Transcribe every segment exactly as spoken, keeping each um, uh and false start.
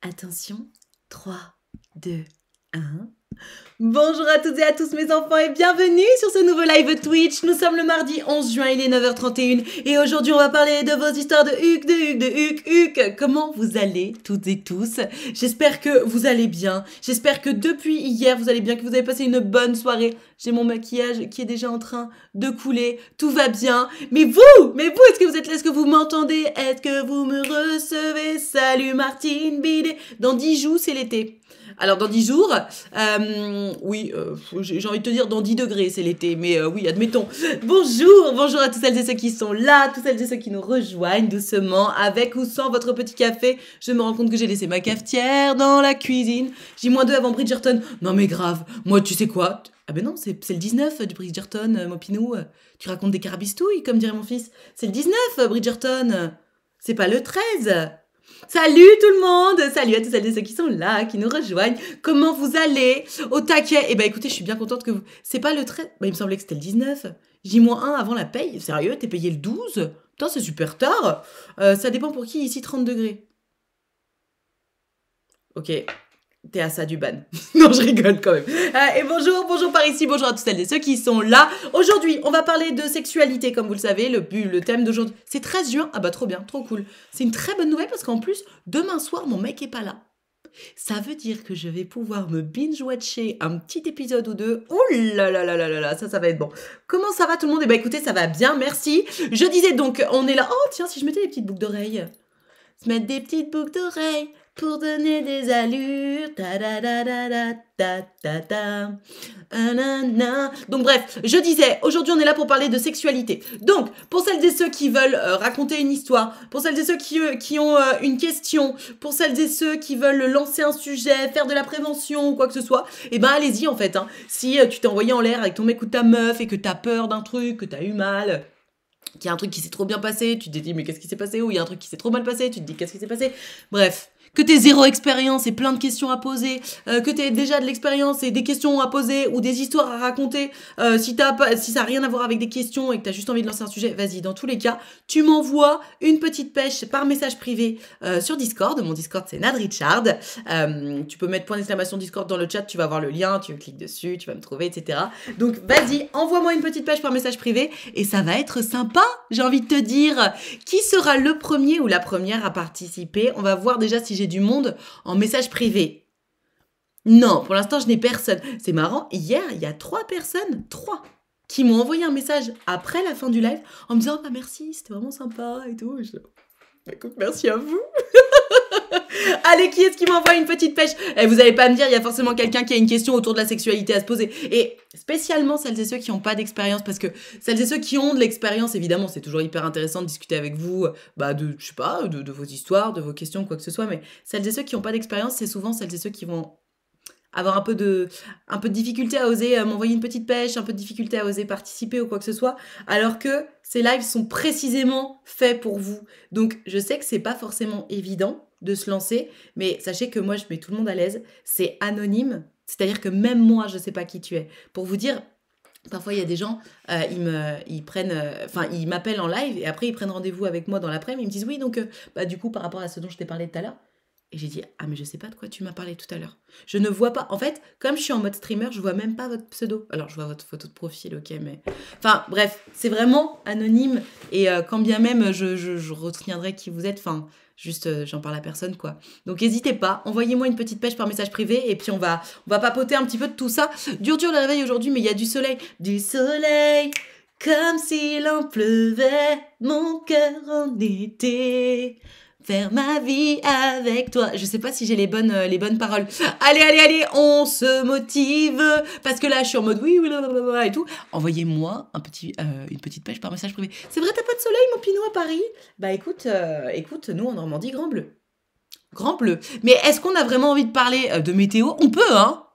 Attention, trois, deux, un. Bonjour à toutes et à tous mes enfants et bienvenue sur ce nouveau live Twitch. Nous sommes le mardi onze juin, il est neuf heures trente et une et aujourd'hui on va parler de vos histoires de Huc, de Huc, de Huc, Huc. Comment vous allez toutes et tous? J'espère que vous allez bien. J'espère que depuis hier vous allez bien, que vous avez passé une bonne soirée. J'ai mon maquillage qui est déjà en train de couler. Tout va bien. Mais vous, mais vous, est-ce que vous êtes là? Est-ce que vous m'entendez? Est-ce que vous me recevez? Salut Martine Bidet. Dans dix jours, c'est l'été. Alors, dans dix jours, euh, oui, euh, j'ai envie de te dire dans dix degrés, c'est l'été, mais euh, oui, admettons. Bonjour, bonjour à tous celles et ceux qui sont là, tous celles et ceux qui nous rejoignent doucement, avec ou sans votre petit café. Je me rends compte que j'ai laissé ma cafetière dans la cuisine. J moins deux avant Bridgerton. Non mais grave, moi tu sais quoi? Ah ben non, c'est le dix-neuf du Bridgerton, euh, mon pinou. Tu racontes des carabistouilles, comme dirait mon fils. C'est le dix-neuf, Bridgerton. C'est pas le treize. Salut tout le monde, salut à tous celles et ceux qui sont là, qui nous rejoignent. Comment vous allez? Au taquet? Eh ben écoutez, je suis bien contente que vous... C'est pas le treize? Bah, il me semblait que c'était le dix-neuf. J moins un avant la paye? Sérieux? T'es payé le douze? Putain, c'est super tard. Euh, ça dépend pour qui, ici trente degrés. Ok. T'es à ça du ban. Non, je rigole quand même. Euh, et bonjour, bonjour par ici, bonjour à toutes celles et ceux qui sont là. Aujourd'hui, on va parler de sexualité, comme vous le savez. Le, le thème d'aujourd'hui, c'est treize juin. Ah bah trop bien, trop cool. C'est une très bonne nouvelle parce qu'en plus, demain soir, mon mec est pas là. Ça veut dire que je vais pouvoir me binge-watcher un petit épisode ou deux. Oh là là là là là là, ça, ça va être bon. Comment ça va tout le monde? Eh bah écoutez, ça va bien, merci. Je disais donc, on est là. Oh tiens, si je mettais des petites boucles d'oreilles. Se mettre des petites boucles d'oreilles pour donner des allures. Ta da da da da ta ta ta. Anana. Donc bref, je disais, aujourd'hui on est là pour parler de sexualité. Donc, pour celles et ceux qui veulent euh, raconter une histoire, pour celles et ceux qui, euh, qui ont euh, une question, pour celles et ceux qui veulent lancer un sujet, faire de la prévention ou quoi que ce soit, eh ben allez-y en fait. Hein. Si euh, tu t'es envoyé en l'air avec ton mec ou ta meuf et que t'as peur d'un truc, que t'as eu mal... qu'il y a un truc qui s'est trop bien passé, tu te dis mais qu'est-ce qui s'est passé? Ou il y a un truc qui s'est trop mal passé, tu te dis qu'est-ce qui s'est passé? Bref, que t'aies zéro expérience et plein de questions à poser, euh, que t'aies déjà de l'expérience et des questions à poser ou des histoires à raconter, euh, si, t'as pas, si ça n'a rien à voir avec des questions et que t'as juste envie de lancer un sujet, vas-y, dans tous les cas, tu m'envoies une petite pêche par message privé euh, sur Discord. Mon Discord, c'est Nad Richard. Euh, tu peux mettre point d'exclamation Discord dans le chat, tu vas voir le lien, tu cliques dessus, tu vas me trouver, et cetera. Donc, vas-y, envoie-moi une petite pêche par message privé et ça va être sympa, j'ai envie de te dire. Qui sera le premier ou la première à participer? On va voir déjà si j'ai du monde en message privé. Non, pour l'instant, je n'ai personne. C'est marrant, hier, il y a trois personnes, trois, qui m'ont envoyé un message après la fin du live en me disant « Bah merci, c'était vraiment sympa et tout. » Je... Écoute, merci à vous. Allez, qui est-ce qui m'envoie une petite pêche? Eh, vous allez pas me dire, il y a forcément quelqu'un qui a une question autour de la sexualité à se poser. Et spécialement celles et ceux qui n'ont pas d'expérience, parce que celles et ceux qui ont de l'expérience, évidemment, c'est toujours hyper intéressant de discuter avec vous, bah de, je sais pas, de, de vos histoires, de vos questions, quoi que ce soit. Mais celles et ceux qui n'ont pas d'expérience, c'est souvent celles et ceux qui vont avoir un peu de, un peu de difficulté à oser euh, m'envoyer une petite pêche, un peu de difficulté à oser participer ou quoi que ce soit, alors que ces lives sont précisément faits pour vous. Donc, je sais que c'est pas forcément évident de se lancer, mais sachez que moi, je mets tout le monde à l'aise. C'est anonyme, c'est-à-dire que même moi, je sais pas qui tu es. Pour vous dire, parfois, il y a des gens, euh, ils me, ils prennent, enfin, euh, ils m'appellent en live et après, ils prennent rendez-vous avec moi dans l'après-midi. Ils me disent, oui, donc, euh, bah, du coup, par rapport à ce dont je t'ai parlé tout à l'heure, et j'ai dit, ah mais je sais pas de quoi tu m'as parlé tout à l'heure. Je ne vois pas, en fait, comme je suis en mode streamer, je vois même pas votre pseudo. Alors je vois votre photo de profil, ok, mais... Enfin bref, c'est vraiment anonyme et euh, quand bien même je, je, je retiendrai qui vous êtes, enfin juste euh, j'en parle à personne quoi. Donc n'hésitez pas, envoyez-moi une petite pêche par message privé et puis on va, on va papoter un petit peu de tout ça. Dur dur le réveil aujourd'hui, mais il y a du soleil. Du soleil, comme s'il en pleuvait, mon cœur en été... Faire ma vie avec toi. Je sais pas si j'ai les bonnes, euh, les bonnes paroles. Allez, allez, allez, on se motive. Parce que là, je suis en mode oui, oui, blablabla et tout. Envoyez-moi un petit, euh, une petite pêche par message privé. C'est vrai, t'as pas de soleil, mon pinot, à Paris? Bah écoute, euh, écoute, nous en Normandie, grand bleu. Grand bleu. Mais est-ce qu'on a vraiment envie de parler euh, de météo? On peut, hein.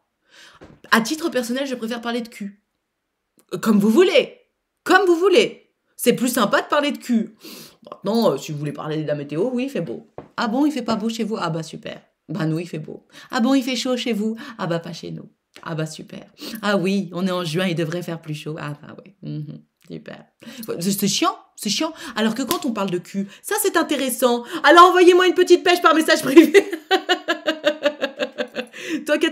À titre personnel, je préfère parler de cul. Comme vous voulez. Comme vous voulez. C'est plus sympa de parler de cul. Maintenant, euh, si vous voulez parler de la météo, oui, il fait beau. Ah bon, il fait pas beau chez vous? Ah bah super. Bah nous, il fait beau. Ah bon, il fait chaud chez vous? Ah bah pas chez nous. Ah bah super. Ah oui, on est en juin, il devrait faire plus chaud. Ah bah ouais. Mhm, super. C'est chiant, c'est chiant. Alors que quand on parle de cul, ça c'est intéressant. Alors envoyez-moi une petite pêche par message privé.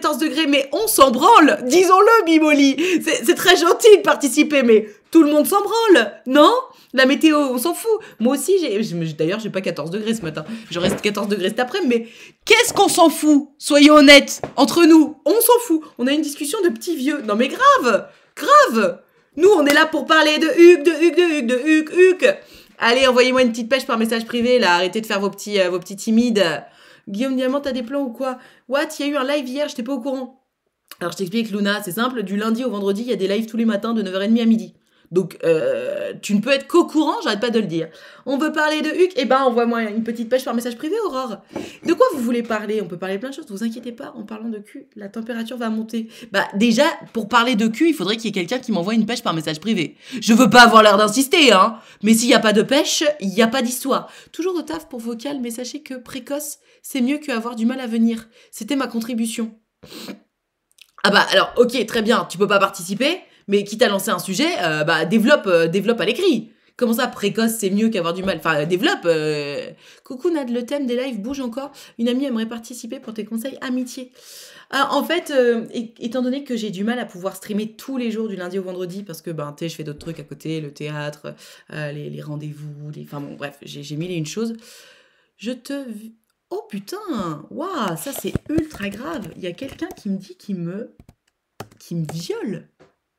quatorze degrés, mais on s'en branle. Disons-le, Bimoli. C'est très gentil de participer, mais tout le monde s'en branle, non? La météo, on s'en fout. Moi aussi, j'ai, d'ailleurs, j'ai pas quatorze degrés ce matin. Je reste quatorze degrés cet après-midi, mais qu'est-ce qu'on s'en fout? Soyons honnêtes, entre nous, on s'en fout. On a une discussion de petits vieux. Non mais grave, grave. Nous, on est là pour parler de Hugues, de Hugues, de Hugues, de Hugues, Hugues. Allez, envoyez-moi une petite pêche par message privé, là. Arrêtez de faire vos petits, euh, vos petits timides. Guillaume Diamant, t'as des plans ou quoi? What? Il y a eu un live hier, j'étais pas au courant. Alors, je t'explique, Luna, c'est simple. Du lundi au vendredi, il y a des lives tous les matins de neuf heures trente à midi. Donc, euh, tu ne peux être qu'au courant, j'arrête pas de le dire. On veut parler de Hugues? Eh ben, envoie-moi une petite pêche par message privé, Aurore. De quoi vous voulez parler? On peut parler de plein de choses, vous inquiétez pas, en parlant de cul, la température va monter. Bah, déjà, pour parler de cul, il faudrait qu'il y ait quelqu'un qui m'envoie une pêche par message privé. Je veux pas avoir l'air d'insister, hein, mais s'il y a pas de pêche, il y a pas d'histoire. Toujours au taf pour vocal, mais sachez que précoce, c'est mieux qu'avoir du mal à venir. C'était ma contribution. Ah bah, alors, ok, très bien, tu peux pas participer, mais quitte à lancer un sujet, euh, bah développe, euh, développe à l'écrit. Comment ça, précoce, c'est mieux qu'avoir du mal? Enfin, développe. Euh... Coucou Nad, le thème des lives bouge encore. Une amie aimerait participer pour tes conseils amitié. Ah, en fait, euh, étant donné que j'ai du mal à pouvoir streamer tous les jours du lundi au vendredi, parce que ben, tu sais, je fais d'autres trucs à côté, le théâtre, euh, les, les rendez-vous, les... enfin bon, bref, j'ai mille et une choses. Je te... Oh putain, waouh, ça c'est ultra grave. Il y a quelqu'un qui me dit qu'il me... qui me viole.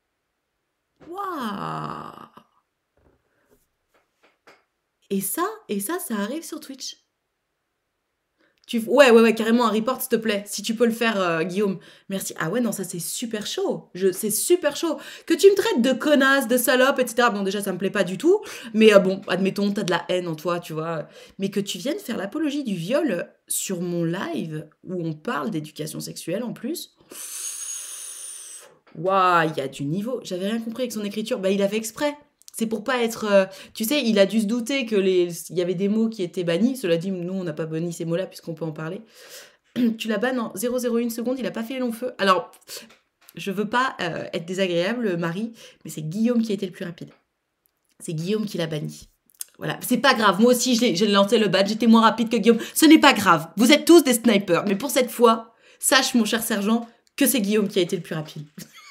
Waouh! Et ça, et ça, ça arrive sur Twitch. Tu... Ouais, ouais, ouais, carrément un report, s'il te plaît. Si tu peux le faire, euh, Guillaume. Merci. Ah ouais, non, ça c'est super chaud. Je... C'est super chaud. Que tu me traites de connasse, de salope, et cetera. Bon, déjà, ça me plaît pas du tout. Mais euh, bon, admettons, t'as de la haine en toi, tu vois. Mais que tu viennes faire l'apologie du viol sur mon live, où on parle d'éducation sexuelle en plus... Waouh, il y a du niveau. J'avais rien compris avec son écriture. Bah, il avait exprès. C'est pour pas être... Euh, tu sais, il a dû se douter que les... il y avait des mots qui étaient bannis. Cela dit, nous, on n'a pas banni ces mots-là puisqu'on peut en parler. Tu la bannes en zéro zéro un seconde. Il a pas fait long feu. Alors, je veux pas euh, être désagréable, Marie, mais c'est Guillaume qui a été le plus rapide. C'est Guillaume qui l'a banni. Voilà, c'est pas grave. Moi aussi, j'ai lancé le badge. J'étais moins rapide que Guillaume. Ce n'est pas grave. Vous êtes tous des snipers. Mais pour cette fois, sache, mon cher sergent, que c'est Guillaume qui a été le plus rapide.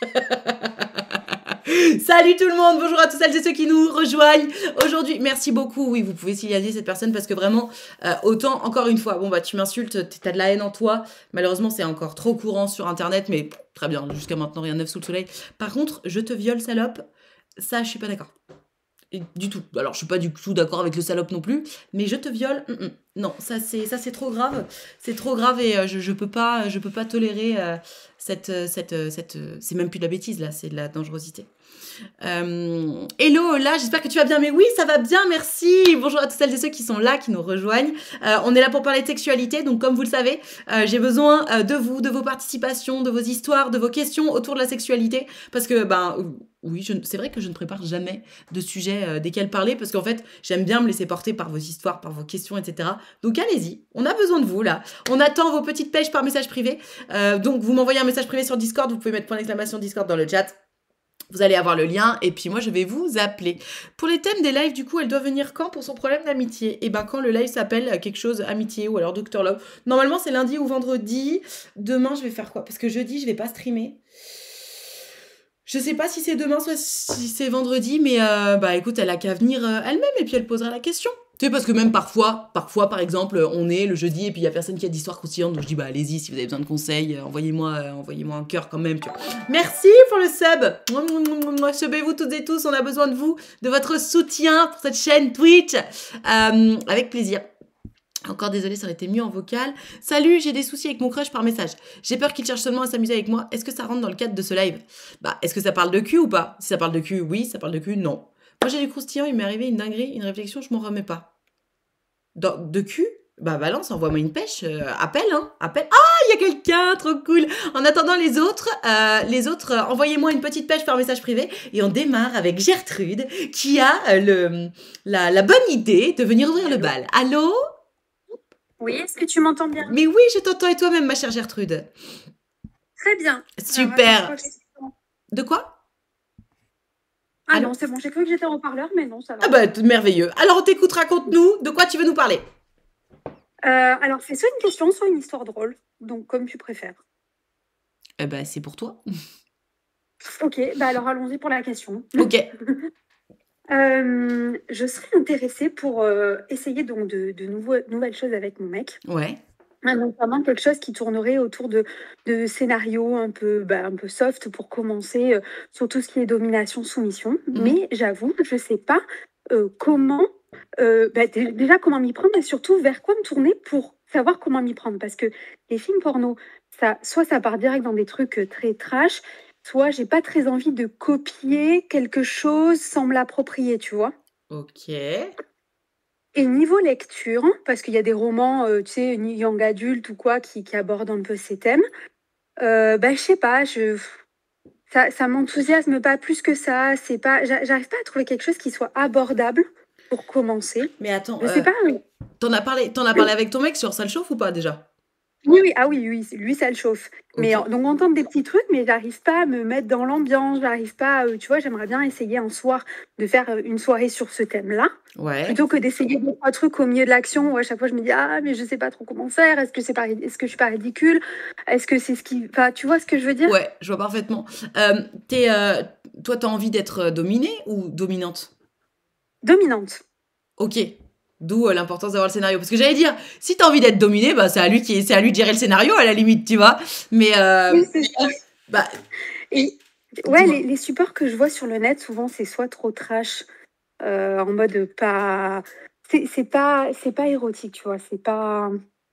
Salut tout le monde, bonjour à tous celles et ceux qui nous rejoignent aujourd'hui. Merci beaucoup, oui, vous pouvez signaler cette personne parce que vraiment, euh, autant, encore une fois, bon bah tu m'insultes, t'as de la haine en toi. Malheureusement, c'est encore trop courant sur Internet, mais pff, très bien, jusqu'à maintenant, rien de neuf sous le soleil. Par contre, je te viole, salope, ça, je suis pas d'accord. Et du tout. Alors, je suis pas du tout d'accord avec le salope non plus, mais je te viole, mm -mm. Non, ça c'est ça c'est trop grave, c'est trop grave et euh, je je peux pas je peux pas tolérer euh, cette cette cette euh, c'est même plus de la bêtise là, c'est de la dangerosité. Euh, hello, là, j'espère que tu vas bien. Mais oui, ça va bien, merci. Bonjour à toutes celles et ceux qui sont là, qui nous rejoignent. Euh, on est là pour parler de sexualité, donc comme vous le savez, euh, j'ai besoin euh, de vous, de vos participations, de vos histoires, de vos questions autour de la sexualité, parce que, ben, oui, c'est vrai que je ne prépare jamais de sujet euh, desquels parler, parce qu'en fait, j'aime bien me laisser porter par vos histoires, par vos questions, et cetera. Donc allez-y, on a besoin de vous, là. On attend vos petites pêches par message privé. Euh, donc, vous m'envoyez un message privé sur Discord, vous pouvez mettre point d'exclamation Discord dans le chat. Vous allez avoir le lien et puis moi je vais vous appeler. Pour les thèmes des lives, du coup, elle doit venir quand pour son problème d'amitié? Et ben quand le live s'appelle quelque chose amitié ou alors docteur Love. Normalement c'est lundi ou vendredi. Demain je vais faire quoi? Parce que jeudi je vais pas streamer. Je sais pas si c'est demain, soit si c'est vendredi, mais euh, bah écoute, elle a qu'à venir euh, elle-même et puis elle posera la question. Tu sais, parce que même parfois, parfois par exemple, on est le jeudi et puis il y a personne qui a d'histoire croustillante, donc je dis bah allez-y, si vous avez besoin de conseils, euh, envoyez-moi euh, envoyez-moi un cœur quand même, tu vois. Merci pour le sub. Subez-vous toutes et tous, on a besoin de vous, de votre soutien pour cette chaîne Twitch. Euh, avec plaisir. Encore désolée, ça aurait été mieux en vocal. Salut, j'ai des soucis avec mon crush par message. J'ai peur qu'il cherche seulement à s'amuser avec moi. Est-ce que ça rentre dans le cadre de ce live? Bah, est-ce que ça parle de cul ou pas? Si ça parle de cul, oui. Ça parle de cul, non. Moi, j'ai du croustillant, il m'est arrivé une dinguerie, une réflexion, je m'en remets pas. Dans, de cul? Bah, balance, envoie-moi une pêche. Euh, appelle, hein. Appelle. Ah, il y a quelqu'un, trop cool. En attendant les autres, euh, les autres, euh, envoyez-moi une petite pêche par message privé. Et on démarre avec Gertrude, qui a euh, le, la, la bonne idée de venir ouvrir le bal. Allô? Oui, est-ce que tu m'entends bien? Mais oui, je t'entends et toi-même, ma chère Gertrude. Très bien. Super. Alors, de quoi? Ah Allô? Non, c'est bon, j'ai cru que j'étais en parleur, mais non, ça va. Ah bah, merveilleux. Alors, on t'écoute, raconte-nous, de quoi tu veux nous parler? euh, Alors, c'est soit une question, soit une histoire drôle, donc comme tu préfères. Eh ben, c'est pour toi. Ok, bah alors allons-y pour la question. Ok. Euh, je serais intéressée pour euh, essayer donc de, de nouveaux- nouvelles choses avec mon mec. Ouais. Ah, notamment quelque chose qui tournerait autour de, de scénarios un peu, bah, un peu soft pour commencer euh, sur tout ce qui est domination-soumission. Mhm. Mais j'avoue, je ne sais pas euh, comment, euh, bah, dé- déjà comment m'y prendre et surtout vers quoi me tourner pour savoir comment m'y prendre. Parce que les films porno, ça, soit ça part direct dans des trucs euh, très trash, soit j'ai pas très envie de copier quelque chose sans me l'approprier, tu vois. Ok. Et niveau lecture, parce qu'il y a des romans, euh, tu sais, young adulte ou quoi, qui, qui abordent un peu ces thèmes, euh, bah, je sais pas, je, ça, ça m'enthousiasme pas plus que ça. C'est pas, j'a- j'arrive pas à trouver quelque chose qui soit abordable pour commencer. Mais attends, Je sais euh, pas. euh, t'en as parlé, t'en as parlé avec ton mec sur ça le chauffe ou pas déjà? Oui, oui, ah oui, oui, c'est- lui, ça le chauffe. Mais Ok. euh, donc, on entend des petits trucs, mais j'arrive pas à me mettre dans l'ambiance, j'arrive pas, euh, tu vois, j'aimerais bien essayer un soir de faire euh, une soirée sur ce thème-là, Ouais. plutôt que d'essayer deux, trois trucs au milieu de l'action où à chaque fois je me dis, ah, mais je sais pas trop comment faire, est-ce que c'est pas, ri- est-ce que je suis pas ridicule, est-ce que c'est ce qui, enfin, tu vois ce que je veux dire? Ouais, je vois parfaitement. Euh, t'es, euh, toi, t'as envie d'être euh, dominée ou dominante? Dominante. Ok. D'où euh, l'importance d'avoir le scénario. Parce que j'allais dire, si t'as envie d'être dominé, bah c'est à lui qui, c'est à lui de gérer le scénario à la limite, tu vois. Mais euh, Oui, c'est ça. bah, Et ouais, dis-moi. les, les supports que je vois sur le net, souvent, c'est soit trop trash, euh, en mode pas, c'est c'est pas, c'est pas érotique, tu vois, c'est pas.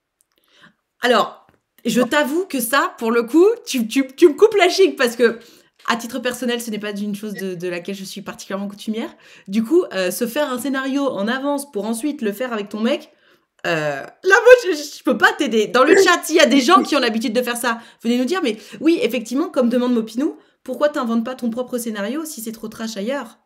Alors, je t'avoue que ça, pour le coup, tu, tu, tu me coupes la chic parce que, à titre personnel, ce n'est pas une chose de, de laquelle je suis particulièrement coutumière. Du coup, euh, se faire un scénario en avance pour ensuite le faire avec ton mec, euh, là, moi, je, je peux pas t'aider. Dans le chat, il y a des gens qui ont l'habitude de faire ça. Venez nous dire, mais oui, effectivement, comme demande Mopinou, pourquoi t'inventes pas ton propre scénario si c'est trop trash ailleurs?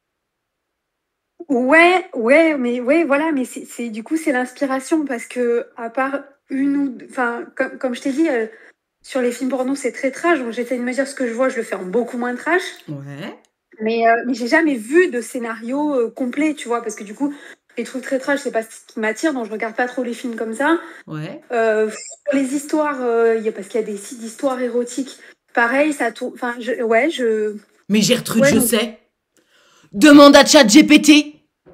Ouais, ouais, mais ouais, voilà, mais c'est c'est- du coup c'est l'inspiration parce que à part une ou deux- enfin comme, comme je t'ai dit euh, sur les films porno c'est très trash donc j'essaie de me dire ce que je vois je le fais en beaucoup moins trash Ouais, mais euh, mais j'ai jamais vu de scénario euh, complet tu vois parce que du coup les trucs très trash c'est pas ce qui m'attire donc je regarde pas trop les films comme ça. ouais. Euh, sur les histoires euh, il y a parce qu'il y a des sites d'histoires érotiques pareil ça tourne enfin je, ouais je Mais Gertrude, ouais je donc sais. Demande à ChatGPT.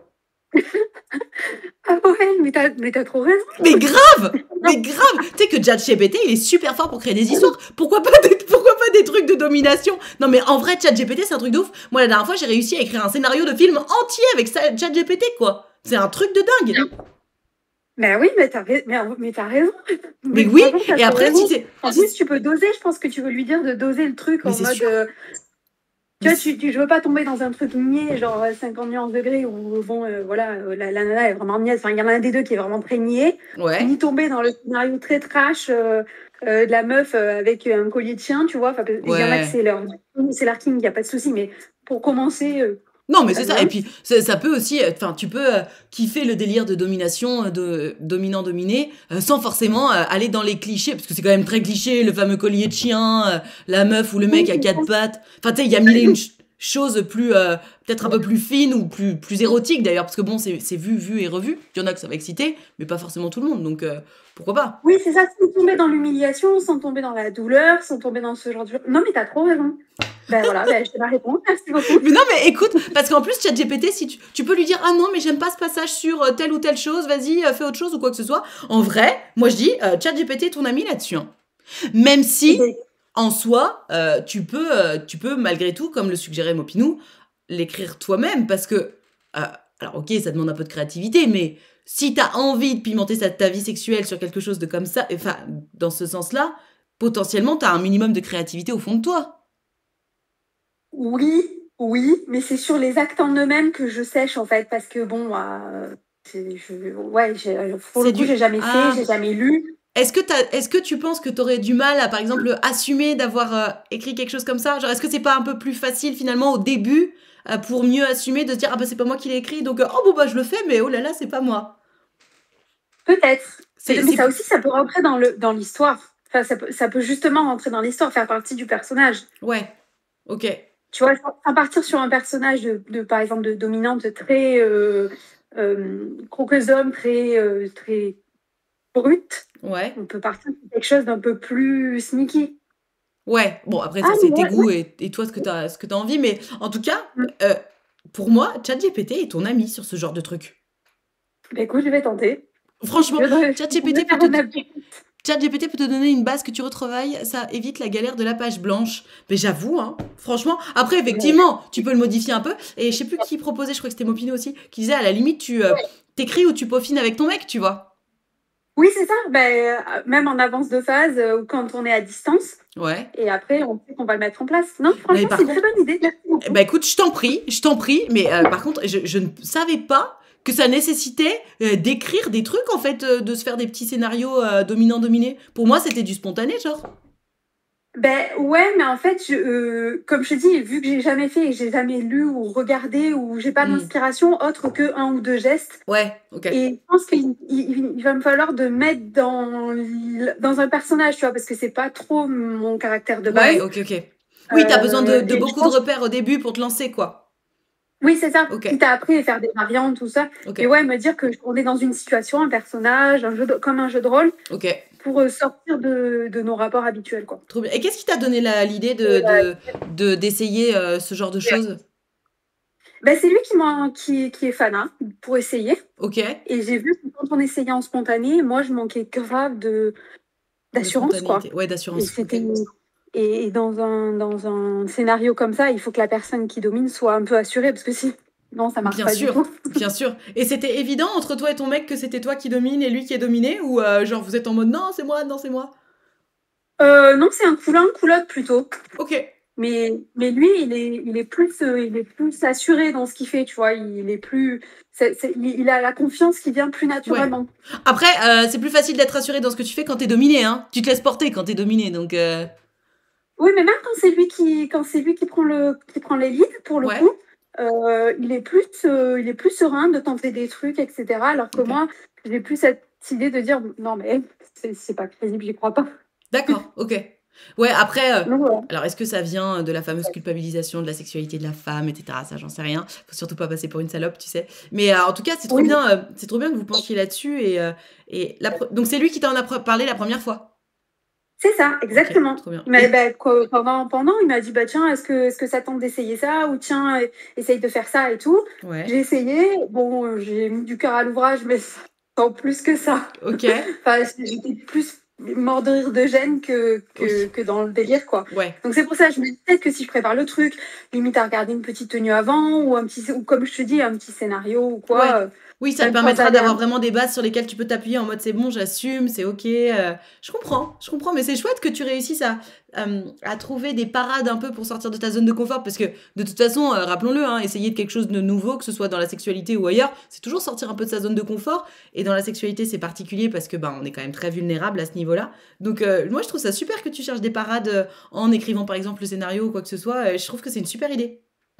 ah ouais mais t'as mais t'as trop raison. Mais grave! Mais grave! Tu sais que ChatGPT, il est super fort pour créer des histoires. Pourquoi pas des, pourquoi pas des trucs de domination? Non, mais en vrai, ChatGPT, c'est un truc de ouf. Moi, la dernière fois, j'ai réussi à écrire un scénario de film entier avec ça- ChatGPT, quoi. C'est un truc de dingue. Mais oui, mais t'as rais- mais, mais t'as raison. Mais Mais oui, franchement, t'as et trop après, si raison. c'est. En Si plus, c'est- tu peux doser. Je pense que tu veux lui dire de doser le truc mais en c'est mode. sûr. euh, Mais tu vois, c'est- tu, tu, je veux pas tomber dans un truc niais, genre euh, cinquante nuances degrés, où bon, euh, voilà, euh, la, la nana est vraiment niaise. Enfin, il y en a un des deux qui est vraiment très niais. Ouais. Ni tomber dans le scénario très trash euh, euh, de la meuf euh, avec un collier de chien, tu vois. Enfin, il y en a que Ouais. c'est leur, c'est leur king, il n'y a pas de souci. Mais pour commencer, euh, Non, mais ça c'est ça. Et vient. puis, ça, ça peut aussi. Enfin, tu peux euh, kiffer le délire de domination, euh, de dominant-dominé, euh, sans forcément euh, aller dans les clichés, parce que c'est quand même très cliché, le fameux collier de chien, euh, la meuf ou le mec Oui, à c'est quatre pattes. Enfin, tu sais, il y a mille et une ch- choses plus. euh, peut-être un peu plus fines ou plus, plus érotiques d'ailleurs, parce que bon, c'est c'est vu, vu et revu. Il y en a que ça va exciter, mais pas forcément tout le monde. Donc, euh, pourquoi pas? Oui, c'est ça, sans tomber dans l'humiliation, sans tomber dans la douleur, sans tomber dans ce genre de... Non, mais t'as trop raison. Ben voilà, ben, je te la réponse, merci beaucoup. Mais non, mais écoute, parce qu'en plus, ChatGPT, si tu, tu peux lui dire, ah non, mais j'aime pas ce passage sur euh, telle ou telle chose, vas-y, euh, fais autre chose ou quoi que ce soit. En vrai, moi je dis, euh, ChatGPT est ton ami là-dessus, hein. Même Eh si, ben, en soi, euh, tu peux, euh, tu peux malgré tout, comme le suggérait Mopinou, l'écrire toi-même, parce que, euh, alors ok, ça demande un peu de créativité, mais si t'as envie de pimenter sa- ta vie sexuelle sur quelque chose de comme ça, enfin, dans ce sens-là, potentiellement, t'as un minimum de créativité au fond de toi. oui, oui, mais c'est sur les actes en eux-mêmes que je sèche, en fait, parce que bon, euh, c'est- je, ouais, j'ai- pour le C'est coup, du... j'ai jamais fait, Ah, j'ai jamais lu. Est-ce que, t'as- est-ce que tu penses que tu aurais du mal à, par exemple, assumer d'avoir euh, écrit quelque chose comme ça? Genre, est-ce que c'est pas un peu plus facile finalement au début euh, pour mieux assumer de se dire, ah bah c'est pas moi qui l'ai écrit, donc euh, oh bon bah je le fais, mais oh là là, c'est pas moi. Peut-être. C'est, Peut-être, mais c'est, ça aussi, ça peut rentrer dans le, dans l'histoire. Enfin, ça peut, ça peut justement rentrer dans l'histoire, faire partie du personnage. ouais, ok, Tu vois, sans sans partir sur un personnage de, de, par exemple, de dominante très euh, euh, croqueuse d'homme, très, euh, très brute. ouais, On peut partir sur quelque chose d'un peu plus sneaky. Ouais, bon, après, Ah, ça, c'est mais tes ouais, ouais. goûts et, et toi, ce que tu as, ce que tu envie. Mais en tout cas, Mm. euh, pour moi, ChatGPT est ton ami sur ce genre de truc. Bah, écoute, je vais tenter. Franchement, Je vais, je vais ChatGPT peut faire te, un update. ChatGPT peut te donner une base que tu retravailles, ça évite la galère de la page blanche. Mais j'avoue, hein, franchement. Après, effectivement, tu peux le modifier un peu. Et je sais plus qui proposait, je crois que c'était Mopino aussi, qui disait à la limite, tu euh, t'écris ou tu peaufines avec ton mec, tu vois. Oui, c'est ça. Ben, euh, même en avance de phase euh, ou quand on est à distance. Ouais. Et après, on sait qu'on va le mettre en place. Non, Non, mais franchement, c'est par une très contre, bonne idée. Merci eh beaucoup. ben écoute, je t'en prie, je t'en prie. Mais euh, par contre, je, je ne savais pas que ça nécessitait euh, d'écrire des trucs, en fait, euh, de se faire des petits scénarios euh, dominant-dominé. Pour moi, c'était du spontané, genre. Ben ouais, mais en fait, je, euh, comme je te dis, vu que j'ai jamais fait et que j'ai jamais lu ou regardé ou j'ai pas Hmm. d'inspiration autre que un ou deux gestes, Ouais, ok. et je pense qu'il il, il va me falloir de mettre dans, l- dans un personnage, tu vois, parce que c'est pas trop mon caractère de Ouais, base. ok, ok. Oui, t'as besoin de, Euh, de et je beaucoup de pense, repères au début pour te lancer, quoi. oui, c'est ça, Ok, quitte à après faire des variantes, tout ça. ok, Et ouais, me dire que on est dans une situation, un personnage, un jeu de- comme un jeu de rôle, ok. pour euh, sortir de, de nos rapports habituels, quoi. Trop bien. Et qu'est-ce qui t'a donné la- l'idée de, Et, euh, de, de- d'essayer euh, ce genre de choses? ben, c'est lui qui, m'a, qui, qui est fan, hein, pour essayer. Ok, Et j'ai vu que quand on essayait en spontané, moi, je manquais grave de de d'assurance, quoi. spontanéité. Ouais, Et d'assurance. Ok. c'était et, et dans un dans un scénario comme ça, il faut que la personne qui domine soit un peu assurée parce que si non, ça marche Bien pas du sûr, tout. bien sûr. Et c'était évident entre toi et ton mec que c'était toi qui domine et lui qui est dominé? Ou euh, genre vous êtes en mode non, c'est moi, non, c'est moi? Euh, non, c'est un coulin, coulotte plutôt. Ok. Mais mais lui, il est il est plus euh, il est plus assuré dans ce qu'il fait, tu vois. Il est plus c'est, c'est- il, il a la confiance qui vient plus Ouais. naturellement. Après, euh, c'est plus facile d'être rassuré dans ce que tu fais quand t'es dominé, hein. Tu te laisses porter quand t'es dominé, donc euh, Oui, mais même quand c'est lui qui quand c'est lui qui prend le qui prend les leads pour le ouais. coup, euh, il est plus euh, il est plus serein de tenter des trucs, et cetera. Alors que Ok. moi, j'ai plus cette idée de dire non mais c'est c'est pas crédible, j'y crois pas. D'accord, ok. Ouais, après, euh, Donc voilà. alors est-ce que ça vient de la fameuse culpabilisation de la sexualité de la femme, et cetera. Ça, j'en sais rien. Faut surtout pas passer pour une salope, tu sais. Mais euh, en tout cas, c'est trop Oui, bien, euh, c'est trop bien que vous penchiez là-dessus. Et, euh, et la pre- donc c'est lui qui t'en a pre- parlé la première fois. c'est ça, Ok, exactement. trop bien. Il m'a Et bah, quoi, pendant pendant il m'a dit bah tiens est-ce que est-ce que ça tente d'essayer ça ou tiens euh, essaye de faire ça et tout. ouais, J'ai essayé, bon euh, j'ai mis du cœur à l'ouvrage mais sans plus que ça. ok, Enfin, j'étais plus mort de rire de gêne que, que, oui, que dans le délire, quoi. ouais. Donc c'est pour ça, je me dis peut-être que si je prépare le truc, limite à regarder une petite tenue avant, ou un petit, ou comme je te dis, un petit scénario ou Ouais. quoi, euh, Oui, ça te même quand permettra aller d'avoir un... vraiment des bases sur lesquelles tu peux t'appuyer en mode c'est bon, j'assume, c'est ok. euh, je comprends, je comprends, mais c'est chouette que tu réussisses à, euh, à trouver des parades un peu pour sortir de ta zone de confort parce que de toute façon, euh, rappelons-le, hein, essayer de quelque chose de nouveau, que ce soit dans la sexualité ou ailleurs, c'est toujours sortir un peu de sa zone de confort. Et dans la sexualité, c'est particulier parce que ben, on est quand même très vulnérable à ce niveau-là. Donc euh, moi, je trouve ça super que tu cherches des parades euh, en écrivant par exemple le scénario ou quoi que ce soit. Euh, je trouve que c'est une super idée.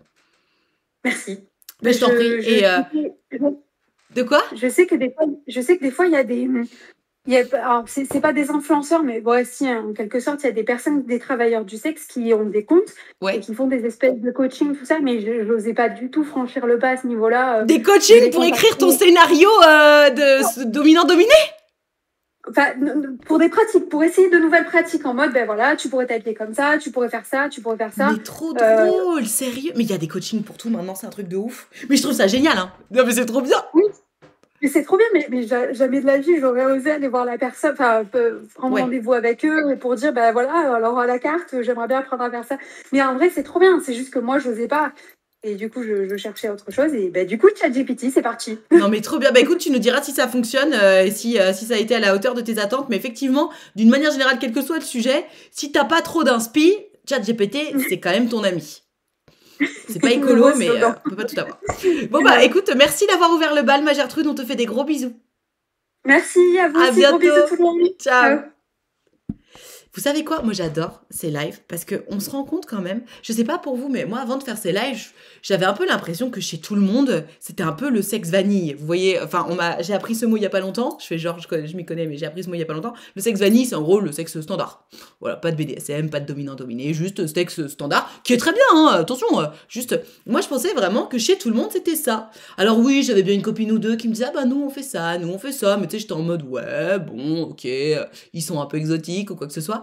Merci. Ben, je t'en prie. Je, je, Et euh, je, de quoi? je sais que des fois, je sais que des fois, il y a des... Il y a, alors, c'est c'est pas des influenceurs, mais bon, si, hein, en quelque sorte, il y a des personnes, des travailleurs du sexe qui ont des comptes et Ouais. qui font des espèces de coaching, tout ça, mais je n'osais pas du tout franchir le pas à ce niveau-là, euh, Des de coachings les pour écrire ton contacter. scénario euh, de dominant-dominé? Enfin, n- n- pour des pratiques, pour essayer de nouvelles pratiques en mode, ben voilà, tu pourrais t'habiller comme ça, tu pourrais faire ça, tu pourrais faire ça. Mais trop Euh, drôle, sérieux. Mais il y a des coachings pour tout maintenant, c'est un truc de ouf. Mais je trouve ça génial, hein. Non, mais c'est trop bien. oui, mais c'est trop bien, mais, mais ja- jamais de la vie, j'aurais osé aller voir la personne, enfin, peu- prendre Ouais. rendez-vous avec eux et pour dire, ben voilà, alors à la carte, j'aimerais bien apprendre à faire ça. Mais en vrai, c'est trop bien, c'est juste que moi, je n'osais pas. Et du coup, je, je cherchais autre chose et ben, du coup, ChatGPT, c'est parti. Non, mais trop bien. Bah écoute, tu nous diras si ça fonctionne euh, et si, euh, si ça a été à la hauteur de tes attentes. Mais effectivement, d'une manière générale, quel que soit le sujet, si t'as pas trop d'inspi, ChatGPT, c'est quand même ton ami. C'est pas Le nouveau écolo, mais euh, slogan. on peut pas tout avoir. Bon bah écoute, merci d'avoir ouvert le bal, ma Gertrude. On te fait des gros bisous. Merci à vous À aussi, gros bisous bientôt. tout le monde. Ciao. Ciao. Vous savez quoi? Moi, j'adore ces lives parce qu'on se rend compte quand même. Je sais pas pour vous, mais moi, avant de faire ces lives, j'avais un peu l'impression que chez tout le monde, c'était un peu le sexe vanille. Vous voyez, enfin, on m'a, j'ai appris ce mot il y a pas longtemps. Je fais genre, je, connais- je m'y connais, mais j'ai appris ce mot il y a pas longtemps. Le sexe vanille, c'est en gros le sexe standard. Voilà, pas de B D S M, pas de dominant-dominé, juste sexe standard, qui est très bien, hein, attention. euh, juste, moi, je pensais vraiment que chez tout le monde, c'était ça. Alors oui, j'avais bien une copine ou deux qui me disait, ah bah nous, on fait ça, nous, on fait ça. Mais tu sais, j'étais en mode, ouais, bon, ok, euh, ils sont un peu exotiques ou quoi que ce soit.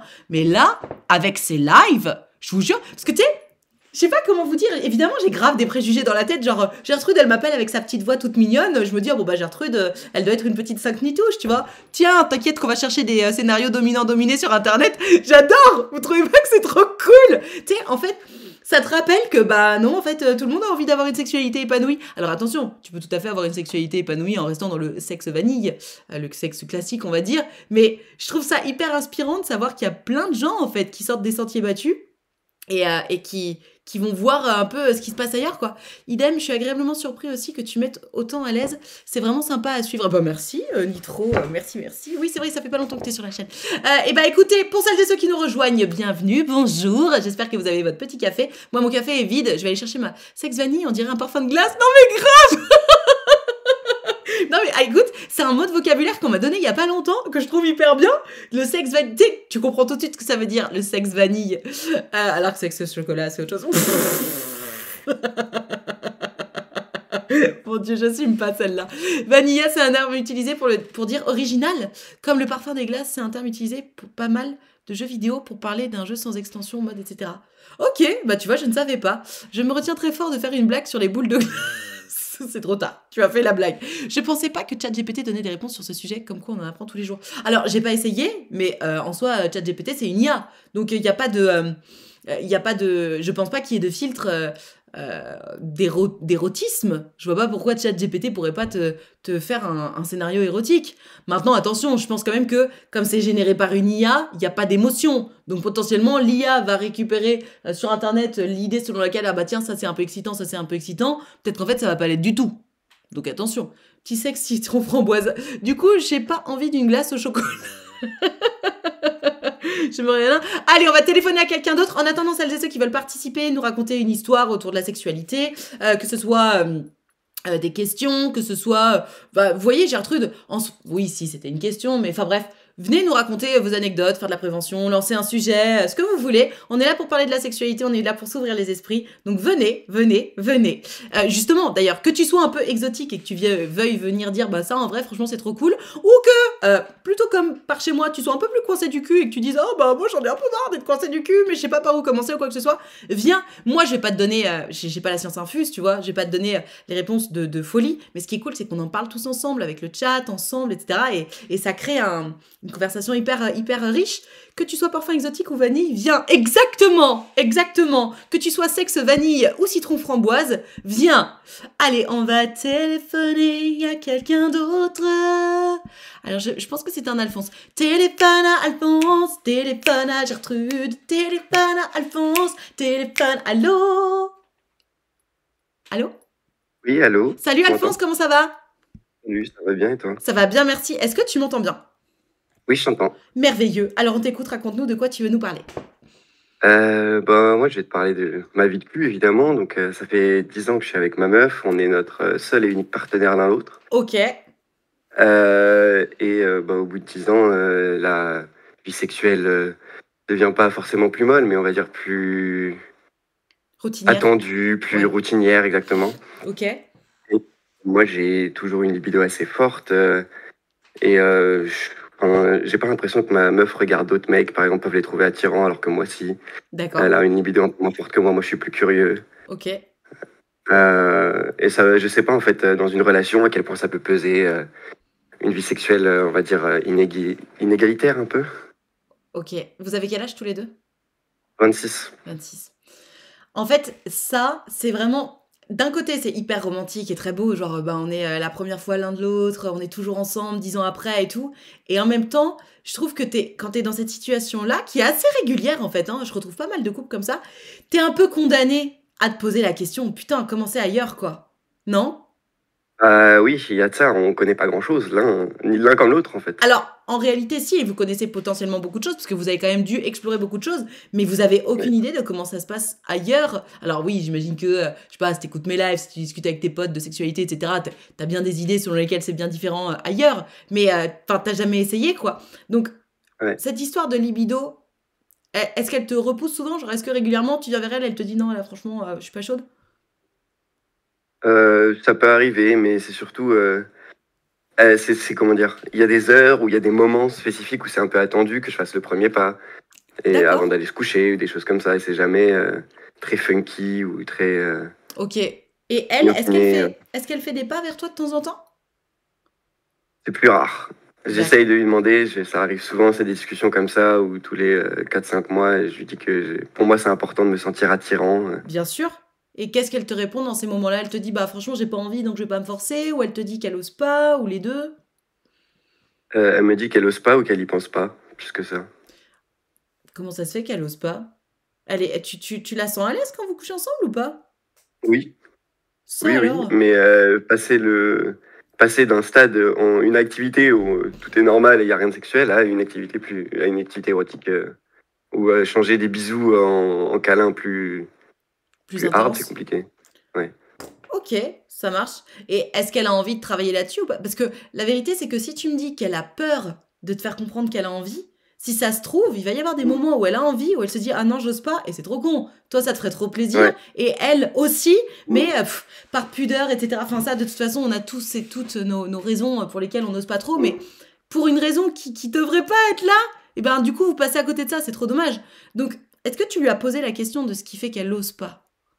Mais là, avec ces lives, je vous jure, parce que tu sais, je sais pas comment vous dire, évidemment j'ai grave des préjugés dans la tête, genre Gertrude elle m'appelle avec sa petite voix toute mignonne, je me dis oh, bon bah Gertrude euh, elle doit être une petite cinq nitouches, tu vois. Tiens, t'inquiète qu'on va chercher des euh, scénarios dominants-dominés sur internet, j'adore. Vous trouvez pas que c'est trop cool? Tu sais, en fait, ça te rappelle que bah non, en fait euh, tout le monde a envie d'avoir une sexualité épanouie. Alors attention, tu peux tout à fait avoir une sexualité épanouie en restant dans le sexe vanille, euh, le sexe classique on va dire, mais je trouve ça hyper inspirant de savoir qu'il y a plein de gens en fait qui sortent des sentiers battus et, euh, et qui, qui vont voir un peu ce qui se passe ailleurs, quoi. Idem, je suis agréablement surpris aussi que tu mettes autant à l'aise. C'est vraiment sympa à suivre. Bah merci, euh, Nitro, euh, merci, merci. Oui, c'est vrai, ça fait pas longtemps que tu es sur la chaîne. Euh, et bah écoutez, pour celles et ceux qui nous rejoignent, bienvenue, bonjour. J'espère que vous avez votre petit café. Moi, mon café est vide. Je vais aller chercher ma sex vanille, on dirait un parfum de glace. Non mais grave. Non mais ah, écoute, c'est un mot de vocabulaire qu'on m'a donné il y a pas longtemps, que je trouve hyper bien. Le sexe vanille, tu comprends tout de suite ce que ça veut dire, le sexe vanille. Euh, alors que sexe chocolat, c'est autre chose. Mon Dieu, j'assume pas celle-là. Vanilla, c'est un terme utilisé pour, le, pour dire original. Comme le parfum des glaces, c'est un terme utilisé pour pas mal de jeux vidéo pour parler d'un jeu sans extension, mode, et cetera. Ok, bah tu vois, je ne savais pas. Je me retiens très fort de faire une blague sur les boules de glace. C'est trop tard, tu as fait la blague. Je pensais pas que ChatGPT donnait des réponses sur ce sujet, comme quoi on en apprend tous les jours. Alors, j'ai pas essayé, mais euh, en soi, ChatGPT, c'est une I A. Donc, il n'y a pas de... Euh, il y a pas de... Je pense pas qu'il y ait de filtre euh, euh, d'éro- d'érotisme. Je vois pas pourquoi ChatGPT pourrait pas te, te faire un, un scénario érotique. Maintenant, attention, je pense quand même que, comme c'est généré par une I A, il n'y a pas d'émotion. Donc, potentiellement, l'I A va récupérer euh, sur Internet l'idée selon laquelle, ah bah tiens, ça c'est un peu excitant, ça c'est un peu excitant. Peut-être qu'en fait, ça va pas l'être du tout. Donc, attention. Petit sexe citron framboise. Du coup, j'ai pas envie d'une glace au chocolat. Je me rien. Allez, on va téléphoner à quelqu'un d'autre. En attendant, celles et ceux qui veulent participer, nous raconter une histoire autour de la sexualité, euh, que ce soit euh, euh, des questions, que ce soit... euh, bah, vous voyez, Gertrude, en... oui, si, c'était une question, mais enfin bref, venez nous raconter vos anecdotes, faire de la prévention, lancer un sujet, euh, ce que vous voulez. On est là pour parler de la sexualité, on est là pour s'ouvrir les esprits. Donc venez, venez, venez. Euh, justement, d'ailleurs, que tu sois un peu exotique et que tu vie- veuilles venir dire, bah ça, en vrai, franchement, c'est trop cool. Ou que, euh, plutôt comme par chez moi, tu sois un peu plus coincé du cul et que tu dises, oh bah moi, j'en ai un peu marre d'être coincé du cul, mais je sais pas par où commencer ou quoi que ce soit. Viens, moi, je vais pas te donner, euh, j'ai j'ai pas la science infuse, tu vois, je vais pas te donner euh, les réponses de, de folie. Mais ce qui est cool, c'est qu'on en parle tous ensemble, avec le chat, ensemble, et cetera. Et, et ça crée un une conversation hyper, hyper riche. Que tu sois parfum exotique ou vanille, viens. Exactement, exactement. Que tu sois sexe vanille ou citron framboise, viens. Allez, on va téléphoner à quelqu'un d'autre. Alors, je, je pense que c'est un Alphonse. Téléphone à Alphonse, téléphone à Gertrude, téléphone à Alphonse, téléphone, allô? Allô? Oui, allô? Salut Tu Alphonse, m'entends? comment ça va? Salut, ça va bien et toi? Ça va bien, merci. Est-ce que tu m'entends bien? Oui, je t'entends. Merveilleux. Alors on t'écoute, raconte-nous de quoi tu veux nous parler. Euh, bah, moi, je vais te parler de ma vie de cul, évidemment. Donc, euh, ça fait dix ans que je suis avec ma meuf. On est notre euh, seul et unique partenaire l'un l'autre. Ok, Euh, et euh, bah, au bout de dix ans, euh, la vie sexuelle euh, devient pas forcément plus molle, mais on va dire plus routinière. attendue, plus Ouais. routinière, exactement. Ok, Moi, j'ai toujours une libido assez forte. euh, et euh, je- enfin, j'ai pas l'impression que ma meuf regarde d'autres mecs, par exemple, peuvent les trouver attirants, alors que moi, si. d'accord. Elle a une libido un peu moins forte que moi, moi je suis plus curieux. Ok. Euh, et ça, je sais pas en fait, euh, dans une relation, à quel point ça peut peser euh, une vie sexuelle, euh, on va dire, euh, inégui- inégalitaire un peu. Ok. Vous avez quel âge tous les deux? vingt-six. vingt-six. En fait, ça, c'est vraiment... D'un côté, c'est hyper romantique et très beau, genre, bah, on est euh, la première fois l'un de l'autre, on est toujours ensemble dix ans après et tout. Et en même temps, je trouve que t'es, quand t'es dans cette situation-là, qui est assez régulière en fait, hein, je retrouve pas mal de couples comme ça, t'es un peu condamné à te poser la question, putain, comment c'est ailleurs, quoi? Non? Euh, oui, il y a de ça, on connaît pas grand-chose, l'un, ni l'un comme l'autre en fait. Alors, en réalité, si, et vous connaissez potentiellement beaucoup de choses, parce que vous avez quand même dû explorer beaucoup de choses, mais vous avez aucune Oui. idée de comment ça se passe ailleurs. Alors oui, j'imagine que, euh, je sais pas, si t'écoutes mes lives, si tu discutes avec tes potes de sexualité, et cetera, t'as- t'as bien des idées selon lesquelles c'est bien différent euh, ailleurs, mais euh, enfin, t'as jamais essayé, quoi. Donc, Ouais. cette histoire de libido, e- est-ce qu'elle te repousse souvent? Genre, est-ce que régulièrement, tu viens vers elle, elle te dit non, là, franchement, euh, je suis pas chaude? Euh, ça peut arriver, mais c'est surtout, euh, euh, c'est c'est comment dire, il y a des heures où il y a des moments spécifiques où c'est un peu attendu que je fasse le premier pas. Et avant D'accord. d'aller se coucher, ou des choses comme ça. Et c'est jamais euh, très funky ou très euh, Ok. Et elle, est-ce qu'elle inopiné. fait, est-ce qu'elle fait des pas vers toi de temps en temps? C'est plus rare. D'accord. J'essaye de lui demander, je- ça arrive souvent, c'est des discussions comme ça, où tous les euh, quatre cinq mois, et je lui dis que j'ai- pour moi c'est important de me sentir attirant. euh. Bien sûr. Et qu'est-ce qu'elle te répond dans ces moments-là? Elle te dit, bah franchement, j'ai pas envie, donc je vais pas me forcer, ou elle te dit qu'elle ose pas, ou les deux? Euh, elle me dit qu'elle ose pas ou qu'elle y pense pas, plus que ça. Comment ça se fait qu'elle ose pas? Elle est, tu, tu, tu la sens à l'aise quand vous couchez ensemble ou pas? Oui, Ça oui, oui, alors? mais euh, passer le passer d'un stade en une activité où euh, tout est normal et il y a rien de sexuel à une activité plus à une activité érotique euh, ou euh, changer des bisous en, en câlin plus Plus plus hard, c'est intense? compliqué. Ouais. Ok, ça marche. Et est-ce qu'elle a envie de travailler là-dessus ou pas? Parce que la vérité, c'est que si tu me dis qu'elle a peur de te faire comprendre qu'elle a envie, si ça se trouve, il va y avoir des moments où elle a envie, où elle se dit ah non, j'ose pas, et c'est trop con. Toi, ça te ferait trop plaisir, Ouais. et elle aussi, mais euh, pff, par pudeur, et cetera. Enfin, ça, de toute façon, on a tous et toutes nos, nos raisons pour lesquelles on n'ose pas trop, mais pour une raison qui, qui devrait pas être là, et ben du coup, vous passez à côté de ça, c'est trop dommage. Donc, est-ce que tu lui as posé la question de ce qui fait qu'elle n'ose pas?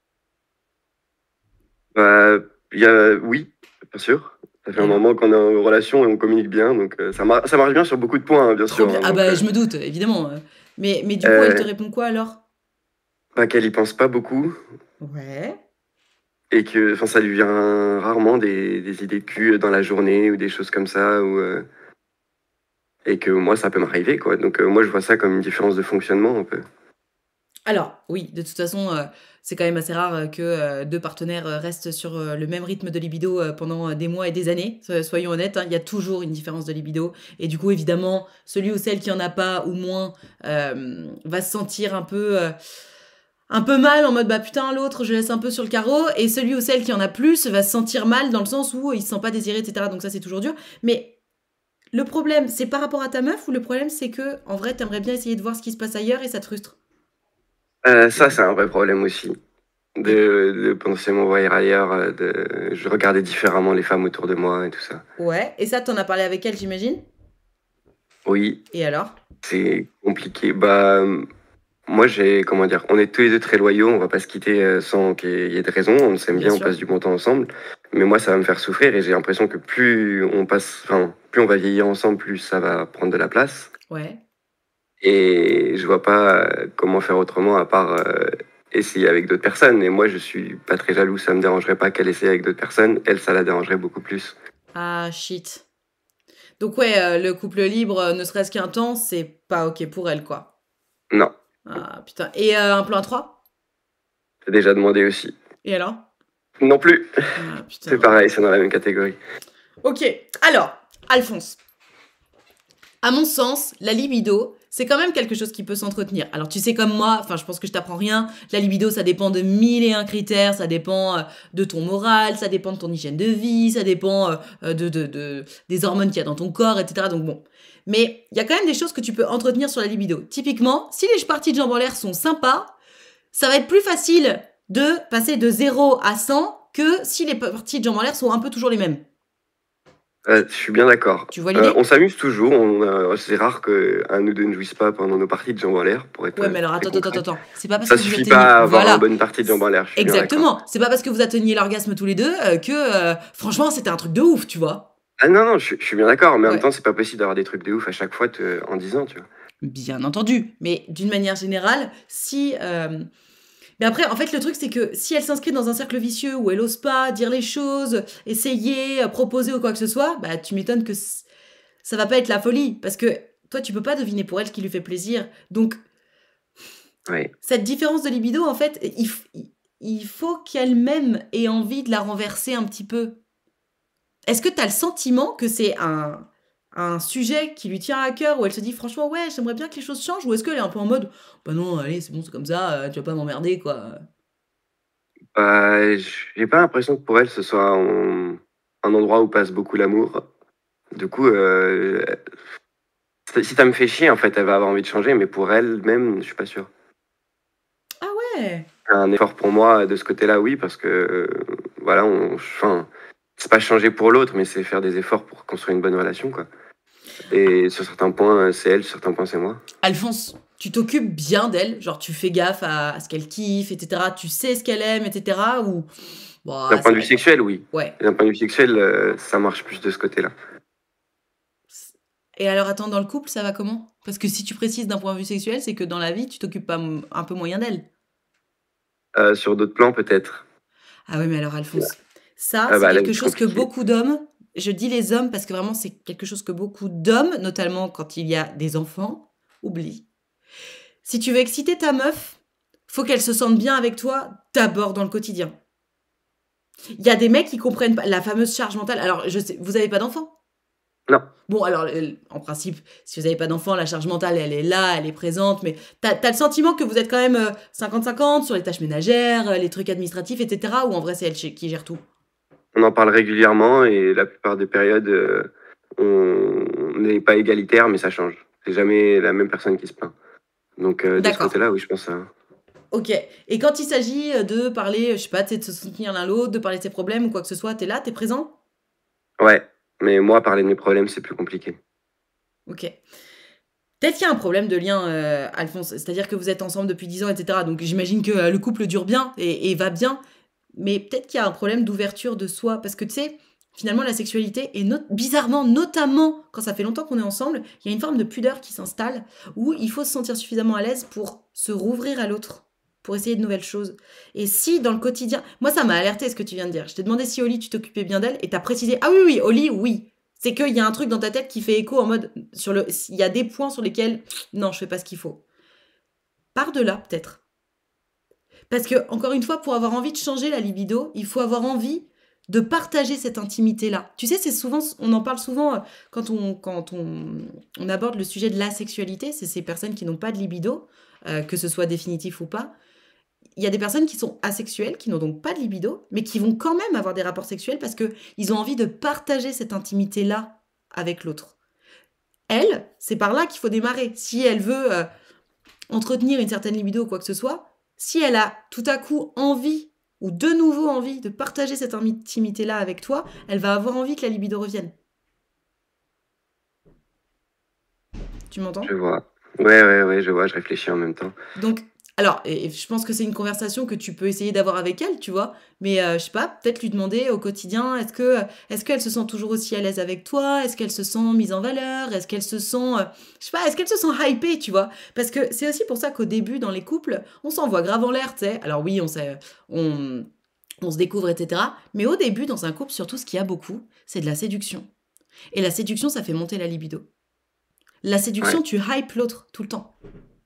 Bah, il y a, oui, bien sûr. Ça fait Et un alors? moment qu'on est en relation et on communique bien, donc euh, ça, mar- ça marche bien sur beaucoup de points, hein, bien Trop sûr. bien. hein, Ah donc, bah, euh, je me doute, évidemment. euh. Mais, mais du coup, elle te euh, répond quoi alors? pas qu'elle y pense pas beaucoup Ouais. et que, enfin, ça lui vient rarement des, des idées de cul dans la journée ou des choses comme ça, ou, euh, et que moi, ça peut m'arriver, quoi. Donc, euh, moi, je vois ça comme une différence de fonctionnement un peu. Alors, oui, de toute façon, euh, c'est quand même assez rare euh, que euh, deux partenaires euh, restent sur euh, le même rythme de libido euh, pendant euh, des mois et des années. So- soyons honnêtes, hein, il y a toujours une différence de libido. Et du coup, évidemment, celui ou celle qui en a pas ou moins euh, va se sentir un peu, euh, un peu mal en mode bah putain, l'autre, je laisse un peu sur le carreau. Et celui ou celle qui en a plus va se sentir mal dans le sens où il se sent pas désiré, et cetera. Donc ça, c'est toujours dur. Mais le problème, c'est par rapport à ta meuf ou le problème, c'est que en vrai, t'aimerais bien essayer de voir ce qui se passe ailleurs et ça te frustre? Euh, ça, c'est un vrai problème aussi. Et De, de potentiellement voir ailleurs, euh, de, je regardais différemment les femmes autour de moi et tout ça. ouais, et ça, t'en as parlé avec elle, j'imagine? Oui, Et alors? c'est compliqué. Bah, moi, j'ai, comment dire, on est tous les deux très loyaux, on va pas se quitter euh, sans qu'il y ait de raison, on s'aime Bien bien, on sûr. passe du bon temps ensemble. Mais moi, ça va me faire souffrir et j'ai l'impression que plus on passe, enfin, plus on va vieillir ensemble, plus ça va prendre de la place. Ouais. Et je vois pas euh, comment faire autrement à part euh, essayer avec d'autres personnes. Et moi, je suis pas très jaloux, ça me dérangerait pas qu'elle essaye avec d'autres personnes. Elle, ça la dérangerait beaucoup plus. Ah, shit. Donc ouais, euh, le couple libre, euh, ne serait-ce qu'un temps, c'est pas ok pour elle, quoi. Non, Ah, putain. Et euh, un plan à trois? j'ai déjà demandé aussi. Et alors? Non plus, Ah, c'est putain. pareil, c'est dans la même catégorie. Ok, alors, Alphonse. À mon sens, la libido, c'est quand même quelque chose qui peut s'entretenir. Alors tu sais comme moi, enfin je pense que je t'apprends rien, la libido ça dépend de mille et un critères, ça dépend euh, de ton moral, ça dépend de ton hygiène de vie, ça dépend euh, de, de, de- des hormones qu'il y a dans ton corps, et cetera. Donc bon. Mais il y a quand même des choses que tu peux entretenir sur la libido. Typiquement, si les parties de jambes en l'air sont sympas, ça va être plus facile de passer de zéro à cent que si les parties de jambes en l'air sont un peu toujours les mêmes. Euh, je suis bien d'accord. Tu vois Euh, l'idée? on s'amuse toujours. On, euh, c'est rare qu'un ou deux ne jouisse pas pendant nos parties de jambes en l'air, pour être Ouais, euh, mais alors très attends, attends, concret. attends, attends. C'est pas parce Ça que vous suffit atteignez. pas à avoir une Voilà. bonne partie de jambes en l'air, je suis bien d'accord. Exactement. C'est pas parce que vous atteigniez l'orgasme tous les deux euh, que, euh, franchement, c'était un truc de ouf, tu vois. Ah non, non, je, je suis bien d'accord, mais en même Ouais. temps, c'est pas possible d'avoir des trucs de ouf à chaque fois te- en dix ans, tu vois. Bien entendu. Mais d'une manière générale, si. euh, Mais après, en fait, le truc, c'est que si elle s'inscrit dans un cercle vicieux où elle ose pas dire les choses, essayer, euh, proposer ou quoi que ce soit, bah, tu m'étonnes que c- ça va pas être la folie. Parce que toi, tu peux pas deviner pour elle ce qui lui fait plaisir. Donc, Ouais. cette différence de libido, en fait, il, f- il faut qu'elle-même ait envie de la renverser un petit peu. Est-ce que tu as le sentiment que c'est un, un sujet qui lui tient à cœur, où elle se dit franchement, ouais, j'aimerais bien que les choses changent, ou est-ce qu'elle est un peu en mode, bah non, allez, c'est bon, c'est comme ça, euh, tu vas pas m'emmerder, quoi. Bah, j'ai pas l'impression que pour elle, ce soit un, un endroit où passe beaucoup l'amour. Du coup, euh, si ça me fait chier, en fait, elle va avoir envie de changer, mais pour elle-même, je suis pas sûr. Ah ouais. Un effort pour moi de ce côté-là, oui, parce que, euh, voilà, on, enfin, c'est pas changer pour l'autre, mais c'est faire des efforts pour construire une bonne relation, quoi. Et sur certains points, c'est elle, sur certains points, c'est moi. Alphonse, tu t'occupes bien d'elle, genre tu fais gaffe à, à ce qu'elle kiffe, et cetera. Tu sais ce qu'elle aime, et cetera. Ou bon, D'un ça point de va vue être- sexuel, oui. Ouais. D'un point de vue sexuel, euh, ça marche plus de ce côté-là. Et alors attends, dans le couple, ça va comment? Parce que si tu précises d'un point de vue sexuel, c'est que dans la vie, tu t'occupes pas m- un peu moyen d'elle. Euh, sur d'autres plans, peut-être. Ah oui, mais alors Alphonse, ça, Ah c'est bah là, quelque c'est chose que compliqué. beaucoup d'hommes, je dis les hommes parce que vraiment c'est quelque chose que beaucoup d'hommes, notamment quand il y a des enfants, oublient. Si tu veux exciter ta meuf, faut qu'elle se sente bien avec toi d'abord dans le quotidien. Il y a des mecs qui comprennent pas la fameuse charge mentale. Alors, je sais, vous avez pas d'enfant? Non, Bon, alors, euh, en principe, si vous n'avez pas d'enfant, la charge mentale, elle est là, elle est présente, mais t'as as le sentiment que vous êtes quand même euh, cinquante cinquante sur les tâches ménagères, euh, les trucs administratifs, et cetera. Ou en vrai, c'est elle qui gère tout? on en parle régulièrement et la plupart des périodes, euh, on n'est pas égalitaire, mais ça change. C'est jamais la même personne qui se plaint. Donc euh, de ce D'accord. côté-là, oui, je pense à... Ok. Et quand il s'agit euh, de parler, je sais pas, tu sais, de se soutenir l'un l'autre, de parler de ses problèmes ou quoi que ce soit, t'es là, t'es présent? Ouais, mais moi, parler de mes problèmes, c'est plus compliqué. Ok. Peut-être qu'il y a un problème de lien, euh, Alphonse. C'est-à-dire que vous êtes ensemble depuis dix ans, et cetera. Donc j'imagine que euh, le couple dure bien et, et va bien. Mais peut-être qu'il y a un problème d'ouverture de soi. Parce que tu sais, finalement, la sexualité, et no- bizarrement, notamment quand ça fait longtemps qu'on est ensemble, il y a une forme de pudeur qui s'installe où il faut se sentir suffisamment à l'aise pour se rouvrir à l'autre, pour essayer de nouvelles choses. Et si dans le quotidien. Moi, ça m'a alerté ce que tu viens de dire. Je t'ai demandé si au lit tu t'occupais bien d'elle et t'as précisé: ah oui, oui, au lit, oui. C'est qu'il y a un truc dans ta tête qui fait écho en mode. Sur le, il y a des points sur lesquels. Non, je fais pas ce qu'il faut. Par de là, peut-être. Parce que, encore une fois, pour avoir envie de changer la libido, il faut avoir envie de partager cette intimité-là. Tu sais, c'est souvent, on en parle souvent euh, quand on, quand on, on aborde le sujet de la sexualité, c'est ces personnes qui n'ont pas de libido, euh, que ce soit définitif ou pas. Il y a des personnes qui sont asexuelles, qui n'ont donc pas de libido, mais qui vont quand même avoir des rapports sexuels parce qu'ils ont envie de partager cette intimité-là avec l'autre. Elle, c'est par là qu'il faut démarrer. Si elle veut euh, entretenir une certaine libido ou quoi que ce soit, si elle a tout à coup envie, ou de nouveau envie, de partager cette intimité-là avec toi, elle va avoir envie que la libido revienne. Tu m'entends? Je vois. Ouais, ouais, ouais, je vois, je réfléchis en même temps. Donc, alors, et, et je pense que c'est une conversation que tu peux essayer d'avoir avec elle, tu vois, mais euh, je sais pas, peut-être lui demander au quotidien, est-ce que est-ce qu'elle se sent toujours aussi à l'aise avec toi? Est-ce qu'elle se sent mise en valeur? Est-ce qu'elle se sent, euh, je sais pas, est-ce qu'elle se sent hypée, tu vois? Parce que c'est aussi pour ça qu'au début, dans les couples, on s'envoie grave en l'air, tu sais. Alors oui, on, sait, on, on se découvre, et cetera. Mais au début, dans un couple, surtout, ce qu'il y a beaucoup, c'est de la séduction. Et la séduction, ça fait monter la libido. La séduction, Ouais. tu hypes l'autre tout le temps.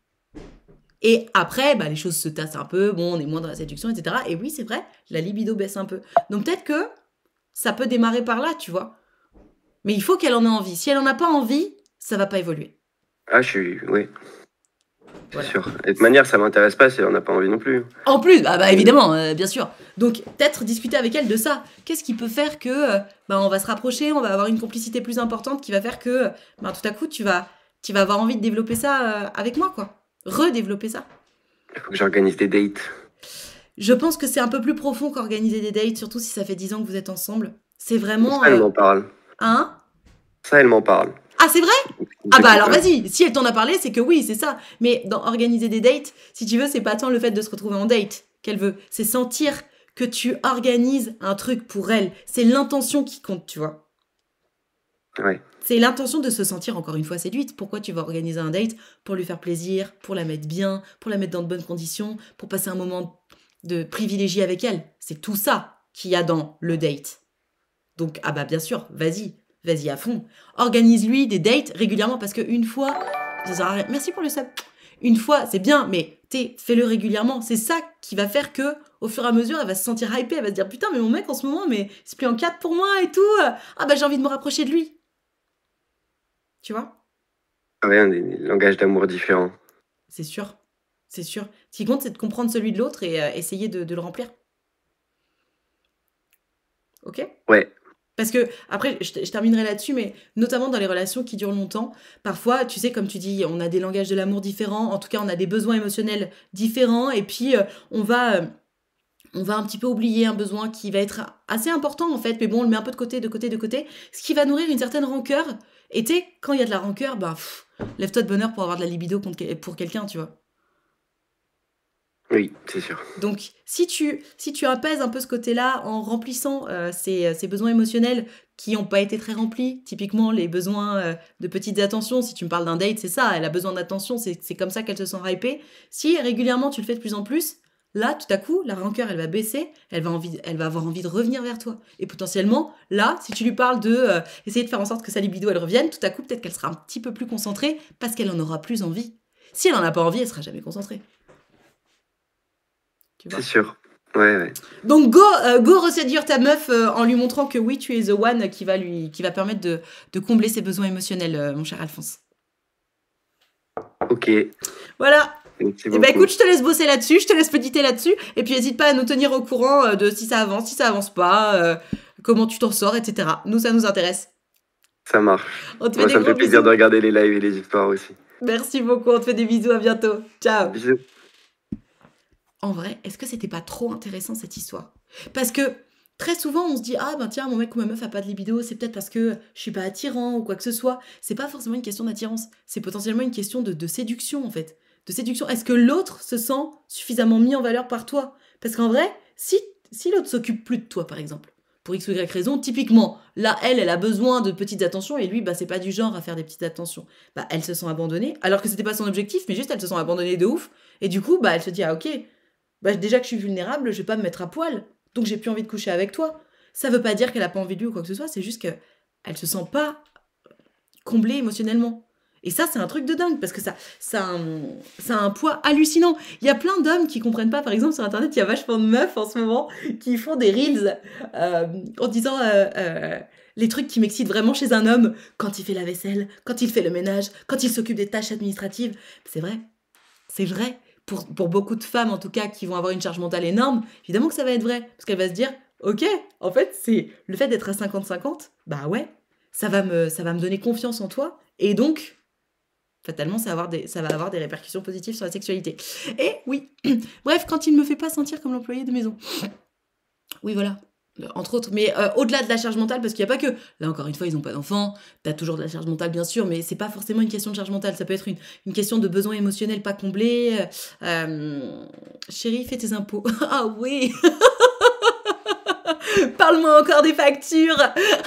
Et après, bah, les choses se tassent un peu, bon, on est moins dans la séduction, et cetera. Et oui, c'est vrai, la libido baisse un peu. Donc peut-être que ça peut démarrer par là, tu vois. Mais il faut qu'elle en ait envie. Si elle en a pas envie, ça va pas évoluer. Ah, je suis... Oui, c'est Voilà. sûr. Et de toute manière, ça m'intéresse pas si on n'a pas envie non plus. En plus, ah bah évidemment, euh, bien sûr. Donc peut-être discuter avec elle de ça. Qu'est-ce qui peut faire que euh, bah, on va se rapprocher, on va avoir une complicité plus importante qui va faire que euh, bah, tout à coup tu vas, tu vas avoir envie de développer ça euh, avec moi, quoi. Redévelopper ça. Il faut que j'organise des dates. Je pense que c'est un peu plus profond qu'organiser des dates, surtout si ça fait dix ans que vous êtes ensemble. C'est Ça, vraiment... elle euh, m'en parle. Hein? Ça, elle m'en parle. Ah, c'est vrai? Donc, Ah bah t'inquiète alors pas. vas-y, si elle t'en a parlé, c'est que oui, c'est ça. Mais dans organiser des dates, si tu veux, c'est pas tant le fait de se retrouver en date qu'elle veut. C'est sentir que tu organises un truc pour elle. C'est l'intention qui compte, tu vois. Ouais. C'est l'intention de se sentir encore une fois séduite. Pourquoi tu vas organiser un date? Pour lui faire plaisir, pour la mettre bien, pour la mettre dans de bonnes conditions, pour passer un moment de privilégié avec elle. C'est tout ça qu'il y a dans le date. Donc, ah bah bien sûr, vas-y, vas-y à fond. Organise-lui des dates régulièrement parce qu'une fois, ça sert à rien. Merci pour le sub. Une fois, c'est bien, mais t'es, fais-le régulièrement. C'est ça qui va faire que, au fur et à mesure, elle va se sentir hypée. Elle va se dire, putain, mais mon mec en ce moment, mais c'est plus en quatre pour moi et tout. Ah bah j'ai envie de me rapprocher de lui. Tu vois? Ouais, on a des langages d'amour différents. C'est sûr. C'est sûr. Ce qui compte, c'est de comprendre celui de l'autre et euh, essayer de, de le remplir. Ok? Ouais. Parce que, après, je, je terminerai là-dessus, mais notamment dans les relations qui durent longtemps, parfois, tu sais, comme tu dis, on a des langages de l'amour différents, en tout cas, on a des besoins émotionnels différents, et puis euh, on va... euh, on va un petit peu oublier un besoin qui va être assez important en fait, mais bon, on le met un peu de côté, de côté, de côté, ce qui va nourrir une certaine rancœur. Et tu sais, quand il y a de la rancœur, bah, pff, lève-toi de bonne heure pour avoir de la libido contre, pour quelqu'un, tu vois. Oui, c'est sûr. Donc, si tu, si tu apaises un peu ce côté-là en remplissant euh, ces, ces besoins émotionnels qui n'ont pas été très remplis, typiquement les besoins euh, de petites attentions, si tu me parles d'un date, c'est ça, elle a besoin d'attention, c'est c'est comme ça qu'elle se sent hypée. Si régulièrement tu le fais de plus en plus, là, tout à coup, la rancœur, elle va baisser, elle va, envie, elle va avoir envie de revenir vers toi. Et potentiellement, là, si tu lui parles de euh, essayer de faire en sorte que sa libido, elle revienne, tout à coup, peut-être qu'elle sera un petit peu plus concentrée parce qu'elle en aura plus envie. Si elle en a pas envie, elle sera jamais concentrée. Tu vois. C'est sûr. Ouais, ouais. Donc go, euh, go reséduire ta meuf euh, en lui montrant que oui, tu es the one qui va lui, qui va permettre de, de combler ses besoins émotionnels, euh, mon cher Alphonse. Ok. Voilà. Merci Et bah beaucoup. écoute, je te laisse bosser là-dessus, je te laisse méditer là-dessus, et puis n'hésite pas à nous tenir au courant euh, de si ça avance, si ça avance pas, euh, comment tu t'en sors, et cetera. Nous, ça nous intéresse. Ça marche. On te fait Moi, des ça me gros fait plaisir bisous. de regarder les lives et les histoires aussi. Merci beaucoup, on te fait des bisous, à bientôt. Ciao. Bisous. En vrai, est-ce que c'était pas trop intéressant cette histoire? Parce que très souvent, on se dit ah ben tiens, mon mec ou ma meuf a pas de libido, c'est peut-être parce que je suis pas attirant ou quoi que ce soit. C'est pas forcément une question d'attirance, c'est potentiellement une question de, de séduction en fait. De séduction. Est-ce que l'autre se sent suffisamment mis en valeur par toi? Parce qu'en vrai, si, si l'autre s'occupe plus de toi par exemple, pour X ou Y raison, typiquement, là, elle, elle a besoin de petites attentions et lui, bah, c'est pas du genre à faire des petites attentions. Bah, elle se sent abandonnée, alors que c'était pas son objectif, mais juste elle se sent abandonnée de ouf. Et du coup, bah, elle se dit ah ok. Bah, déjà que je suis vulnérable, je vais pas me mettre à poil. Donc j'ai plus envie de coucher avec toi. Ça veut pas dire qu'elle a pas envie de lui ou quoi que ce soit, c'est juste qu'elle se sent pas comblée émotionnellement. Et ça, c'est un truc de dingue, parce que ça, ça, a un, ça a un poids hallucinant. Il y a plein d'hommes qui comprennent pas, par exemple, sur Internet, il y a vachement de meufs en ce moment qui font des reels euh, en disant euh, euh, les trucs qui m'excitent vraiment chez un homme, quand il fait la vaisselle, quand il fait le ménage, quand il s'occupe des tâches administratives. C'est vrai, c'est vrai. Pour, pour beaucoup de femmes, en tout cas, qui vont avoir une charge mentale énorme, évidemment que ça va être vrai. Parce qu'elle va se dire, ok, en fait, c'est le fait d'être à cinquante cinquante, bah ouais, ça va, me, ça va me donner confiance en toi. Et donc, fatalement, ça va avoir des, ça va avoir des répercussions positives sur la sexualité. Et oui, bref, quand il ne me fait pas sentir comme l'employé de maison. Oui, voilà. Entre autres, mais euh, au-delà de la charge mentale, parce qu'il n'y a pas que, là encore une fois, ils n'ont pas d'enfants, t'as toujours de la charge mentale bien sûr, mais c'est pas forcément une question de charge mentale, ça peut être une, une question de besoin émotionnel pas comblé. Euh, chérie, fais tes impôts. Ah oui. Parle-moi encore des factures.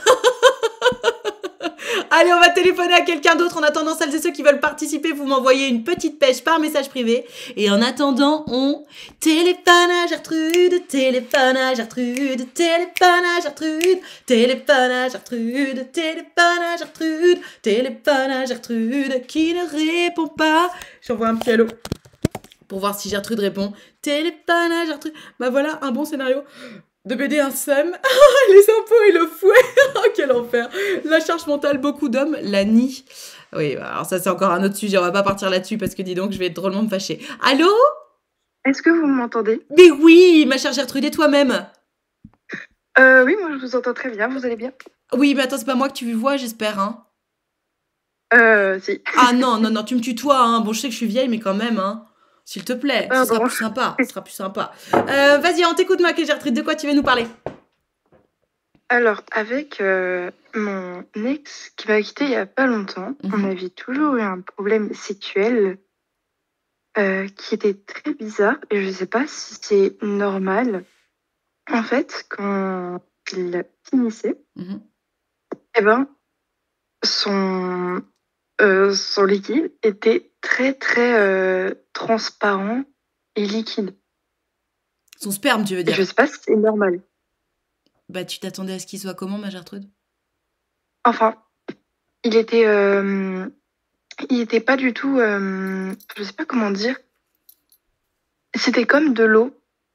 Allez, on va téléphoner à quelqu'un d'autre. En attendant, celles et ceux qui veulent participer, vous m'envoyez une petite pêche par message privé. Et en attendant, on téléphone à Gertrude, téléphone à Gertrude, téléphone à Gertrude, téléphone à Gertrude, téléphone à Gertrude, téléphone à Gertrude, qui ne répond pas. J'envoie un petit allô pour voir si Gertrude répond. Téléphone à Gertrude. Bah voilà, un bon scénario de B D, un seum. Les impôts et le fouet. Oh, quel enfer. La charge mentale, beaucoup d'hommes la nient. Oui, alors ça c'est encore un autre sujet, on va pas partir là-dessus parce que dis donc, je vais drôlement me fâcher. Allô? Est-ce que vous m'entendez? Mais oui, ma chère Gertrude, et toi-même? Euh, oui, moi je vous entends très bien, vous allez bien? Oui, mais attends, c'est pas moi que tu vois, j'espère, hein? Euh, si. Ah non, non, non, tu me tutoies, hein? Bon, je sais que je suis vieille, mais quand même, hein? S'il te plaît, ce sera Pardon. plus sympa, ce sera plus sympa. Euh, vas-y, on t'écoute, ma Gertrude, de quoi tu veux nous parler? Alors, avec euh, mon ex qui m'a quitté il y a pas longtemps, Mhm. on avait toujours eu un problème sexuel euh, qui était très bizarre et je sais pas si c'est normal. En fait, quand il finissait, Mhm. eh ben, son, euh, son liquide était très très euh, transparent et liquide. Son sperme, tu veux Et dire? je sais pas si c'est normal. Bah, tu t'attendais à ce qu'il soit comment, ma Gertrude? Enfin, il était, euh, il était pas du tout, euh, je sais pas comment dire. C'était comme de l'eau.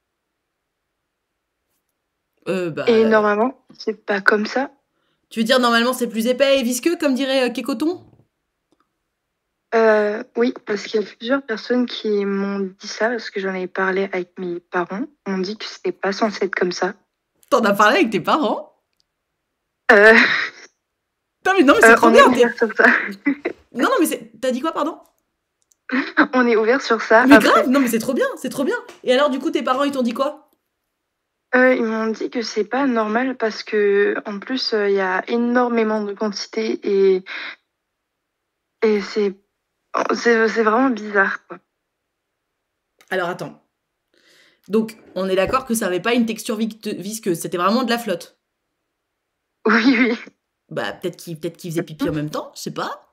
Euh, bah... Et normalement, c'est pas comme ça. Tu veux dire, normalement, c'est plus épais et visqueux, comme dirait euh, Kékoton? Euh, oui, parce qu'il y a plusieurs personnes qui m'ont dit ça, parce que j'en ai parlé avec mes parents. On m'a dit que c'était pas censé être comme ça. T'en as parlé avec tes parents? Euh, Non, mais, non, mais c'est euh, trop on bien. est ouvert sur ça. Non, non, mais c'est... T'as dit quoi, pardon? On est ouvert sur ça. Mais Après, grave, non, mais c'est trop bien, c'est trop bien. Et alors, du coup, tes parents, ils t'ont dit quoi? Euh, ils m'ont dit que c'est pas normal parce que en plus euh, il y a énormément de quantité et, et c'est c'est c'est vraiment bizarre quoi. Alors attends. Donc, on est d'accord que ça n'avait pas une texture vic- visqueuse, c'était vraiment de la flotte. Oui, oui. Bah, peut-être qu'il peut-être qu'il faisait pipi en même temps, je sais pas.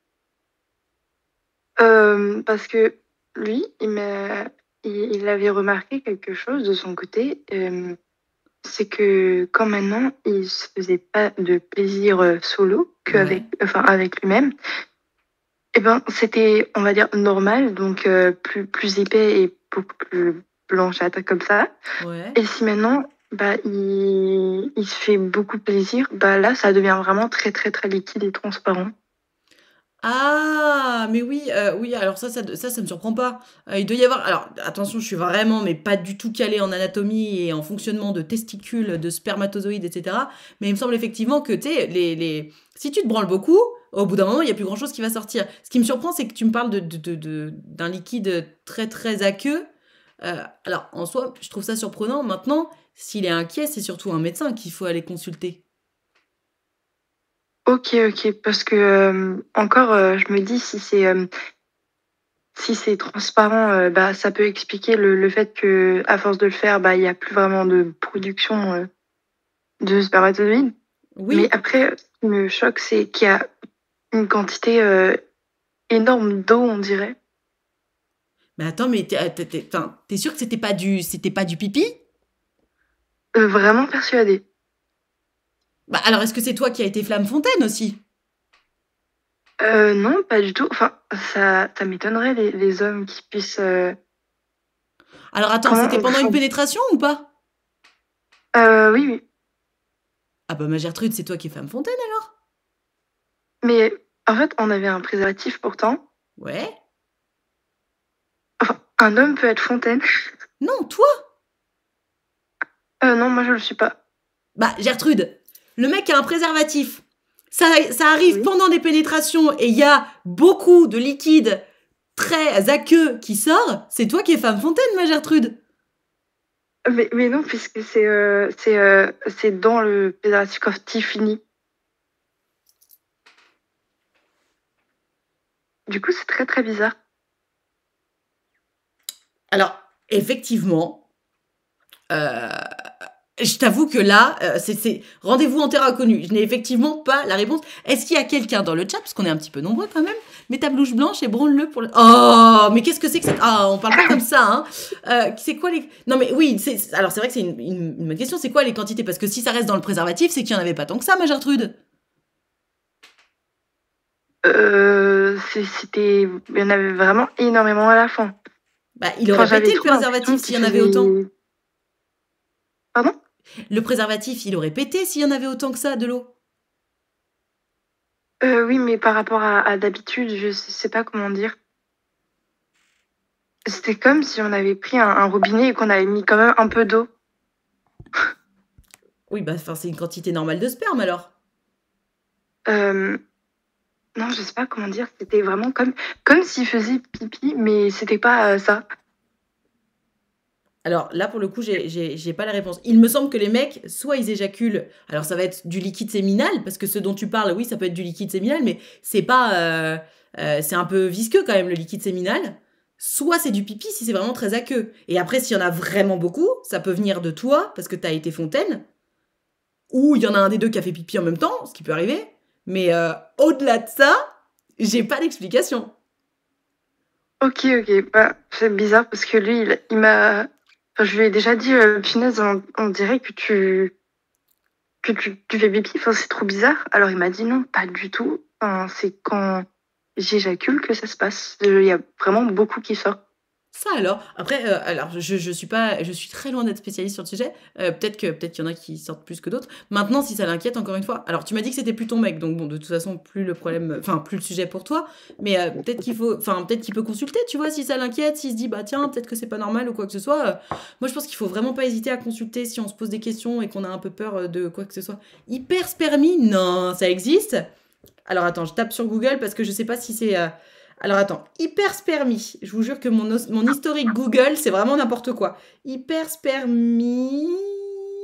Euh, parce que lui, il m'a il, il avait remarqué quelque chose de son côté. Euh, c'est que quand maintenant il se faisait pas de plaisir euh, solo qu'avec Ouais. enfin avec lui-même, eh ben c'était on va dire normal donc euh, plus plus épais et beaucoup plus blanchâtre comme ça. Ouais. Et si maintenant bah il, il se fait beaucoup plaisir, bah là ça devient vraiment très très très liquide et transparent. Ah, mais oui, euh, oui, alors ça, ça, ça, ça me surprend pas. Euh, il doit y avoir. Alors, attention, je suis vraiment, mais pas du tout calée en anatomie et en fonctionnement de testicules, de spermatozoïdes, et cetera. Mais il me semble effectivement que, tu sais, les, les... si tu te branles beaucoup, au bout d'un moment, il n'y a plus grand chose qui va sortir. Ce qui me surprend, c'est que tu me parles de, de, de- de- d'un liquide très, très aqueux. Euh, alors, en soi, je trouve ça surprenant. Maintenant, s'il est inquiet, c'est surtout un médecin qu'il faut aller consulter. Ok, ok, parce que euh, encore euh, je me dis si c'est euh, si c'est transparent, euh, bah ça peut expliquer le, le fait que à force de le faire, bah il y a plus vraiment de production euh, de spermatozoïdes. Mais Oui, après, ce qui me choque, c'est qu'il y a une quantité euh, énorme d'eau, on dirait. mais attends, mais t'es, t'es, t'es- enfin, t'es sûr que c'était pas du, c'était pas du pipi? Euh, vraiment persuadée. Bah alors, est-ce que c'est toi qui as été flamme fontaine aussi? Euh, non, pas du tout. Enfin, ça, ça m'étonnerait les, les hommes qui puissent. euh, Alors attends, Comment c'était on pendant une fait? pénétration ou pas? Euh, oui, oui. Ah bah ma Gertrude, c'est toi qui es femme fontaine alors? Mais en fait, on avait un préservatif pourtant. Ouais. Enfin, un homme peut être fontaine. Non, toi? Euh, non, moi je le suis pas. Bah Gertrude, le mec a un préservatif. Ça, ça arrive Oui. pendant des pénétrations et il y a beaucoup de liquide très aqueux qui sort. C'est toi qui es femme fontaine, ma Gertrude. Mais, mais non, puisque c'est euh, c'est euh, c'est dans le préservatif quand il finit. Du coup, c'est très très bizarre. Alors, effectivement, euh, je t'avoue que là, euh, c'est c'est rendez-vous en terre inconnue. Je n'ai effectivement pas la réponse. Est-ce qu'il y a quelqu'un dans le chat, parce qu'on est un petit peu nombreux quand même, mets ta blouse blanche et branle-le pour le... Oh, mais qu'est-ce que c'est que ça? Ah, on parle pas comme ça, hein. Euh, c'est quoi les... Non mais oui, c'est... alors c'est vrai que c'est une, une, une bonne question. C'est quoi les quantités? Parce que si ça reste dans le préservatif, c'est qu'il y en avait pas tant que ça, ma Gertrude. Euh, c'est- c'était, il y en avait vraiment énormément à la fin. Bah, il Enfin, aurait pété j'avais le trop l'impression préservatif s'il qu'il y en avait faisait. autant. Pardon? Le préservatif, il aurait pété s'il y en avait autant que ça, de l'eau. Euh, oui, mais par rapport à, à d'habitude, je sais, sais pas comment dire. C'était comme si on avait pris un, un robinet et qu'on avait mis quand même un peu d'eau. Oui, bah, enfin, c'est une quantité normale de sperme alors. Euh, non, je sais pas comment dire. C'était vraiment comme comme s'il faisait pipi, mais c'était pas euh, ça. Alors là, pour le coup, j'ai- j'ai j'ai pas la réponse. Il me semble que les mecs, soit ils éjaculent, alors ça va être du liquide séminal, parce que ce dont tu parles, oui, ça peut être du liquide séminal, mais c'est pas. euh, euh, c'est un peu visqueux quand même, le liquide séminal. Soit c'est du pipi si c'est vraiment très aqueux. Et après, s'il y en a vraiment beaucoup, ça peut venir de toi, parce que t'as été fontaine, ou il y en a un des deux qui a fait pipi en même temps, ce qui peut arriver. Mais euh, au-delà de ça, j'ai pas d'explication. Ok, ok. Bah, c'est bizarre parce que lui, il, il m'a. Enfin, je lui ai déjà dit, euh, punaise, on, on dirait que tu que tu, tu fais pipi. Enfin, c'est trop bizarre. Alors il m'a dit non, pas du tout. Enfin, c'est quand j'éjacule que ça se passe. Il y a vraiment beaucoup qui sort. Ça alors. Après, euh, alors je, je suis pas, je suis très loin d'être spécialiste sur le sujet. Euh, peut-être que peut-être qu'il y en a qui sortent plus que d'autres. Maintenant, si ça l'inquiète, encore une fois. Alors, tu m'as dit que c'était plus ton mec, donc bon, de toute façon, plus le problème, enfin plus le sujet pour toi. Mais euh, peut-être qu'il faut, enfin peut-être qu'il peut consulter, tu vois, si ça l'inquiète, s'il se dit bah tiens, peut-être que c'est pas normal ou quoi que ce soit. Euh, moi, je pense qu'il faut vraiment pas hésiter à consulter si on se pose des questions et qu'on a un peu peur euh, de quoi que ce soit. Hyperspermie, non, ça existe. Alors attends, je tape sur Google parce que je sais pas si c'est. euh, Alors attends, hyperspermie. Je vous jure que mon, os- mon historique Google, c'est vraiment n'importe quoi. Hyperspermie.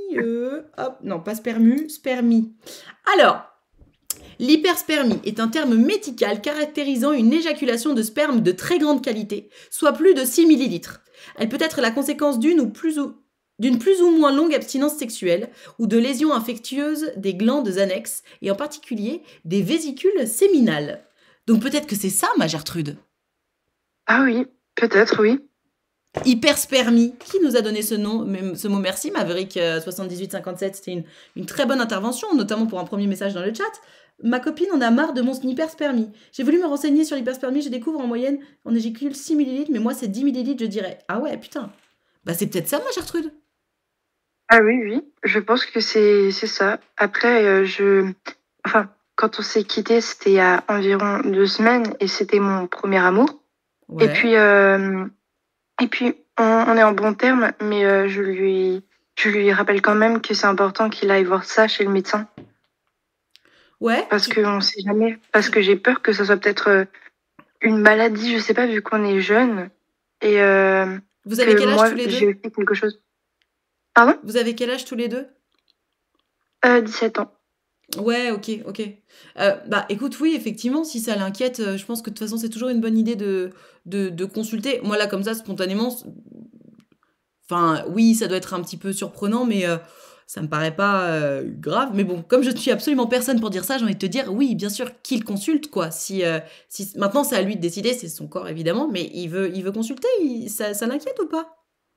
euh, hop, non, pas spermu, spermie. Alors, l'hyperspermie est un terme médical caractérisant une éjaculation de sperme de très grande qualité, soit plus de six millilitres. Elle peut être la conséquence d'une ou plus ou d'une plus ou moins longue abstinence sexuelle ou de lésions infectieuses des glandes annexes et en particulier des vésicules séminales. Donc peut-être que c'est ça, ma Gertrude. Ah oui, peut-être, oui. Hyperspermie. Qui nous a donné ce nom, même ce mot? Merci, Maverick euh, soixante-dix-huit cinquante-sept. C'était une, une très bonne intervention, notamment pour un premier message dans le chat. Ma copine en a marre de mon hyperspermie. J'ai voulu me renseigner sur l'hyperspermie, je découvre en moyenne, on éjacule six millilitres, mais moi c'est dix millilitres, je dirais. Ah ouais, putain. Bah c'est peut-être ça, ma Gertrude. Ah oui, oui, je pense que c'est c'est ça. Après, euh, je... Enfin, quand on s'est quitté, c'était il y a environ deux semaines et c'était mon premier amour. Ouais. Et puis, euh, et puis on, on est en bon terme, mais euh, je lui, je lui rappelle quand même que c'est important qu'il aille voir ça chez le médecin. Ouais. Parce tu- qu'on sait jamais. Parce que j'ai peur que ça soit peut-être euh, une maladie, je sais pas, vu qu'on est jeune. Et euh, Vous avez que quel âge moi, tous les j'ai deux aussi quelque chose. Pardon? Vous avez quel âge tous les deux euh, dix-sept ans. Ouais, ok, ok. Euh, bah écoute, oui, effectivement, si ça l'inquiète, euh, je pense que de toute façon, c'est toujours une bonne idée de, de, de consulter. Moi, là, comme ça, spontanément, c- enfin, oui, ça doit être un petit peu surprenant, mais euh, ça me paraît pas euh, grave. Mais bon, comme je ne suis absolument personne pour dire ça, j'ai envie de te dire, oui, bien sûr, qu'il consulte, quoi. Si, euh, si, maintenant, c'est à lui de décider, c'est son corps, évidemment, mais il veut, il veut consulter, il- ça, ça l'inquiète ou pas?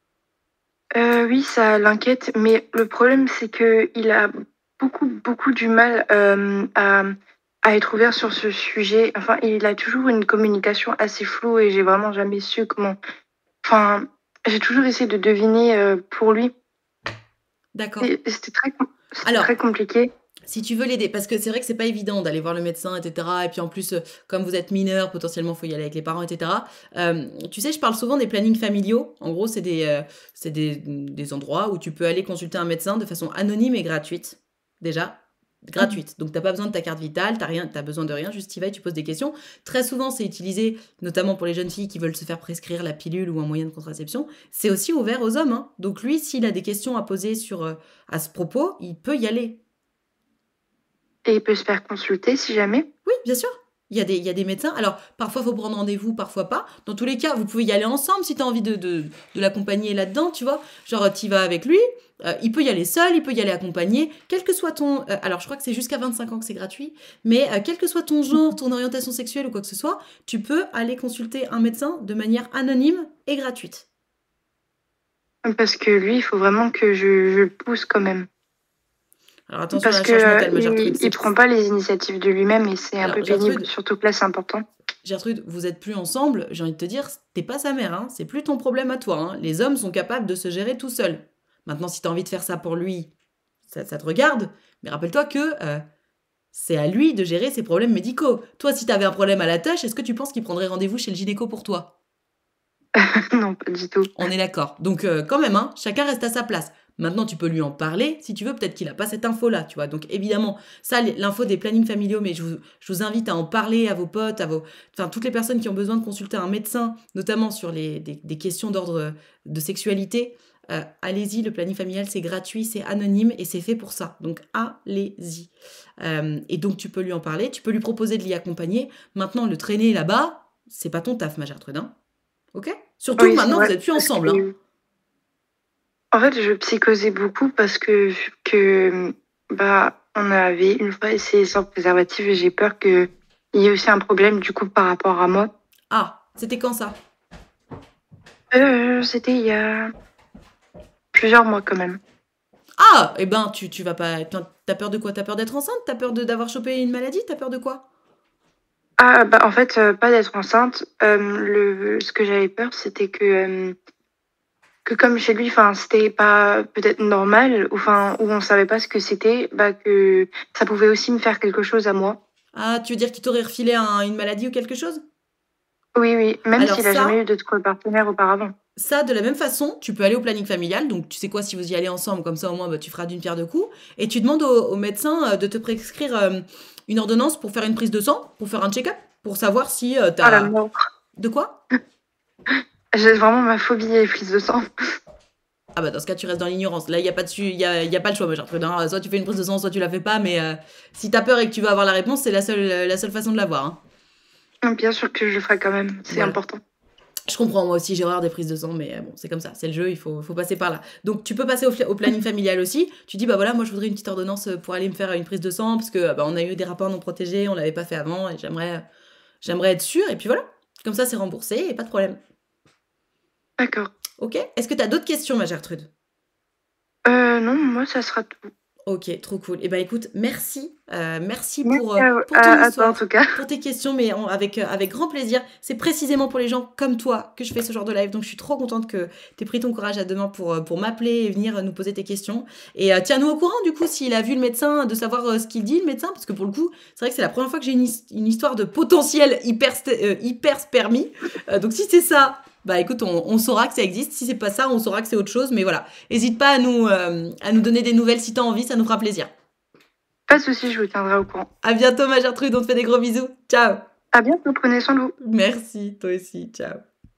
Euh, oui, ça l'inquiète, mais le problème, c'est que il a beaucoup, beaucoup du mal euh, à, à être ouvert sur ce sujet. Enfin, il a toujours une communication assez floue et j'ai vraiment jamais su comment. Enfin, j'ai toujours essayé de deviner euh, pour lui. D'accord. Et c'était très, com- c'était Alors, très compliqué. si tu veux l'aider, parce que c'est vrai que c'est pas évident d'aller voir le médecin, et cetera. Et puis en plus, euh, comme vous êtes mineur, potentiellement, faut y aller avec les parents, et cetera. Euh, tu sais, je parle souvent des plannings familiaux. En gros, c'est des, euh, c'est des, des endroits où tu peux aller consulter un médecin de façon anonyme et gratuite. Déjà, gratuite. Donc, t'as pas besoin de ta carte vitale, t'as rien, t'as besoin de rien, juste y vas et tu poses des questions. Très souvent, c'est utilisé, notamment pour les jeunes filles qui veulent se faire prescrire la pilule ou un moyen de contraception. C'est aussi ouvert aux hommes, hein. Donc, lui, s'il a des questions à poser sur, euh, à ce propos, il peut y aller. Et il peut se faire consulter si jamais. Oui, bien sûr. Il y a des, il y a des médecins. Alors, parfois, il faut prendre rendez-vous, parfois pas. Dans tous les cas, vous pouvez y aller ensemble si tu as envie de, de, de l'accompagner là-dedans, tu vois. Genre, tu vas avec lui. Euh, il peut y aller seul, il peut y aller accompagné. Quel que soit ton... euh, alors, je crois que c'est jusqu'à vingt-cinq ans que c'est gratuit. Mais euh, quel que soit ton genre, ton orientation sexuelle ou quoi que ce soit, tu peux aller consulter un médecin de manière anonyme et gratuite. Parce que lui, il faut vraiment que je, je le pousse quand même. Alors, attention à Parce la que charge euh, mentale, ma il, Gertrude. il c'est- prend pas les initiatives de lui-même et c'est un Alors, peu pénible. Gertrude, Surtout que là, c'est important. Gertrude, vous êtes plus ensemble, j'ai envie de te dire, t'es pas sa mère, hein. C'est plus ton problème à toi, hein. Les hommes sont capables de se gérer tout seuls. Maintenant, si t'as envie de faire ça pour lui, ça, ça te regarde, mais rappelle-toi que euh, c'est à lui de gérer ses problèmes médicaux. Toi, si t'avais un problème à la tâche, est-ce que tu penses qu'il prendrait rendez-vous chez le gynéco pour toi? Non, pas du tout. On est d'accord. Donc, euh, quand même, hein, chacun reste à sa place. Maintenant, tu peux lui en parler. Si tu veux, peut-être qu'il n'a pas cette info-là, tu vois. Donc, évidemment, ça, les- l'info des plannings familiaux, mais je vous, je vous invite à en parler à vos potes, à vos... Enfin, toutes les personnes qui ont besoin de consulter un médecin, notamment sur les, des, des questions d'ordre euh, de sexualité. Euh, allez-y, le planning familial, c'est gratuit, c'est anonyme et c'est fait pour ça. Donc, allez-y. Euh, et donc, tu peux lui en parler, tu peux lui proposer de l'y accompagner. Maintenant, le traîner là-bas, c'est pas ton taf, ma Gertrude, hein. Ok? Surtout Oui, que c'est maintenant, vous vrai. n'êtes plus Parce ensemble, hein. que, en fait, je psychosais beaucoup parce que, vu que bah, on avait une fois essayé sans préservatif et j'ai peur qu'il y ait aussi un problème du coup par rapport à moi. Ah, c'était quand ça? Euh, c'était il y a plusieurs mois quand même. Ah, eh ben, tu, tu vas pas... T'as t'as peur de quoi? T'as peur d'être enceinte? T'as peur de- d'avoir chopé une maladie? T'as peur de quoi? Ah, bah, en fait, euh, pas d'être enceinte. Euh, le, ce que j'avais peur, c'était que, euh, que comme chez lui, enfin, c'était pas peut-être normal, ou enfin, où on savait pas ce que c'était, bah, que ça pouvait aussi me faire quelque chose à moi. Ah, tu veux dire qu'il t'aurait refilé un- une maladie ou quelque chose? Oui, oui, même Alors s'il a jamais ça, eu d'autres partenaires auparavant. ça, de la même façon, tu peux aller au planning familial. Donc, tu sais quoi, si vous y allez ensemble, comme ça, au moins, bah, tu feras d'une pierre deux coups. Et tu demandes au, au médecin euh, de te prescrire euh, une ordonnance pour faire une prise de sang, pour faire un check-up, pour savoir si euh, Ah la t'as... mort. De quoi? J'ai vraiment ma phobie des prises de sang. Ah Ah bah dans ce cas, tu restes dans l'ignorance. Là, il n'y a, pas de su- y a, y a pas le choix, ma Gertrude. Hein. Soit tu fais une prise de sang, soit tu la fais pas. Mais euh, si t'as peur et que tu veux avoir la réponse, c'est la seule, la seule façon de l'avoir. Hein. Ah, bien sûr que je le ferai quand même, c'est Voilà. important. Je comprends, moi aussi, j'ai horreur des prises de sang, mais euh, bon, c'est comme ça, c'est le jeu, il faut, faut passer par là. Donc, tu peux passer au, fla- au planning familial aussi. Tu dis, bah voilà, moi, je voudrais une petite ordonnance pour aller me faire une prise de sang, parce que bah, on a eu des rapports non protégés, on l'avait pas fait avant, et j'aimerais, j'aimerais être sûre, et puis voilà. Comme ça, c'est remboursé, et pas de problème. D'accord. Ok? Est-ce que tu as d'autres questions, ma Gertrude? Euh, non, moi, ça sera tout. Ok, trop cool. Et bah écoute, merci, euh, merci Merci pour, euh, à, pour ton à- à toi, en histoire, tout cas. pour tes questions, mais en- avec, euh, avec grand plaisir. C'est précisément pour les gens comme toi que je fais ce genre de live, donc je suis trop contente que tu aies pris ton courage à deux mains pour, euh, pour m'appeler et venir euh, nous poser tes questions. Et euh, tiens-nous au courant, du coup, s'il a vu le médecin, de savoir euh, ce qu'il dit, le médecin, parce que pour le coup, c'est vrai que c'est la première fois que j'ai une, his- une histoire de potentiel hyper, euh, hyper spermie. Euh, donc si c'est ça, bah écoute, on, on saura que ça existe. Si c'est pas ça, on saura que c'est autre chose. Mais voilà, n'hésite pas à nous, euh, à nous donner des nouvelles si t'as envie, ça nous fera plaisir. Pas de soucis, je vous tiendrai au courant. À bientôt, ma Gertrude, on te fait des gros bisous. Ciao. À bientôt, prenez soin de vous. Merci, toi aussi, ciao.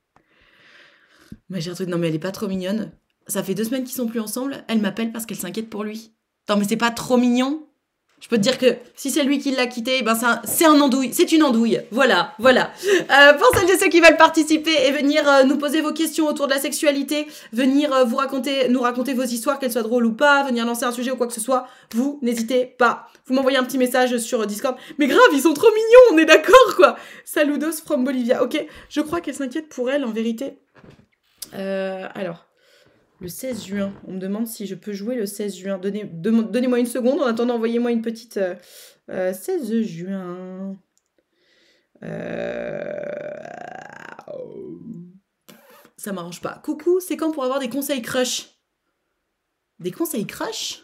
Ma Gertrude, non mais elle est pas trop mignonne. Ça fait deux semaines qu'ils sont plus ensemble, elle m'appelle parce qu'elle s'inquiète pour lui. Non mais c'est pas trop mignon. Je peux te dire que si c'est lui qui l'a quitté, ben c'est un, c'est un andouille, c'est une andouille. Voilà, voilà. Euh, pour celles et ceux qui veulent participer et venir euh, nous poser vos questions autour de la sexualité, venir euh, vous raconter, nous raconter vos histoires, qu'elles soient drôles ou pas, venir lancer un sujet ou quoi que ce soit, vous n'hésitez pas. Vous m'envoyez un petit message sur Discord. Mais grave, ils sont trop mignons, on est d'accord quoi. Saludos from Bolivia. Ok, je crois qu'elle s'inquiète pour elle en vérité. Euh, alors. Le seize juin. On me demande si je peux jouer le seize juin. Donnez, dem- donnez-moi une seconde. En attendant, envoyez-moi une petite... Euh, euh, seize juin. Euh... Ça m'arrange pas. Coucou, c'est quand pour avoir des conseils crush? Des conseils crush?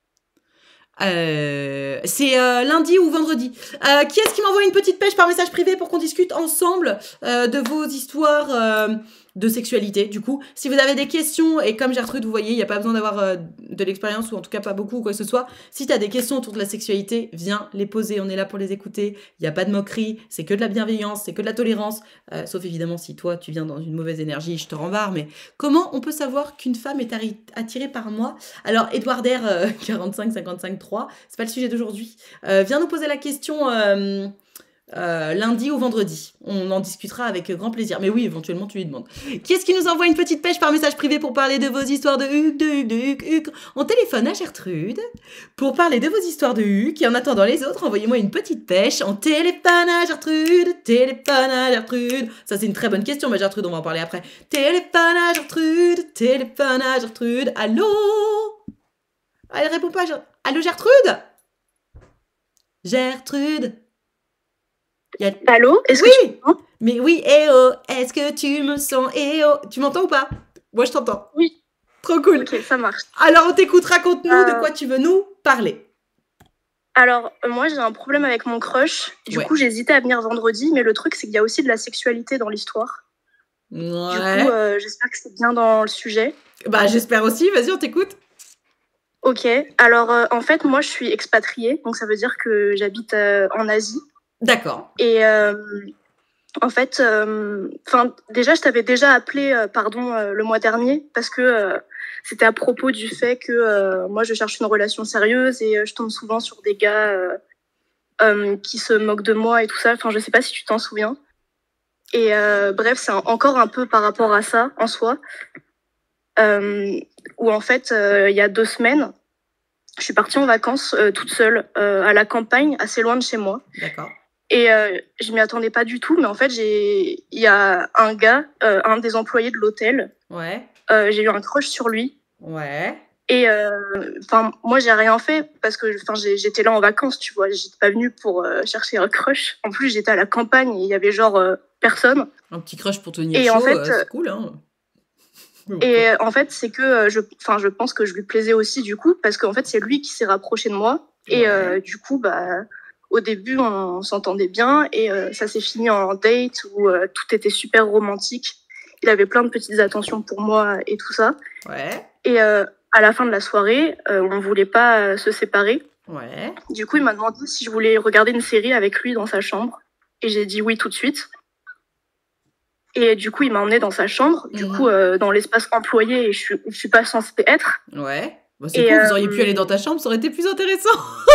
Euh, c'est euh, lundi ou vendredi. Euh, qui est-ce qui m'envoie une petite pêche par message privé pour qu'on discute ensemble euh, de vos histoires euh, de sexualité, du coup. Si vous avez des questions, et comme Gertrude, vous voyez, il n'y a pas besoin d'avoir euh, de l'expérience, ou en tout cas pas beaucoup, ou quoi que ce soit. Si tu as des questions autour de la sexualité, viens les poser, on est là pour les écouter. Il n'y a pas de moquerie, c'est que de la bienveillance, c'est que de la tolérance. Euh, sauf évidemment si toi, tu viens dans une mauvaise énergie, je te rembarre. Mais comment on peut savoir qu'une femme est arri- attirée par moi? Alors, Edouard R, euh, quarante-cinq cinquante-cinq trois, c'est pas le sujet d'aujourd'hui. Euh, viens nous poser la question... Euh, Euh, lundi ou vendredi. On en discutera avec grand plaisir. Mais oui, éventuellement, tu lui demandes. Qui est-ce qui nous envoie une petite pêche par message privé pour parler de vos histoires de Huc, de Huc, de Huc, Huc? On téléphone à Gertrude pour parler de vos histoires de Huc. Et en attendant les autres, envoyez-moi une petite pêche. On téléphone à Gertrude, téléphone à Gertrude. Ça, c'est une très bonne question, mais Gertrude, on va en parler après. Téléphone à Gertrude, téléphone à Gertrude. Allô? Ah, elle répond pas. Ger- Allô, Gertrude? Gertrude? Y a... Allô? Est-ce oui, que tu m'entends? Mais oui, eh oh, est-ce que tu me sens, eh oh, tu m'entends ou pas? Moi, je t'entends. Oui. Trop cool. Ok, ça marche. Alors, on t'écoute, raconte-nous Euh, de quoi tu veux nous parler. Alors, euh, moi, j'ai un problème avec mon crush. Du Ouais. coup, j'hésitais à venir vendredi, mais le truc, c'est qu'il y a aussi de la sexualité dans l'histoire. Du coup, Ouais. euh, j'espère que c'est bien dans le sujet. Bah, j'espère aussi. Vas-y, on t'écoute. Ok. Alors, euh, en fait, moi, je suis expatriée, donc ça veut dire que j'habite euh, en Asie. D'accord. Et euh, en fait, euh, 'fin, déjà, je t'avais déjà appelé, euh, pardon, euh, le mois dernier, parce que euh, c'était à propos du fait que euh, moi, je cherche une relation sérieuse et euh, je tombe souvent sur des gars euh, euh, qui se moquent de moi et tout ça. Enfin, je sais pas si tu t'en souviens. Et euh, bref, c'est un- encore un peu par rapport à ça en soi, euh, où en fait, euh, il y a deux semaines, je suis partie en vacances euh, toute seule euh, à la campagne, assez loin de chez moi. D'accord. Et euh, je m'y attendais pas du tout, mais en fait, j'ai, il y a un gars, euh, un des employés de l'hôtel, Ouais. euh, j'ai eu un crush sur lui. Ouais. Et enfin, moi, j'ai rien fait parce que, enfin, j'étais là en vacances, tu vois. J'étais pas venue pour euh, chercher un crush. En plus, j'étais à la campagne et il y avait genre euh, personne. Un petit crush pour tenir Et chaud, en fait, euh, c'est cool, hein. Et en fait, c'est que euh, je, enfin, je pense que je lui plaisais aussi du coup, parce qu'en fait, c'est lui qui s'est rapproché de moi. Et Ouais. euh, du coup, bah, au début, on, s'entendait bien et euh, ça s'est fini en date où euh, tout était super romantique. Il avait plein de petites attentions pour moi et tout ça. Ouais. Et euh, à la fin de la soirée, euh, on voulait pas euh, se séparer. Ouais. Du coup, il m'a demandé si je voulais regarder une série avec lui dans sa chambre. Et j'ai dit oui tout de suite. Et du coup, il m'a emmené dans sa chambre, du Mhm. coup, euh, dans l'espace employé, et je suis, je suis pas censée être. Ouais. Bon, c'est Et cool, vous euh, auriez pu aller dans ta chambre, ça aurait été plus intéressant.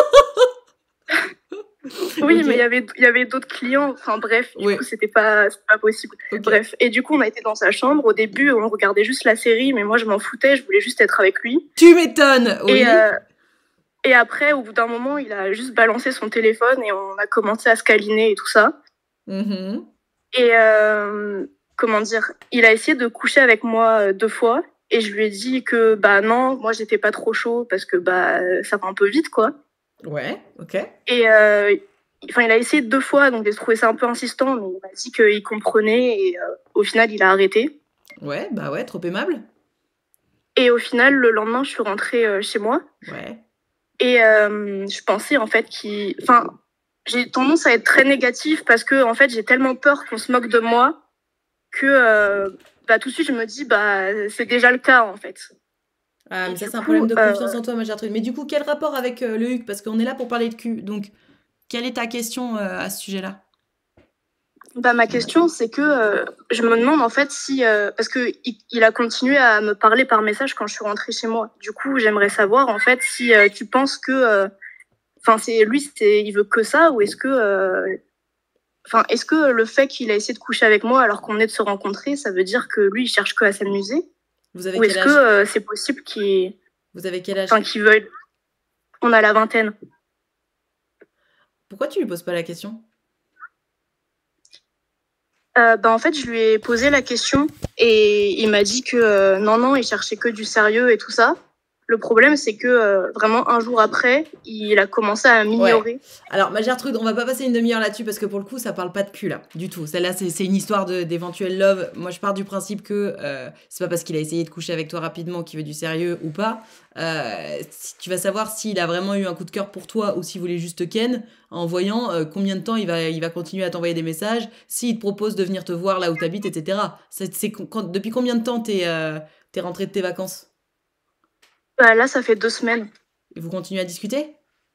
oui, Ok. mais il y avait, il y avait d'autres clients. Enfin bref, du Oui. coup, c'était pas, c'était pas possible. Ok. Bref, et du coup, on a été dans sa chambre. Au début, on regardait juste la série, mais moi, je m'en foutais. Je voulais juste être avec lui. Tu m'étonnes, oui. Et, euh, et après, au bout d'un moment, il a juste balancé son téléphone et on a commencé à se câliner et tout ça. Mhm. Et euh, comment dire, il a essayé de coucher avec moi euh, deux fois. Et je lui ai dit que bah non, moi, j'étais pas trop chaud parce que bah ça va un peu vite, quoi. Ouais, ok. Et euh, enfin, il a essayé deux fois, donc j'ai trouvé ça un peu insistant, mais il m'a dit qu'il comprenait et euh, au final, il a arrêté. Ouais, bah ouais, trop aimable. Et au final, le lendemain, je suis rentrée euh, chez moi Ouais. et euh, je pensais en fait qu'il... Enfin, j'ai tendance à être très négative parce que en fait, j'ai tellement peur qu'on se moque de moi que euh, bah, tout de suite, je me dis, bah, c'est déjà le cas en fait. Ah, Et mais ça, du c'est un coup, problème de euh, confiance en toi, ma Gertrude. Mais du coup, quel rapport avec euh, le Huc? Parce qu'on est là pour parler de cul. Donc, quelle est ta question euh, à ce sujet-là? bah, ma question, c'est que euh, je me demande en fait si... euh, parce que il, il a continué à me parler par message quand je suis rentrée chez moi. Du coup, j'aimerais savoir en fait si euh, tu penses que... Enfin, c'est lui, c'est, il veut que ça ou est-ce que... euh, Enfin, est-ce que le fait qu'il a essayé de coucher avec moi alors qu'on venait de se rencontrer, ça veut dire que lui, il cherche que à s'amuser? Vous avez Ou quel est-ce que âge? euh, c'est possible qu'il... Vous avez quel âge? Enfin, qu'il veuille... On a la vingtaine. Pourquoi tu lui poses pas la question? Euh, bah, en fait, je lui ai posé la question et il m'a dit que euh, non, non, il cherchait que du sérieux et tout ça. Le problème, c'est que euh, vraiment un jour après, il a commencé à m'ignorer. Ouais. Alors, ma Gertrude, on va pas passer une demi-heure là-dessus parce que pour le coup, ça parle pas de cul là, du tout. Celle-là, c'est c'est une histoire de- d'éventuel love. Moi, je pars du principe que euh, c'est pas parce qu'il a essayé de coucher avec toi rapidement qu'il veut du sérieux ou pas. Euh, si- tu vas savoir s'il a vraiment eu un coup de cœur pour toi ou s'il voulait juste ken en voyant euh, combien de temps il va, il va continuer à t'envoyer des messages, s'il te propose de venir te voir là où t'habites, et cetera. C'est, c'est quand- depuis combien de temps t'es euh, t'es rentré de tes vacances? Bah, là, ça fait deux semaines. Et vous continuez à discuter?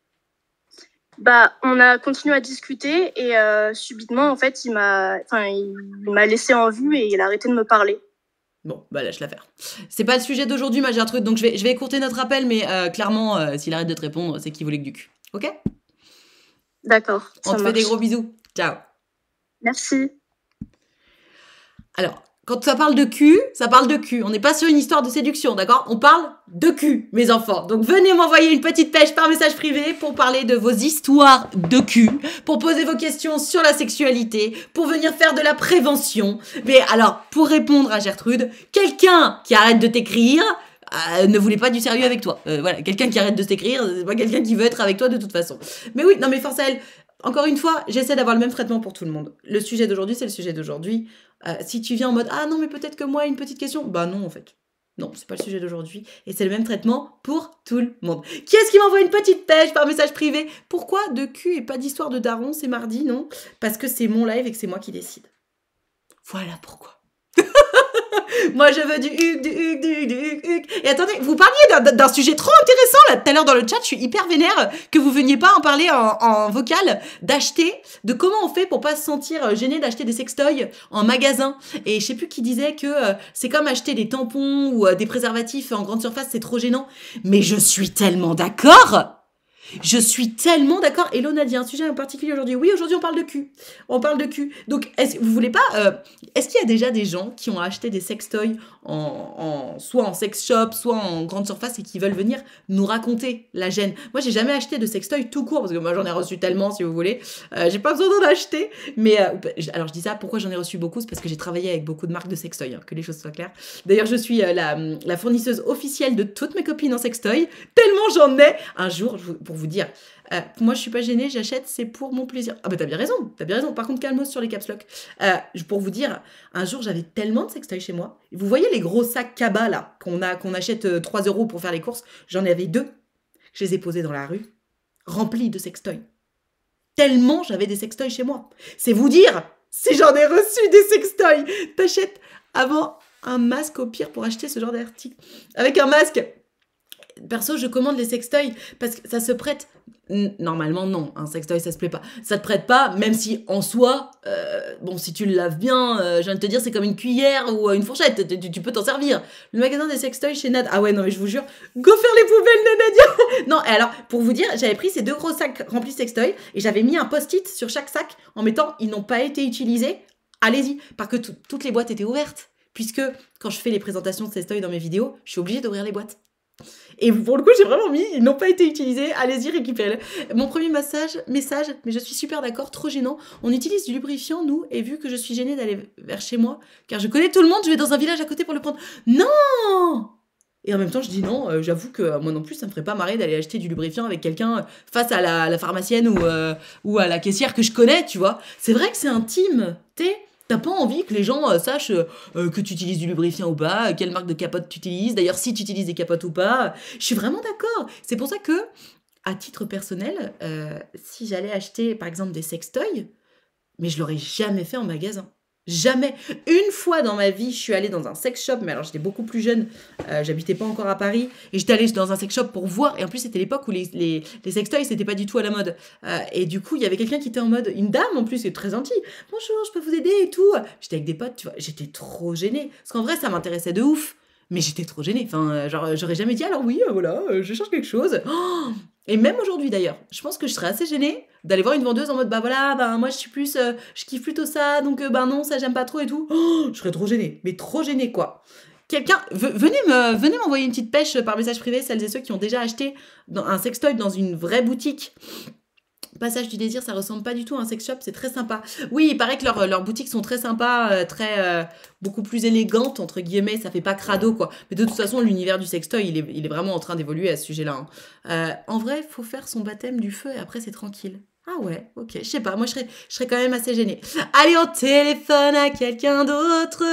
Bah, on a continué à discuter et euh, subitement, en fait, il m'a, enfin, il m'a laissé en vue et il a arrêté de me parler. Bon, bah lâche l'affaire. C'est pas le sujet d'aujourd'hui, ma Gertrude, donc je vais, je vais écourter notre appel, mais euh, clairement, euh, s'il arrête de te répondre, c'est qu'il voulait que du cul. Ok? D'accord, On ça te fait marche. des gros bisous. Ciao. Merci. Alors, quand ça parle de cul, ça parle de cul. On n'est pas sur une histoire de séduction, d'accord? On parle de cul, mes enfants. Donc venez m'envoyer une petite pêche par message privé pour parler de vos histoires de cul, pour poser vos questions sur la sexualité, pour venir faire de la prévention. Mais alors, pour répondre à Gertrude, quelqu'un qui arrête de t'écrire euh, ne voulait pas du sérieux avec toi. Euh, voilà, quelqu'un qui arrête de t'écrire, c'est pas quelqu'un qui veut être avec toi de toute façon. Mais oui, non mais force à elle. Encore une fois, j'essaie d'avoir le même traitement pour tout le monde. Le sujet d'aujourd'hui, c'est le sujet d'aujourd'hui. Euh, si tu viens en mode « Ah non, mais peut-être que moi, une petite question », bah non, en fait. Non, c'est pas le sujet d'aujourd'hui. Et c'est le même traitement pour tout le monde. Qui est-ce qui m'envoie une petite pêche par message privé? Pourquoi de cul et pas d'histoire de daron? C'est mardi, non? Parce que c'est mon live et que c'est moi qui décide. Voilà pourquoi. Moi, je veux du huc, du huc, du huc, du huc, huc. Et attendez, vous parliez d'un, d'un sujet trop intéressant là tout à l'heure dans le chat. Je suis hyper vénère que vous veniez pas en parler en, en vocal, d'acheter, de comment on fait pour pas se sentir gêné d'acheter des sextoys en magasin. Et je sais plus qui disait que euh, c'est comme acheter des tampons ou euh, des préservatifs en grande surface, c'est trop gênant. Mais je suis tellement d'accord. Je suis tellement d'accord. Et l'on a dit un sujet en particulier aujourd'hui. Oui, aujourd'hui on parle de cul. On parle de cul. Donc, est-ce, vous voulez pas euh, est-ce qu'il y a déjà des gens qui ont acheté des sextoys en, en soit en sex shop, soit en grande surface et qui veulent venir nous raconter la gêne? Moi, j'ai jamais acheté de sextoy tout court parce que moi j'en ai reçu tellement, si vous voulez. Euh, j'ai pas besoin d'en acheter. Mais euh, alors je dis ça. Pourquoi j'en ai reçu beaucoup? C'est parce que j'ai travaillé avec beaucoup de marques de sextoy. Hein, que les choses soient claires. D'ailleurs, je suis euh, la, la fournisseuse officielle de toutes mes copines en sextoy. Tellement j'en ai. Un jour, je vous- pour vous dire, euh, moi je suis pas gênée, j'achète, c'est pour mon plaisir. Ah bah t'as bien raison, t'as bien raison. Par contre, calmos sur les caps lock. Euh, pour vous dire, un jour j'avais tellement de sextoy chez moi. Vous voyez les gros sacs Kaba là, qu'on a, qu'on achète euh, trois euros pour faire les courses? J'en avais deux. Je les ai posés dans la rue, remplis de sextoy. Tellement j'avais des sextoys chez moi. C'est vous dire si j'en ai reçu des sextoys. T'achètes avant un masque au pire pour acheter ce genre d'article. Avec un masque. perso, je commande les sextoys parce que ça se prête. N- Normalement, non, un sextoy, ça se plaît pas. Ça te prête pas, même si en soi, euh, bon, si tu le laves bien, euh, j'ai envie de te dire, c'est comme une cuillère ou euh, une fourchette, tu, tu- tu peux t'en servir. Le magasin des sextoys chez Nad. Ah ouais, non, mais je vous jure, go faire les poubelles de Nadia. Non, et alors, pour vous dire, j'avais pris ces deux gros sacs remplis de sextoys et j'avais mis un post-it sur chaque sac en mettant ils n'ont pas été utilisés. Allez-y, parce que tout- toutes les boîtes étaient ouvertes. Puisque quand je fais les présentations de sextoys dans mes vidéos, je suis obligée d'ouvrir les boîtes. Et pour le coup, j'ai vraiment mis, ils n'ont pas été utilisés, allez-y, récupérez-le. Mon premier massage, message, mais je suis super d'accord, trop gênant. On utilise du lubrifiant, nous, et vu que je suis gênée d'aller vers chez moi, car je connais tout le monde, je vais dans un village à côté pour le prendre. Non! Et en même temps, je dis non, euh, j'avoue que euh, moi non plus, ça me ferait pas marrer d'aller acheter du lubrifiant avec quelqu'un euh, face à la, la pharmacienne ou, euh, ou à la caissière que je connais, tu vois. C'est vrai que c'est intime, t'es. T'as pas envie que les gens euh, sachent euh, euh, que tu utilises du lubrifiant ou pas, euh, quelle marque de capote tu utilises, d'ailleurs si tu utilises des capotes ou pas. Je suis vraiment d'accord. C'est pour ça que, à titre personnel, euh, si j'allais acheter par exemple des sextoys, mais je l'aurais jamais fait en magasin. Jamais. Une fois dans ma vie, je suis allée dans un sex shop, mais alors j'étais beaucoup plus jeune, euh, j'habitais pas encore à Paris, et j'étais allée dans un sex shop pour voir, et en plus c'était l'époque où les, les, les sextoys c'était pas du tout à la mode. Euh, et du coup, il y avait quelqu'un qui était en mode, une dame en plus, qui est très gentille, bonjour, je peux vous aider et tout. J'étais avec des potes, tu vois, j'étais trop gênée. Parce qu'en vrai, ça m'intéressait de ouf, mais j'étais trop gênée. Enfin, euh, genre, j'aurais jamais dit, alors oui, euh, voilà, euh, je cherche quelque chose. Oh. Et même aujourd'hui d'ailleurs, je pense que je serais assez gênée d'aller voir une vendeuse en mode bah voilà, bah moi je suis plus, euh, je kiffe plutôt ça, donc euh, bah non, ça j'aime pas trop et tout. Oh, je serais trop gênée, mais trop gênée quoi. Quelqu'un, ve- venez me, venez m'envoyer une petite pêche par message privé, celles et ceux qui ont déjà acheté dans- un sextoy dans une vraie boutique. Passage du désir, ça ressemble pas du tout à un sex shop, c'est très sympa. Oui, il paraît que leurs leurs boutiques sont très sympas, euh, très euh, beaucoup plus élégantes entre guillemets, ça fait pas crado quoi. Mais de toute façon, l'univers du sextoy, il est, il est vraiment en train d'évoluer à ce sujet-là. Hein. Euh, en vrai, faut faire son baptême du feu et après c'est tranquille. Ah ouais, ok, je sais pas, moi je serais, je serais quand même assez gênée. Allez, on téléphone à quelqu'un d'autre.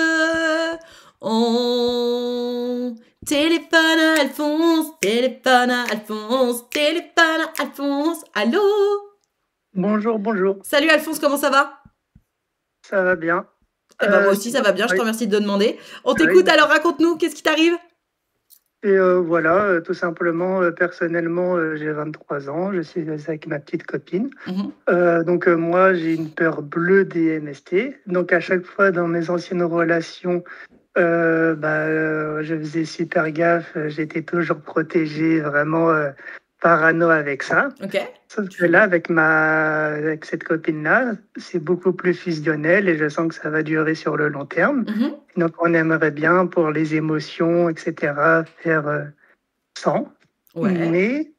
On téléphone à Alphonse, téléphone à Alphonse, téléphone à Alphonse. Allô? Bonjour, bonjour. Salut Alphonse, comment ça va? Ça va bien? Eh ben moi Euh, aussi ça va bien, je te oui, remercie de demander. On oui. t'écoute alors, raconte-nous, qu'est-ce qui t'arrive? Et euh, voilà, euh, tout simplement, euh, personnellement, euh, j'ai vingt-trois ans, je suis avec ma petite copine. Mhm. Euh, donc euh, moi, j'ai une peur bleue des M S T. Donc à chaque fois dans mes anciennes relations, euh, bah, euh, je faisais super gaffe, euh, j'étais toujours protégé, vraiment euh, parano avec ça. Ok. Sauf Tu que fais là, bien. avec ma, avec cette copine-là, c'est beaucoup plus fusionnel et je sens que ça va durer sur le long terme. Mhm. Donc, on aimerait bien pour les émotions, et cetera, faire euh, sans. Ouais. Mais,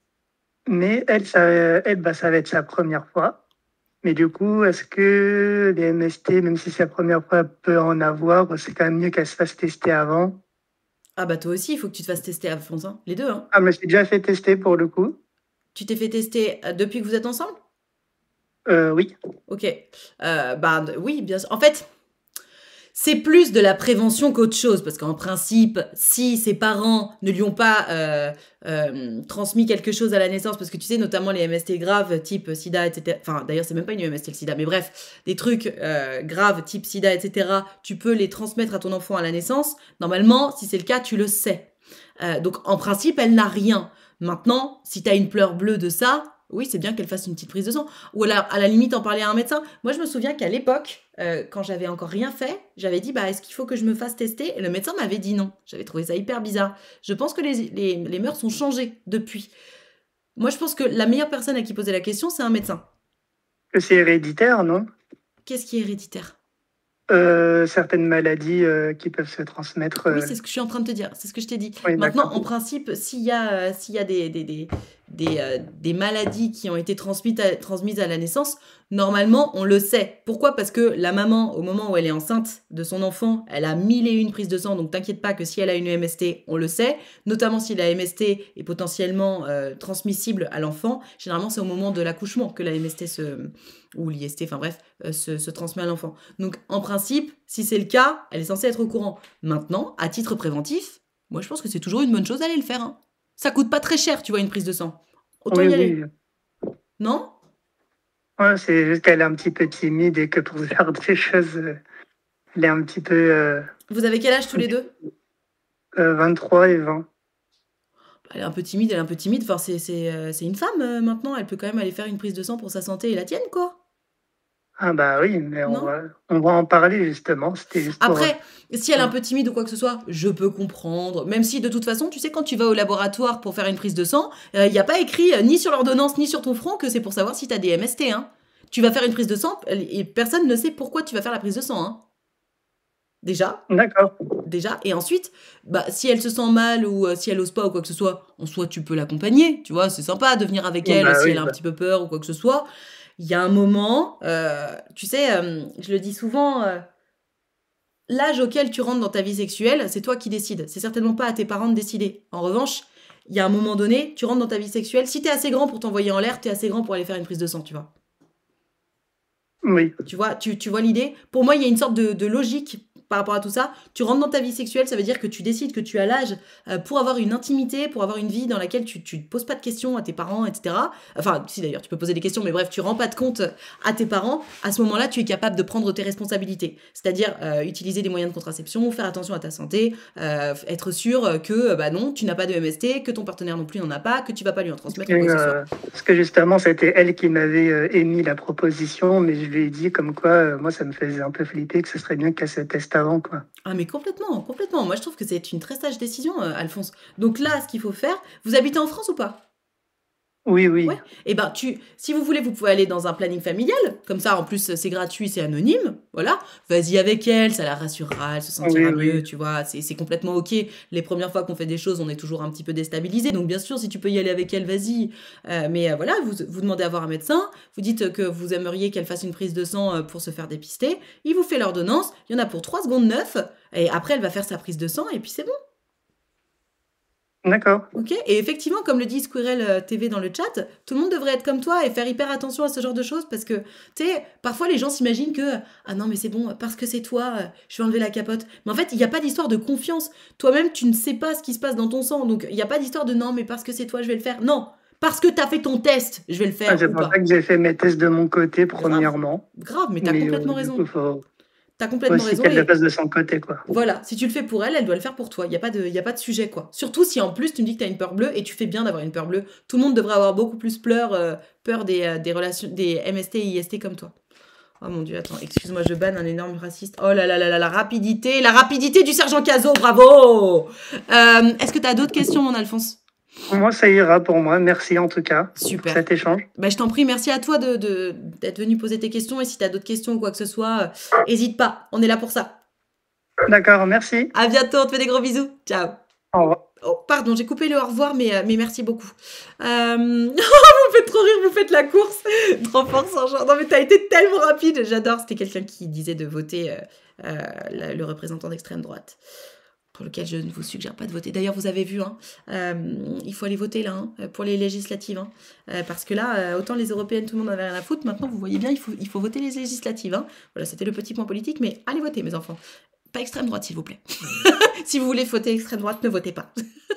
mais elle, ça, elle bah, ça va être sa première fois. Mais du coup, est-ce que les M S T, même si c'est la première fois, elle peut en avoir, c'est quand même mieux qu'elle se fasse tester avant? Ah bah toi aussi, il faut que tu te fasses tester Alphonse, hein. Les deux, hein. Ah, mais j'ai déjà fait tester pour le coup. Tu t'es fait tester euh, depuis que vous êtes ensemble? Euh, oui. Ok. Euh, bah d- oui, bien sûr. En fait, c'est plus de la prévention qu'autre chose, parce qu'en principe, si ses parents ne lui ont pas euh, euh, transmis quelque chose à la naissance, parce que tu sais, notamment les M S T graves, type sida, et cetera. Enfin, d'ailleurs, c'est même pas une M S T le sida, mais bref, des trucs euh, graves, type sida, et cetera, tu peux les transmettre à ton enfant à la naissance. Normalement, si c'est le cas, tu le sais. Euh, donc, en principe, elle n'a rien. Maintenant, si tu as une pleure bleue de ça, oui, c'est bien qu'elle fasse une petite prise de sang. Ou alors, à la limite, en parler à un médecin. Moi, je me souviens qu'à l'époque, euh, quand j'avais encore rien fait, j'avais dit, bah, est-ce qu'il faut que je me fasse tester? Et le médecin m'avait dit non. J'avais trouvé ça hyper bizarre. Je pense que les, les, les mœurs ont changé depuis. Moi, je pense que la meilleure personne à qui poser la question, c'est un médecin. Que c'est héréditaire, non? Qu'est-ce qui est héréditaire? Euh, certaines maladies euh, qui peuvent se transmettre. Oui, euh, c'est ce que je suis en train de te dire. C'est ce que je t'ai dit. Oui, Maintenant, d'accord. en principe, s'il y a, euh, s'il y a des, des, des, des, euh, des maladies qui ont été transmises à, transmises à la naissance, normalement, on le sait. Pourquoi? Parce que la maman, au moment où elle est enceinte de son enfant, elle a mille et une prises de sang. Donc, t'inquiète pas que si elle a une M S T, on le sait. Notamment si la M S T est potentiellement euh, transmissible à l'enfant. Généralement, c'est au moment de l'accouchement que la M S T se... ou l'I S T, enfin bref, euh, se, se transmet à l'enfant. Donc, en principe, si c'est le cas, elle est censée être au courant. Maintenant, à titre préventif, moi, je pense que c'est toujours une bonne chose d'aller le faire. Hein. Ça coûte pas très cher, tu vois, une prise de sang. Autant Oui, y aller. oui. Non? Ouais, c'est juste qu'elle est un petit peu timide et que pour faire des choses, euh, elle est un petit peu euh, Vous avez quel âge tous les deux? euh, vingt-trois et vingt. Elle est un peu timide, elle est un peu timide. Enfin, c'est c'est, euh, c'est une femme euh, maintenant. Elle peut quand même aller faire une prise de sang pour sa santé et la tienne, quoi. Ah bah oui, mais on Non? va, on va en parler justement. C'était juste pour... Après, si elle est un Ouais. peu timide ou quoi que ce soit, je peux comprendre. Même si, de toute façon, tu sais, quand tu vas au laboratoire pour faire une prise de sang, il n'y a pas écrit euh, ni sur l'ordonnance ni sur ton front que c'est pour savoir si tu as des M S T. Hein. Tu vas faire une prise de sang et personne ne sait pourquoi tu vas faire la prise de sang. Hein. Déjà. D'accord. Déjà. Et ensuite, bah, si elle se sent mal ou euh, si elle ose pas ou quoi que ce soit, en soi, tu peux l'accompagner. Tu vois, c'est sympa de venir avec elle Bah si oui, elle a un bah. petit peu peur ou quoi que ce soit. Il y a un moment, euh, tu sais, euh, je le dis souvent, euh, l'âge auquel tu rentres dans ta vie sexuelle, c'est toi qui décides. C'est certainement pas à tes parents de décider. En revanche, il y a un moment donné, tu rentres dans ta vie sexuelle. Si t'es assez grand pour t'envoyer en l'air, t'es assez grand pour aller faire une prise de sang, tu vois. Oui. Tu vois, tu, tu vois l'idée? Pour moi, il y a une sorte de, de logique par rapport à tout ça. Tu rentres dans ta vie sexuelle, ça veut dire que tu décides que tu as l'âge euh, pour avoir une intimité, pour avoir une vie dans laquelle tu ne poses pas de questions à tes parents, et cetera. Enfin, si d'ailleurs, tu peux poser des questions, mais bref, tu rends pas de compte à tes parents. À ce moment-là, tu es capable de prendre tes responsabilités. C'est-à-dire euh, utiliser des moyens de contraception, faire attention à ta santé, euh, être sûr que bah non, tu n'as pas de M S T, que ton partenaire non plus n'en a pas, que tu vas pas lui en transmettre Et, ou quoi que ce soit. euh, parce que justement, c'était elle qui m'avait euh, émis la proposition, mais je lui ai dit comme quoi, euh, moi, ça me faisait un peu flipper que ce serait bien qu'elle se teste avant, quoi. Ah mais complètement, complètement. Moi je trouve que c'est une très sage décision, euh, Alphonse. Donc là, ce qu'il faut faire, vous habitez en France ou pas? Oui, oui. Ouais. Et ben tu, si vous voulez, vous pouvez aller dans un planning familial. Comme ça, en plus, c'est gratuit, c'est anonyme. Voilà. Vas-y avec elle, ça la rassurera, elle se sentira Oui, oui. mieux, tu vois. C'est c'est complètement ok. Les premières fois qu'on fait des choses, on est toujours un petit peu déstabilisé. Donc bien sûr, si tu peux y aller avec elle, vas-y. Euh, mais euh, voilà, vous, vous demandez à voir un médecin. Vous dites que vous aimeriez qu'elle fasse une prise de sang euh, pour se faire dépister. Il vous fait l'ordonnance. Il y en a pour trois secondes neuf. Et après, elle va faire sa prise de sang et puis c'est bon. D'accord. Ok, et effectivement, comme le dit Squirrel euh, T V dans le chat, tout le monde devrait être comme toi et faire hyper attention à ce genre de choses parce que, tu sais, parfois les gens s'imaginent que ah non, mais c'est bon, parce que c'est toi, euh, je vais enlever la capote. Mais en fait, il n'y a pas d'histoire de confiance. Toi-même, tu ne sais pas ce qui se passe dans ton sang. Donc, il n'y a pas d'histoire de non, mais parce que c'est toi, je vais le faire. Non, parce que tu as fait ton test, je vais le Ah, faire c'est ou pour pas. ça que j'ai fait mes tests de mon côté, Grave, premièrement. grave, mais tu as Mais complètement euh, du raison. coup, faut, T'as faut complètement aussi raison. qu'elle le Et fasse de son côté, quoi. voilà, si tu le fais pour elle, elle doit le faire pour toi. Il n'y a, pas de- y a pas de sujet, quoi. Surtout si en plus tu me dis que tu as une peur bleue et tu fais bien d'avoir une peur bleue. Tout le monde devrait avoir beaucoup plus peur, euh, peur des, euh, des relations, des M S T et I S T comme toi. Oh mon dieu, attends, excuse-moi, je banne un énorme raciste. Oh là là là là, la rapidité, la rapidité du sergent Cazot, bravo. Euh, Est-ce que tu as d'autres questions, mon Alphonse? Moi, ça ira pour moi. Merci en tout cas pour Super. cet échange. Bah, je t'en prie, merci à toi de, de- d'être venu poser tes questions. Et si tu as d'autres questions ou quoi que ce soit, n'hésite pas, on est là pour ça. D'accord, merci. À bientôt, on te fait des gros bisous. Ciao. Au revoir. Oh, pardon, j'ai coupé le au revoir, mais, euh, mais merci beaucoup. Euh... vous me faites trop rire, vous faites la course. Trop fort, sans genre. Non, mais t'as été tellement rapide. J'adore. C'était quelqu'un qui disait de voter euh, euh, la- le représentant d'extrême droite, pour lequel je ne vous suggère pas de voter. D'ailleurs, vous avez vu, hein, euh, il faut aller voter là, hein, pour les législatives. Hein, euh, parce que là, euh, autant les européennes, tout le monde n'avait rien à foutre. Maintenant, vous voyez bien, il faut, il faut voter les législatives. Hein. Voilà, c'était le petit point politique, mais allez voter, mes enfants. Pas extrême droite, s'il vous plaît. Si vous voulez voter extrême droite, ne votez pas.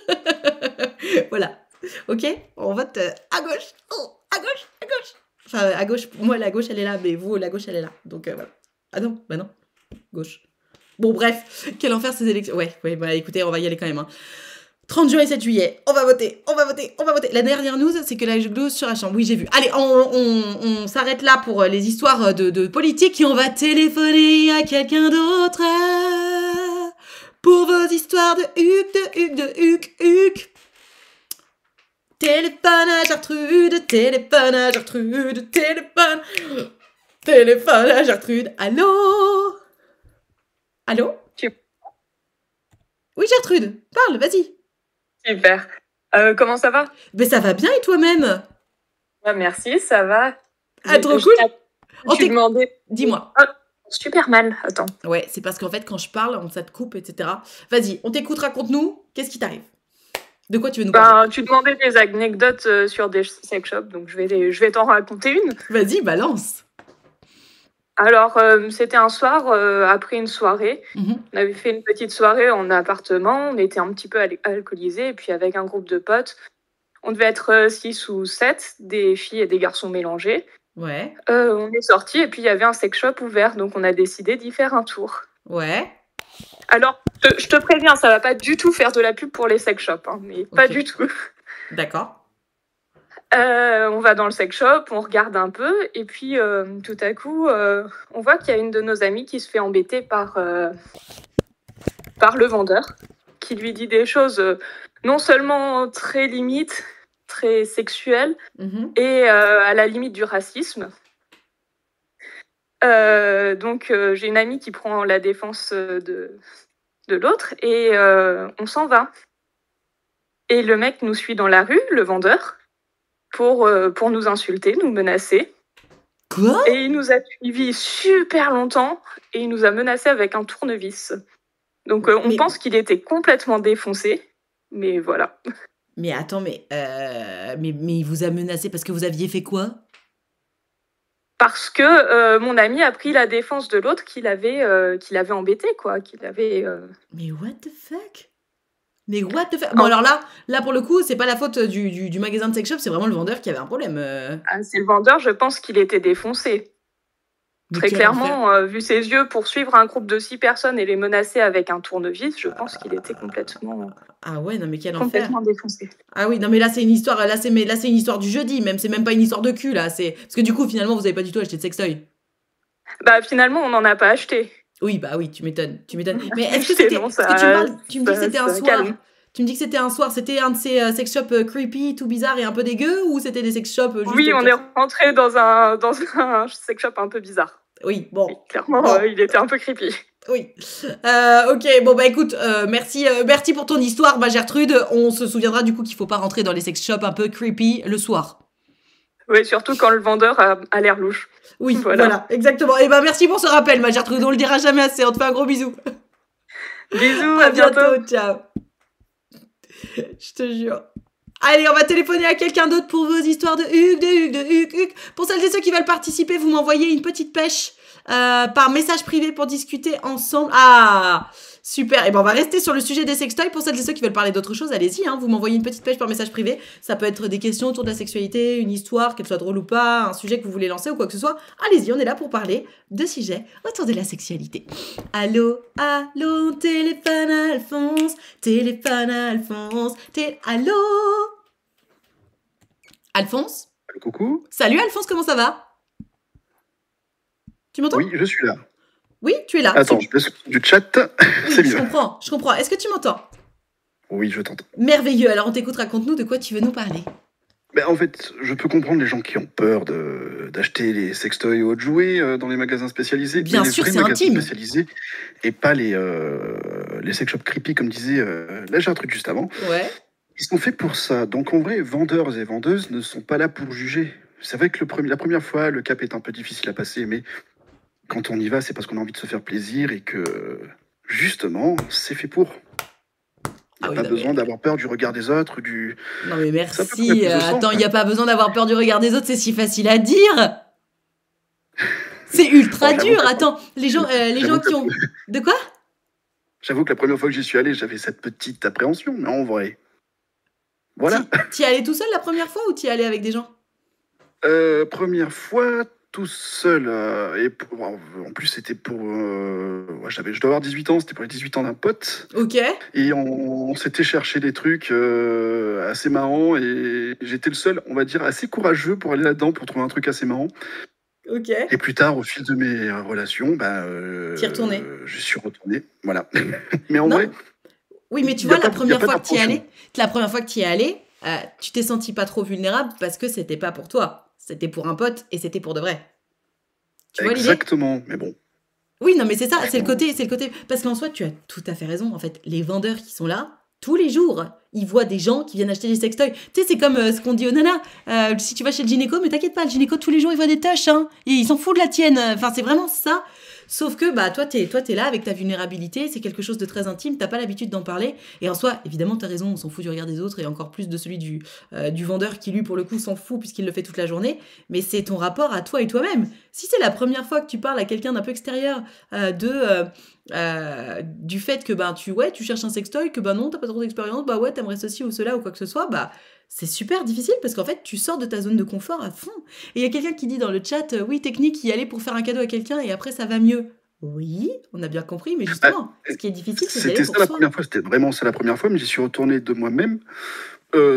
Voilà. Ok? On vote euh, à gauche. Oh, à gauche, à gauche. Enfin, à gauche, moi, la gauche, elle est là, mais vous, la gauche, elle est là. Donc, euh, voilà. Ah non, bah non. Gauche. Bon, bref. Quel enfer ces élections. Ouais, ouais, bah écoutez, on va y aller quand même. Hein. trente juin et sept juillet, on va voter, on va voter, on va voter. La dernière news, c'est que la glose sur la chambre. Oui, j'ai vu. Allez, on, on, on s'arrête là pour les histoires de, de politique et on va téléphoner à quelqu'un d'autre. Pour vos histoires de Huc, de Huc, de Huc, Huc. Téléphone à Gertrude, téléphone à Gertrude, téléphone. Téléphone à Gertrude. Allô? Allô? Tu- Oui, Gertrude, parle, vas-y. Super. Euh, comment ça va? Mais ça va bien et toi-même? Ouais, merci, ça va. Ah, Je- trop je cool. t'ai- On Je t'éc- t'ai demandé. Dis-moi. Ah, super mal. Attends. Ouais, c'est parce qu'en fait, quand je parle, ça te coupe, et cetera. Vas-y, on t'écoute, raconte-nous. Qu'est-ce qui t'arrive? De quoi tu veux nous parler? Ben, tu demandais des anecdotes euh, sur des sex shops, donc je vais, les- je vais t'en raconter une. Vas-y, balance. Alors, euh, c'était un soir, euh, après une soirée. Mhm. On avait fait une petite soirée en appartement. On était un petit peu al- alcoolisés. Et puis, avec un groupe de potes, on devait être six ou sept, des filles et des garçons mélangés. Ouais, Euh, on est sortis et puis il y avait un sex shop ouvert. Donc, on a décidé d'y faire un tour. ouais. Alors, je te, je te préviens, ça va pas du tout faire de la pub pour les sex shops, hein, mais pas Ok. du tout. D'accord. Euh, on va dans le sex shop, on regarde un peu, et puis euh, tout à coup, euh, on voit qu'il y a une de nos amies qui se fait embêter par, euh, par le vendeur, qui lui dit des choses euh, non seulement très limites, très sexuelles, Mhm. et euh, à la limite du racisme. Euh, donc euh, j'ai une amie qui prend la défense euh, de, de l'autre, et euh, on s'en va. Et le mec nous suit dans la rue, le vendeur, pour, euh, pour nous insulter, nous menacer. Quoi? Et il nous a suivis super longtemps et il nous a menacés avec un tournevis. Donc euh, on Mais- pense qu'il était complètement défoncé, mais voilà. Mais attends, mais, euh, mais, mais il vous a menacé parce que vous aviez fait quoi? Parce que euh, mon ami a pris la défense de l'autre qu'il avait, euh, qu'il avait embêté, quoi. Qu'il avait. euh, Mais what the fuck? Mais what the fuck? Bon, Oh. alors là, là pour le coup, c'est pas la faute du, du, du magasin de sex shop, c'est vraiment le vendeur qui avait un problème. euh. ah, c'est le vendeur, je pense qu'il était défoncé. Mais Très quel clairement, euh, vu ses yeux, poursuivre un groupe de six personnes et les menacer avec un tournevis, je pense qu'il était complètement, Ah ouais, non mais quel enfer. complètement défoncé. Ah oui, non mais là c'est une histoire, là c'est mais là c'est une histoire du jeudi, même c'est même pas une histoire de cul là, c'est parce que du coup finalement vous avez pas du tout acheté de sextoy. Bah finalement, on n'en a pas acheté. Oui, bah oui, tu m'étonnes, tu m'étonnes. Mais est-ce que Acheter, c'était non, parce que ça- tu me parles, tu me dis que ça- c'était un ça soir. calme. Tu me dis que c'était un soir, c'était un de ces euh, sex shops euh, creepy, tout bizarre et un peu dégueu ou c'était des sex shops euh, juste Oui, on classiques? est rentré dans un, dans un sex shop un peu bizarre. Oui, bon. Oui, clairement, Bon. euh, il était un peu creepy. Oui. Euh, ok, bon bah écoute, euh, merci, euh, merci pour ton histoire, bah Gertrude. On se souviendra du coup qu'il faut pas rentrer dans les sex shops un peu creepy le soir. Oui, surtout quand le vendeur a, a l'air louche. Oui, voilà, Voilà. exactement. Et ben merci pour ce rappel, ma Gertrude. On le dira jamais assez. On te fait un gros bisou. Bisous, À à bientôt. bientôt, ciao. Je te jure. Allez, on va téléphoner à quelqu'un d'autre pour vos histoires de Hugues, de Hugues, de Hugues, Hugues. Pour celles et ceux qui veulent participer, vous m'envoyez une petite pêche euh, par message privé pour discuter ensemble. Ah, super. Et ben on va rester sur le sujet des sextoys. Pour celles et ceux qui veulent parler d'autre chose, allez-y. Hein, vous m'envoyez une petite pêche par message privé. Ça peut être des questions autour de la sexualité, une histoire, qu'elle soit drôle ou pas, un sujet que vous voulez lancer ou quoi que ce soit. Allez-y, on est là pour parler de sujets autour de la sexualité. Allô, allô, téléphone à Alphonse, téléphone à Alphonse, té... Allô Alphonse? Coucou. Salut Alphonse, comment ça va? Tu m'entends? Oui, je suis là. Oui, tu es là. Attends, Tu- je laisse du chat. Oui, C'est je mieux. comprends, je comprends. Est-ce que tu m'entends? Oui, je t'entends. Merveilleux, alors on t'écoute, raconte-nous de quoi tu veux nous parler. Ben, en fait, je peux comprendre les gens qui ont peur de- d'acheter les sextoys ou autres jouets euh, dans les magasins spécialisés. Bien mais les sûr, vrais c'est magasins intime. spécialisés et pas les, euh, les sex shops creepy, comme disait euh, là, j'ai un truc juste avant. Ouais. Ils sont faits pour ça. Donc en vrai, vendeurs et vendeuses ne sont pas là pour juger. C'est vrai que le premier, la première fois, le cap est un peu difficile à passer, mais quand on y va, c'est parce qu'on a envie de se faire plaisir et que justement, c'est fait pour. Il Ah n'y a oui, pas non, besoin mais- d'avoir peur du regard des autres, du. Non mais Ça peut merci. prendre plus de euh, sens, attends, il hein. n'y a pas besoin d'avoir peur du regard des autres, c'est si facile à dire. C'est ultra Bon, j'avoue dur. que- Attends, les gens, euh, les gens j'avoue qui que- ont. De quoi? J'avoue que la première fois que j'y suis allé, j'avais cette petite appréhension, mais en vrai. Voilà. T'y- T'y es allé tout seul la première fois ou t'y es allé avec des gens? Euh, première fois, tout seul. euh, et pour- en plus, c'était pour. euh, ouais, j'avais, je dois avoir dix-huit ans, c'était pour les dix-huit ans d'un pote. Ok. Et on, on s'était cherché des trucs euh, assez marrants. Et j'étais le seul, on va dire, assez courageux pour aller là-dedans, pour trouver un truc assez marrant. Ok. Et plus tard, au fil de mes euh, relations, bah, euh, T'y es retourné. je suis retourné. Voilà. Mais en Non. vrai, Oui, mais tu Y a vois, la pas- y a première pas fois que tu y es allé, d'approche. la première fois que tu y es allé, euh, tu t'es senti pas trop vulnérable parce que c'était pas pour toi. C'était pour un pote et c'était pour de vrai. Tu vois l'idée? exactement. Mais bon. Oui, non, mais c'est ça, c'est le côté, c'est le côté. Parce qu'en soi, tu as tout à fait raison. En fait, les vendeurs qui sont là, tous les jours, ils voient des gens qui viennent acheter des sextoys. Tu sais, c'est comme euh, ce qu'on dit aux nanas. Euh, si tu vas chez le gynéco, mais t'inquiète pas, le gynéco, tous les jours, il voit des tâches, hein. Et il s'en fout de la tienne. Enfin, c'est vraiment ça. Sauf que, bah, toi, t'es, toi, t'es là avec ta vulnérabilité, c'est quelque chose de très intime, t'as pas l'habitude d'en parler. Et en soi, évidemment, t'as raison, on s'en fout du regard des autres et encore plus de celui du, euh, du vendeur qui, lui, pour le coup, s'en fout puisqu'il le fait toute la journée. Mais c'est ton rapport à toi et toi-même. Si c'est la première fois que tu parles à quelqu'un d'un peu extérieur euh, de, euh, euh, du fait que, ben, tu, ouais, tu cherches un sextoy, que, ben non, t'as pas trop d'expérience, bah ouais, t'aimerais ceci ou cela ou quoi que ce soit, bah, c'est super difficile parce qu'en fait, tu sors de ta zone de confort à fond. Et il y a quelqu'un qui dit dans le chat, euh, oui, technique, y aller pour faire un cadeau à quelqu'un et après ça va mieux. Oui, on a bien compris, mais justement, ce qui est difficile, c'est d'y aller C'était pour ça la soi. première fois, c'était vraiment ça la première fois, mais j'y suis retourné de moi-même. Euh,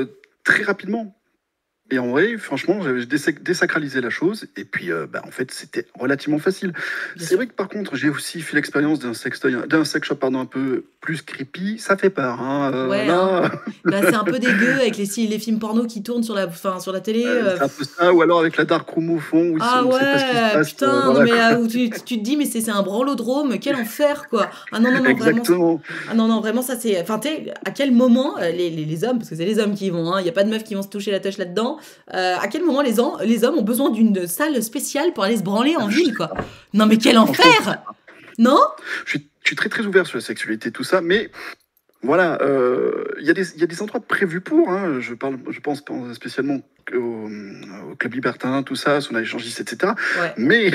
très rapidement. Et en vrai, franchement, j'avais désac- désacralisé la chose. Et puis, euh, bah, en fait, c'était relativement facile. Bien C'est sûr. vrai que par contre, j'ai aussi fait l'expérience d'un sextoy, d'un sex shop pardon, un peu plus creepy. Ça fait peur. Hein. Euh, Ouais, hein. là, Bah, c'est un peu dégueu avec les, si- les films porno qui tournent sur la, enfin, sur la télé. euh, euh, c'est un peu ça. Ou alors avec la dark room au fond, où ils Ah sont- on ne sait pas ce qui se ouais, passe. euh, putain, non voilà, mais quoi. ah, où tu, tu te dis, mais c'est c'est un branlodrome, quel enfer, quoi. Ah non, non, non, vraiment, Exactement. ah non, non, vraiment, ça c'est. Enfin, tu sais, à quel moment euh, les, les, les hommes, parce que c'est les hommes qui y vont, il n'y a pas de meufs qui vont se toucher la tâche là-dedans, euh, à quel moment les, an- les hommes ont besoin d'une salle spéciale pour aller se branler en Ah, je ville, sais quoi. pas. Non mais quel Franchement, je sais enfer. pas. Non. Je suis, je suis très très ouvert sur la sexualité, tout ça, mais voilà, euh, il y, a des- il y a des endroits prévus pour. Hein, je parle, je pense pas spécialement au, au club libertin, tout ça, son échangiste, et cetera. Ouais. Mais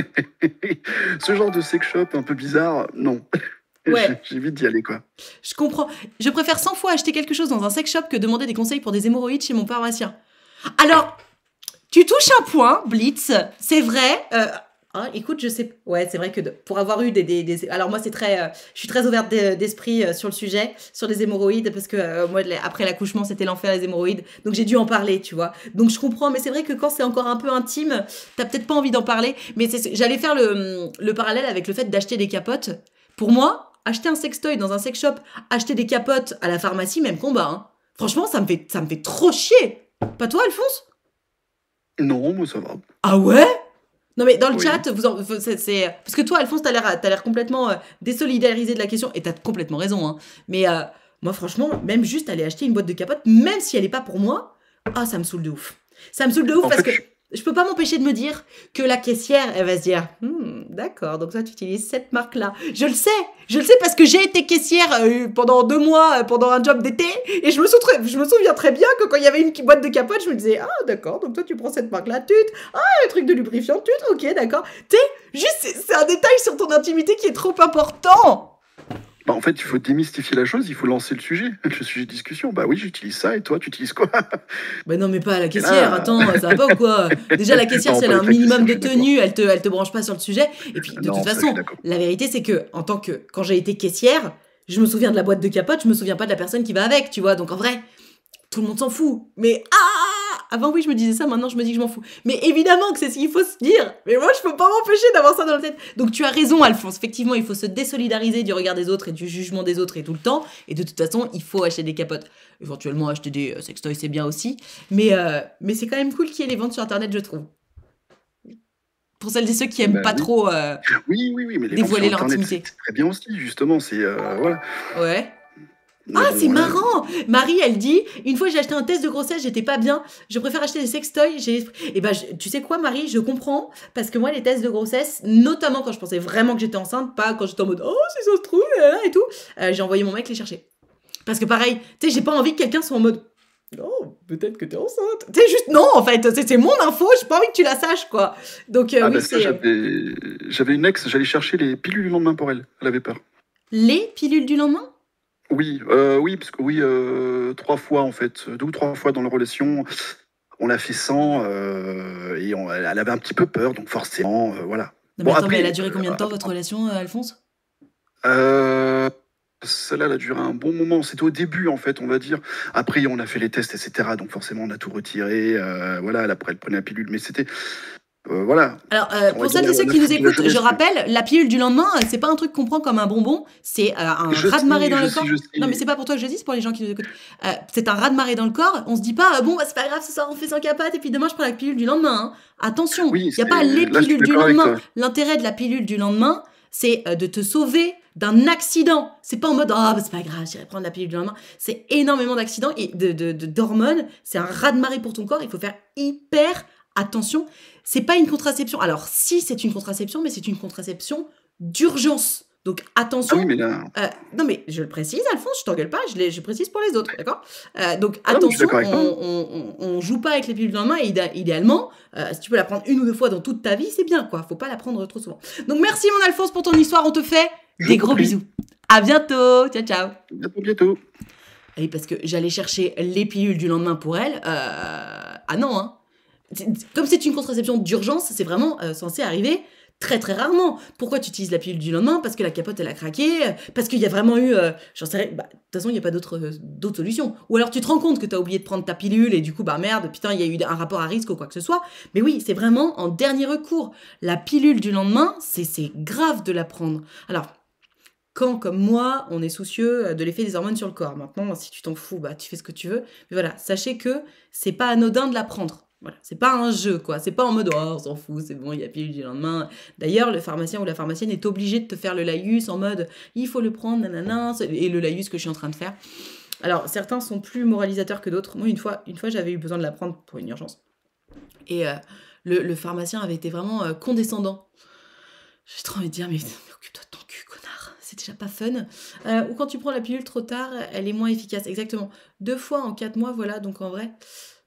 ce genre de sex shop un peu bizarre, non. Ouais. J'évite d'y aller, quoi. Je comprends. Je préfère cent fois acheter quelque chose dans un sex shop que demander des conseils pour des hémorroïdes chez mon pharmacien. Alors, tu touches un point, Blitz, c'est vrai. euh, hein, écoute, je sais. Ouais, c'est vrai que de- pour avoir eu des. des, des- alors, moi, c'est très. euh, je suis très ouverte d'e- d'esprit euh, sur le sujet, sur les hémorroïdes, parce que euh, moi, les- après l'accouchement, c'était l'enfer, les hémorroïdes. Donc, j'ai dû en parler, tu vois. Donc, je comprends, mais c'est vrai que quand c'est encore un peu intime, t'as peut-être pas envie d'en parler. Mais c'est- j'allais faire le, le parallèle avec le fait d'acheter des capotes. Pour moi, acheter un sextoy dans un sex shop, acheter des capotes à la pharmacie, même combat. Hein. Franchement, ça me fait, ça me fait trop chier. Pas toi, Alphonse? Non, moi ça va. Ah ouais? Non mais dans le Oui. chat, vous en- c'est, c'est- parce que toi, Alphonse, t'as l'air, t'as l'air complètement euh, désolidarisé de la question, et t'as complètement raison. Hein. Mais euh, moi, franchement, même juste aller acheter une boîte de capotes, même si elle est pas pour moi, ah, ça me saoule de ouf. Ça me saoule de ouf En parce fait, que je peux pas m'empêcher de me dire que la caissière, elle va se dire, Hmm, d'accord, donc toi, tu utilises cette marque-là. Je le sais, je le sais parce que j'ai été caissière euh, pendant deux mois, euh, pendant un job d'été, et je me, sou- très- je me souviens très bien que quand il y avait une qui- boîte de capotes, je me disais, ah, d'accord, donc toi, tu prends cette marque-là, tut, ah, un truc de lubrifiant, tut, ok, d'accord. Tu sais, juste, c'est c'est un détail sur ton intimité qui est trop important. bah, en fait, il faut démystifier la chose, il faut lancer le sujet, le sujet de discussion. Bah oui, j'utilise ça, et toi, tu utilises quoi? Bah non, mais pas à la caissière, là- attends, ça va pas ou quoi? Déjà, la caissière, Non, si elle pas a un avec la minimum de caissière, je suis tenue, elle te, elle te branche pas sur le sujet. Et puis, de Non, toute ça, je façon, suis d'accord. la vérité, c'est que, en tant que, quand j'ai été caissière, je me souviens de la boîte de capote, je me souviens pas de la personne qui va avec, tu vois. Donc, en vrai, tout le monde s'en fout. Mais, ah! Avant, oui, je me disais ça, maintenant, je me dis que je m'en fous. Mais évidemment que c'est ce qu'il faut se dire. Mais moi, je peux pas m'empêcher d'avoir ça dans la tête. Donc, tu as raison, Alphonse. Effectivement, il faut se désolidariser du regard des autres et du jugement des autres et tout le temps. Et de toute façon, il faut acheter des capotes. Éventuellement, acheter des euh, sextoys, c'est bien aussi. Mais, euh, mais c'est quand même cool qu'il y ait les ventes sur Internet, je trouve. Pour celles et ceux qui aiment Bah pas oui. trop... euh, Oui, oui, oui, mais les Dévoiler ventes sur Internet, l'intimité. c'est c'est très bien aussi, justement, c'est... euh, voilà. Ouais. Mais Ah, bon, c'est voilà. marrant! Marie, elle dit, une fois j'ai acheté un test de grossesse, j'étais pas bien, je préfère acheter des sextoys. J'ai... Et ben, je- tu sais quoi, Marie, je comprends, parce que moi, les tests de grossesse, notamment quand je pensais vraiment que j'étais enceinte, pas quand j'étais en mode, oh, si ça se trouve, là, là, et tout, euh, j'ai envoyé mon mec les chercher. Parce que pareil, tu sais, j'ai pas envie que quelqu'un soit en mode, oh, peut-être que t'es enceinte. Tu sais, juste non, en fait, c'est, c'est mon info, j'ai pas envie que tu la saches, quoi. Donc, euh, Ah oui, bah ça, c'est. j'avais j'avais une ex, j'allais chercher les pilules du lendemain pour elle. Elle avait peur. Les pilules du lendemain? Oui, euh, oui, parce que oui, euh, trois fois en fait, deux ou trois fois dans la relation, on a fait sans euh, et on- elle avait un petit peu peur, donc forcément, euh, voilà. Non, mais Bon, attends, après, mais elle a duré combien de temps, euh, votre relation, euh, Alphonse? Euh, celle-là, elle a duré un bon moment. C'était au début, en fait, on va dire. Après, on a fait les tests, et cetera. Donc, forcément, on a tout retiré. euh, voilà, elle, après, elle prenait la pilule. Mais c'était. euh, voilà. Alors, euh, On pour va celles dire, et ceux on a qui nous fait de la écoutent, je jeunesse. rappelle, la pilule du lendemain, euh, c'est pas un truc qu'on prend comme un bonbon, c'est euh, un Je raz-de-marée sais, dans je le sais, corps. je sais. Non, mais c'est pas pour toi que je le dis, c'est pour les gens qui nous écoutent. Euh, c'est un raz-de-marée dans le corps, on se dit pas, euh, bon, bah, c'est pas grave, ce soir on fait sans capote, et puis demain je prends la pilule du lendemain. Hein. Attention, il Oui, n'y a pas c'est- les là, je suis pilules du d'accord avec lendemain. toi. L'intérêt de la pilule du lendemain, c'est euh, de te sauver d'un accident. C'est pas en mode, ah, bah, c'est pas grave, j'irai prendre la pilule du lendemain. C'est énormément d'accidents et de, de, de- d'hormones. C'est un raz-de-marée pour ton corps. Il faut faire hyper attention. C'est pas une contraception. Alors, si c'est une contraception, mais c'est une contraception d'urgence. Donc, Ah attention. oui, mais là. Euh, non, mais je le précise, Alphonse, je t'engueule pas, je, l'ai- je précise pour les autres, d'accord. Euh, Donc, Ah non, mais je suis attention, d'accord avec toi. on, on, on, on joue pas avec les pilules dans la main, et idé- idéalement, euh, si tu peux la prendre une ou deux fois dans toute ta vie, c'est bien, quoi. Faut pas la prendre trop souvent. Donc, merci, mon Alphonse, pour ton histoire. On te fait Je des t'en gros prie. bisous. À bientôt. Ciao, ciao. Bientôt, bientôt. Et parce que j'allais chercher les pilules du lendemain pour elle. Euh... Ah non, hein. C'est- Comme c'est une contraception d'urgence, c'est vraiment euh, censé arriver Très très rarement. Pourquoi tu utilises la pilule du lendemain? Parce que la capote elle a craqué, parce qu'il y a vraiment eu, euh, j'en sais rien, bah, de toute façon il n'y a pas d'autre euh, d'autre solution. Ou alors tu te rends compte que tu as oublié de prendre ta pilule et du coup bah merde, putain il y a eu un rapport à risque ou quoi que ce soit. Mais oui, c'est vraiment en dernier recours. La pilule du lendemain, c'est c'est grave de la prendre. Alors, quand, comme moi, on est soucieux de l'effet des hormones sur le corps. Maintenant, si tu t'en fous, bah tu fais ce que tu veux. Mais voilà, sachez que c'est pas anodin de la prendre. Voilà, c'est pas un jeu, quoi. C'est pas en mode, oh, on s'en fout, c'est bon, il y a pilule du lendemain. D'ailleurs, le pharmacien ou la pharmacienne est obligé de te faire le laïus en mode, il faut le prendre, nanana, et le laïus que je suis en train de faire. Alors, certains sont plus moralisateurs que d'autres. Moi, une fois, une fois j'avais eu besoin de la prendre pour une urgence. Et euh, le, le pharmacien avait été vraiment euh, condescendant. J'ai trop envie de dire, mais, mais occupe-toi de ton cul, connard. C'est déjà pas fun. Euh, ou quand tu prends la pilule trop tard, elle est moins efficace. Exactement. Deux fois en quatre mois, voilà, donc en vrai...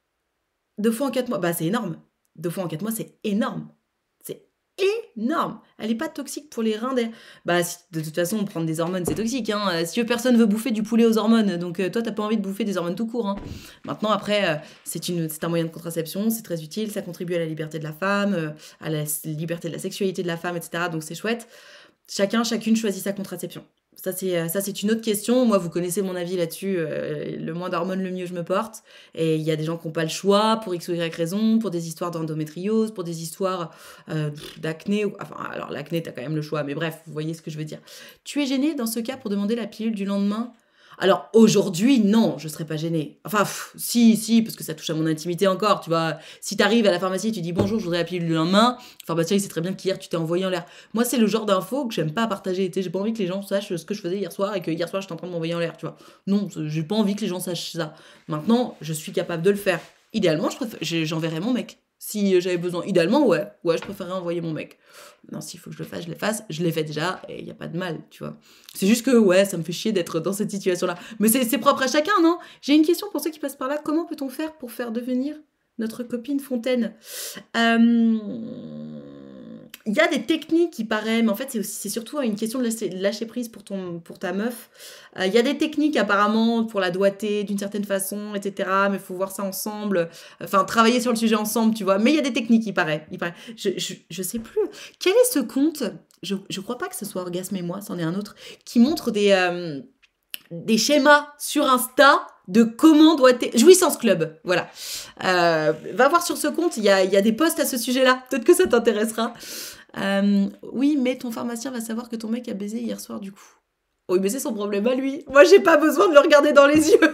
Deux fois en quatre mois, bah c'est énorme. Deux fois en quatre mois, c'est énorme. C'est énorme. Elle n'est pas toxique pour les reins des... Bah si, de toute façon, prendre des hormones, c'est toxique. Hein. Si personne veut bouffer du poulet aux hormones, donc euh, toi, t'as pas envie de bouffer des hormones tout court. Hein. Maintenant, après, euh, c'est une, c'est un moyen de contraception, c'est très utile, ça contribue à la liberté de la femme, euh, à la liberté de la sexualité de la femme, et cetera. Donc c'est chouette. Chacun, chacune choisit sa contraception. Ça c'est, ça, c'est une autre question. Moi, vous connaissez mon avis là-dessus. Euh, le moins d'hormones, le mieux je me porte. Et il y a des gens qui n'ont pas le choix, pour X ou Y raison, pour des histoires d'endométriose, pour des histoires euh, d'acné. Ou... Enfin, alors l'acné, t'as quand même le choix. Mais bref, vous voyez ce que je veux dire. Tu es gênée dans ce cas pour demander la pilule du lendemain? Alors, aujourd'hui, non, je serais pas gênée. Enfin, pff, si, si, parce que ça touche à mon intimité encore, tu vois. Si t'arrives à la pharmacie et tu dis « Bonjour, je voudrais la pilule du lendemain », le pharmacien, il sait très bien qu'hier, tu t'es envoyé en l'air. Moi, c'est le genre d'info que j'aime pas partager. Tu sais, j'ai pas envie que les gens sachent ce que je faisais hier soir et que hier soir, j'étais en train de m'envoyer en l'air, tu vois. Non, j'ai pas envie que les gens sachent ça. Maintenant, je suis capable de le faire. Idéalement, je préfère... j'enverrai mon mec. Si j'avais besoin, idéalement, ouais, ouais, je préférerais envoyer mon mec. Non, s'il faut que je le fasse, je le fasse. Je l'ai fait déjà et il n'y a pas de mal, tu vois. C'est juste que, ouais, ça me fait chier d'être dans cette situation-là. Mais c'est, c'est propre à chacun, non? J'ai une question pour ceux qui passent par là. Comment peut-on faire pour faire devenir notre copine Fontaine? Euh... Il y a des techniques qui paraissent, mais en fait, c'est, aussi, c'est surtout une question de lâcher, de lâcher prise pour, ton, pour ta meuf. Euh, il y a des techniques, apparemment, pour la doigter d'une certaine façon, et cetera. Mais il faut voir ça ensemble. Enfin, travailler sur le sujet ensemble, tu vois. Mais il y a des techniques, il paraît. Il paraît. Je, je, je sais plus. Quel est ce compte? Je, je crois pas que ce soit Orgasme et moi, c'en est un autre, qui montre des, euh, des schémas sur Insta de comment doigter... Jouissance Club, voilà. Euh, va voir sur ce compte, il y a, y a des posts à ce sujet-là. Peut-être que ça t'intéressera. Euh, oui, mais ton pharmacien va savoir que ton mec a baisé hier soir, du coup. Oui, mais c'est son problème à lui. Moi, j'ai pas besoin de le regarder dans les yeux.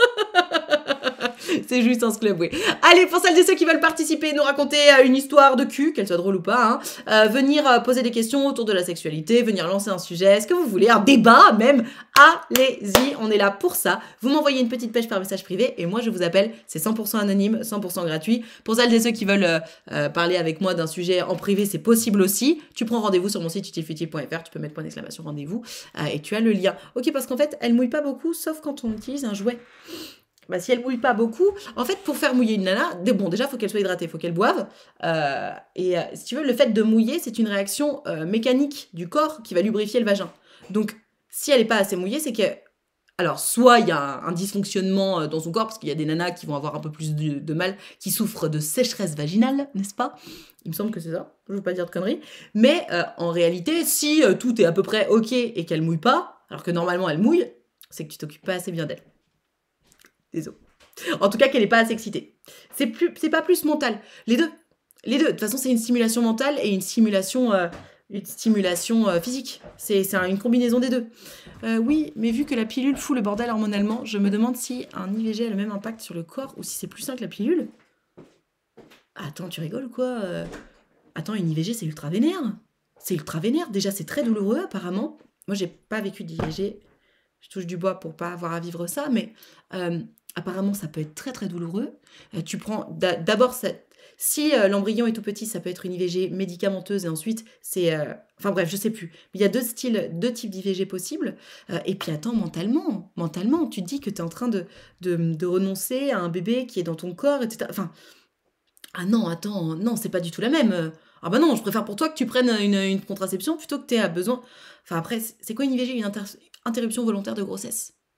C'est Jouissance Club, oui. Allez, pour celles et ceux qui veulent participer, nous raconter euh, une histoire de cul, qu'elle soit drôle ou pas, hein, euh, venir euh, poser des questions autour de la sexualité, venir lancer un sujet, ce que vous voulez, un débat même, allez-y, on est là pour ça. Vous m'envoyez une petite pêche par message privé et moi je vous appelle, c'est cent pour cent anonyme, cent pour cent gratuit. Pour celles et ceux qui veulent euh, euh, parler avec moi d'un sujet en privé, c'est possible aussi. Tu prends rendez-vous sur mon site utilefutile point f r, tu peux mettre point d'exclamation rendez-vous euh, et tu as le lien. Ok, parce qu'en fait, elle mouille pas beaucoup, sauf quand on utilise un jouet. Bah, si elle mouille pas beaucoup, en fait, pour faire mouiller une nana, bon, déjà, il faut qu'elle soit hydratée, il faut qu'elle boive. Euh, et euh, si tu veux, le fait de mouiller, c'est une réaction euh, mécanique du corps qui va lubrifier le vagin. Donc, si elle n'est pas assez mouillée, c'est que... Alors, soit il y a un, un dysfonctionnement dans son corps, parce qu'il y a des nanas qui vont avoir un peu plus de, de mal, qui souffrent de sécheresse vaginale, n'est-ce pas? Il me semble que c'est ça, je ne veux pas dire de conneries. Mais euh, en réalité, si euh, tout est à peu près OK et qu'elle mouille pas, alors que normalement elle mouille, c'est que tu t'occupes pas assez bien d'elle. Désolé. En tout cas, qu'elle n'est pas assez excitée. C'est, plus, c'est pas plus mental. Les deux. Les deux. De toute façon, c'est une stimulation mentale et une stimulation, euh, une stimulation euh, physique. C'est, c'est une combinaison des deux. Euh, oui, mais vu que la pilule fout le bordel hormonalement, je me demande si un I V G a le même impact sur le corps ou si c'est plus sain que la pilule. Attends, tu rigoles ou quoi? euh... Attends, une I V G, c'est ultra vénère. C'est ultra vénère. Déjà, c'est très douloureux, apparemment. Moi, j'ai pas vécu d'I V G. Je touche du bois pour pas avoir à vivre ça, mais... Euh, apparemment, ça peut être très très douloureux. Euh, tu prends d'a- d'abord, ça, si euh, l'embryon est tout petit, ça peut être une I V G médicamenteuse et ensuite c'est, euh, enfin bref, je sais plus. Mais il y a deux styles, deux types d'I V G possibles. Euh, et puis attends, mentalement, mentalement, tu te dis que tu es en train de, de de renoncer à un bébé qui est dans ton corps, et cetera. Enfin, ah non, attends, non, c'est pas du tout la même. Ah bah non, je préfère pour toi que tu prennes une, une contraception plutôt que tu aies besoin. Enfin après, c'est quoi une I V G? Une inter- interruption volontaire de grossesse. Euh,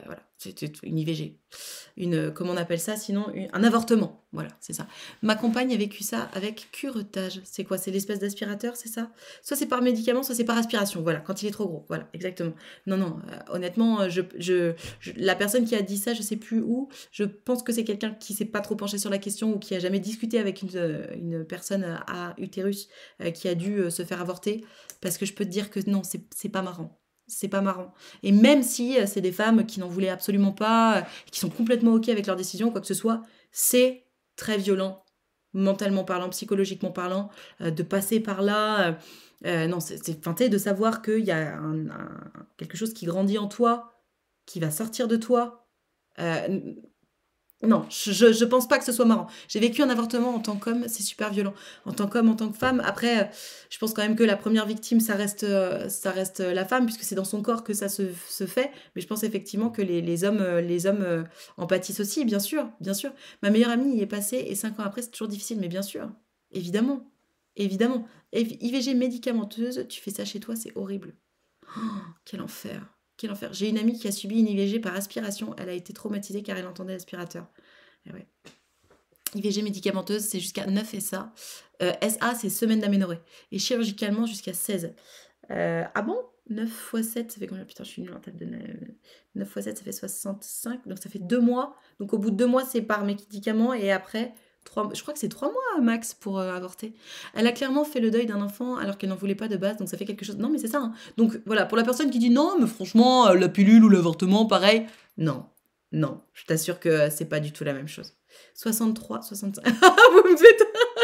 voilà, c'était une I V G. Une, comment on appelle ça sinon une- Un avortement, voilà, c'est ça. Ma compagne a vécu ça avec curettage. C'est quoi? C'est l'espèce d'aspirateur, c'est ça? Soit c'est par médicament, soit c'est par aspiration, voilà, quand il est trop gros, voilà, exactement. Non, non, euh, honnêtement, je, je, je- la personne qui a dit ça, je sais plus où, je pense que c'est quelqu'un qui s'est pas trop penché sur la question ou qui a jamais discuté avec une, euh, une personne à utérus euh, qui a dû euh, se faire avorter, parce que je peux te dire que non, c'est c'est pas marrant. C'est pas marrant. Et même si euh, c'est des femmes qui n'en voulaient absolument pas, euh, qui sont complètement OK avec leur décision, quoi que ce soit, c'est très violent, mentalement parlant, psychologiquement parlant, euh, de passer par là. euh, euh, non, c'est c'est- enfin, tu sais, de savoir qu'il y a un- un- quelque chose qui grandit en toi, qui va sortir de toi. Euh, non, je, je, je pense pas que ce soit marrant. J'ai vécu un avortement en tant qu'homme, c'est super violent. En tant qu'homme, en tant que femme. Après, euh, je pense quand même que la première victime, ça reste, euh, ça reste euh, la femme, puisque c'est dans son corps que ça se, se fait. Mais je pense effectivement que les, les hommes, euh, les hommes euh, en pâtissent aussi, bien sûr, bien sûr. Ma meilleure amie y est passée, et cinq ans après, c'est toujours difficile, mais bien sûr, évidemment, évidemment. Et I V G médicamenteuse, tu fais ça chez toi, c'est horrible. Oh, quel enfer. Quel enfer. J'ai une amie qui a subi une I V G par aspiration. Elle a été traumatisée car elle entendait l'aspirateur. Eh ouais. I V G médicamenteuse, c'est jusqu'à neuf S A. Euh, S A, c'est semaine d'aménorrhée. Et chirurgicalement, jusqu'à seize. Euh, ah bon? neuf fois sept, ça fait combien? Putain, je suis nulle en table de neuf fois sept, ça fait soixante-cinq. Donc ça fait deux mois. Donc au bout de deux mois, c'est par médicament. Et après, trois, je crois que c'est trois mois max pour euh, avorter. Elle a clairement fait le deuil d'un enfant alors qu'elle n'en voulait pas de base. Donc ça fait quelque chose. Non, mais c'est ça. Hein. Donc voilà, pour la personne qui dit non, mais franchement, euh, la pilule ou l'avortement, pareil. Non, non. Je t'assure que c'est pas du tout la même chose. soixante-trois, soixante-cinq. Vous me faites.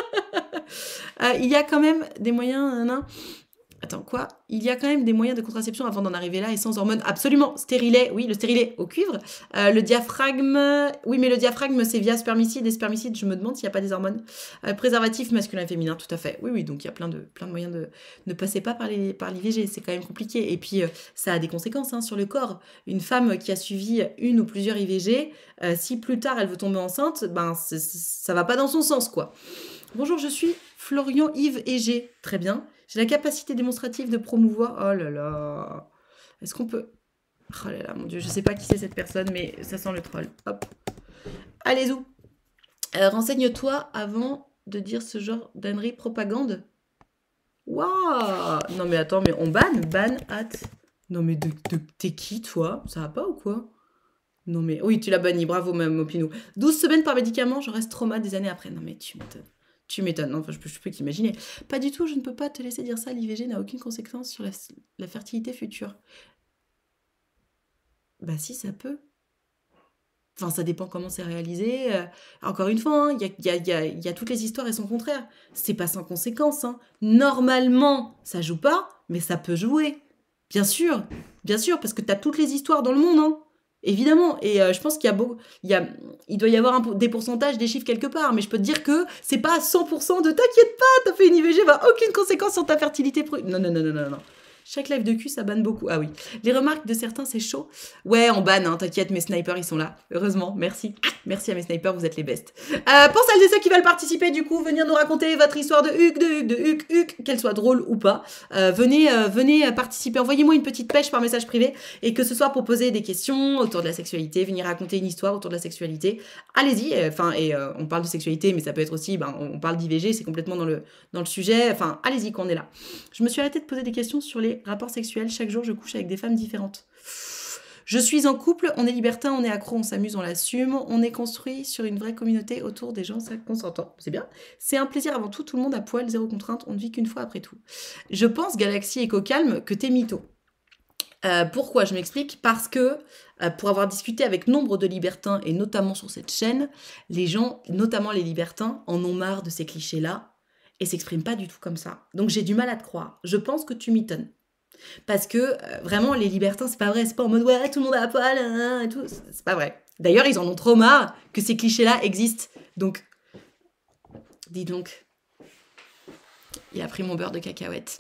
Euh, il y a quand même des moyens. nan, nan. Attends, quoi? Il y a quand même des moyens de contraception avant d'en arriver là et sans hormones. Absolument. Stérilet, oui, le stérilet au cuivre. Euh, le diaphragme, oui, mais le diaphragme, c'est via spermicide. Et spermicide, je me demande s'il n'y a pas des hormones. Euh, préservatif masculin et féminin, tout à fait. Oui, oui, donc il y a plein de, plein de moyens de... Ne passez pas par les, par l'I V G, c'est quand même compliqué. Et puis, euh, ça a des conséquences hein, sur le corps. Une femme qui a suivi une ou plusieurs I V G, euh, si plus tard elle veut tomber enceinte, ben, c'est- c'est- ça va pas dans son sens, quoi. Bonjour, je suis Florian Yves Égé. Très bien. J'ai la capacité démonstrative de promouvoir. Oh là là. Est-ce qu'on peut. Oh là là, mon Dieu, je sais pas qui c'est cette personne, mais ça sent le troll. Hop. Allez, où euh, Renseigne-toi avant de dire ce genre d'ânerie propagande. Waouh. Non, mais attends, mais on banne Ban at. Non, mais de, de- t'es qui, toi? Ça va pas ou quoi? Non, mais oui, tu l'as banni. Bravo, même Mopinou. douze semaines par médicament, j'en reste trauma des années après. Non, mais tu m'étonnes. Tu m'étonnes, enfin, je peux, je peux qu'imaginer. Pas du tout, je ne peux pas te laisser dire ça, l'I V G n'a aucune conséquence sur la, la fertilité future. Bah si, ça peut. Enfin, ça dépend comment c'est réalisé. Euh, encore une fois, il hein, y, a, y, a, y, a, y a toutes les histoires et son contraire. C'est pas sans conséquence. Hein. Normalement, ça joue pas, mais ça peut jouer. Bien sûr, bien sûr, parce que t'as toutes les histoires dans le monde, hein. Évidemment, et euh, je pense qu'il y a beaucoup, il, y a, il doit y avoir un, des pourcentages, des chiffres quelque part, mais je peux te dire que c'est pas à cent pour cent de t'inquiète pas, t'as fait une I V G, va aucune conséquence sur ta fertilité. Pro... Non, non, non, non, non, non. Chaque live de cul, ça banne beaucoup. Ah oui. Les remarques de certains, c'est chaud. Ouais, on banne, hein, t'inquiète, mes snipers, ils sont là. Heureusement, merci. Merci à mes snipers, vous êtes les bestes. Euh, pour celles et ceux qui veulent participer, du coup, venir nous raconter votre histoire de Huc, de Huc, de Huc, Huc, qu'elle soit drôle ou pas, euh, venez, euh, venez participer. Envoyez-moi une petite pêche par message privé, et que ce soit pour poser des questions autour de la sexualité, venir raconter une histoire autour de la sexualité. Allez-y, enfin, et euh, on parle de sexualité, mais ça peut être aussi, ben, on parle d'I V G, c'est complètement dans le, dans le sujet. Enfin, allez-y, qu'on est là. Je me suis arrêtée de poser des questions sur les rapports sexuels. Chaque jour, je couche avec des femmes différentes. Je suis en couple, on est libertin, on est accro, on s'amuse, on l'assume. On est construit sur une vraie communauté autour des gens consentants. C'est bien. C'est un plaisir avant tout, tout le monde à poil, zéro contrainte. On ne vit qu'une fois après tout. Je pense, Galaxy Éco-Calme, que t'es mytho. Euh, pourquoi? Je m'explique. Parce que, euh, pour avoir discuté avec nombre de libertins, et notamment sur cette chaîne, les gens, notamment les libertins, en ont marre de ces clichés-là et s'expriment pas du tout comme ça. Donc j'ai du mal à te croire. Je pense que tu m'étonnes. Parce que, euh, vraiment, les libertins, c'est pas vrai. C'est pas en mode, ouais, tout le monde a à poil, hein, et tout. C'est pas vrai. D'ailleurs, ils en ont trop marre que ces clichés-là existent. Donc, dis donc, il a pris mon beurre de cacahuète.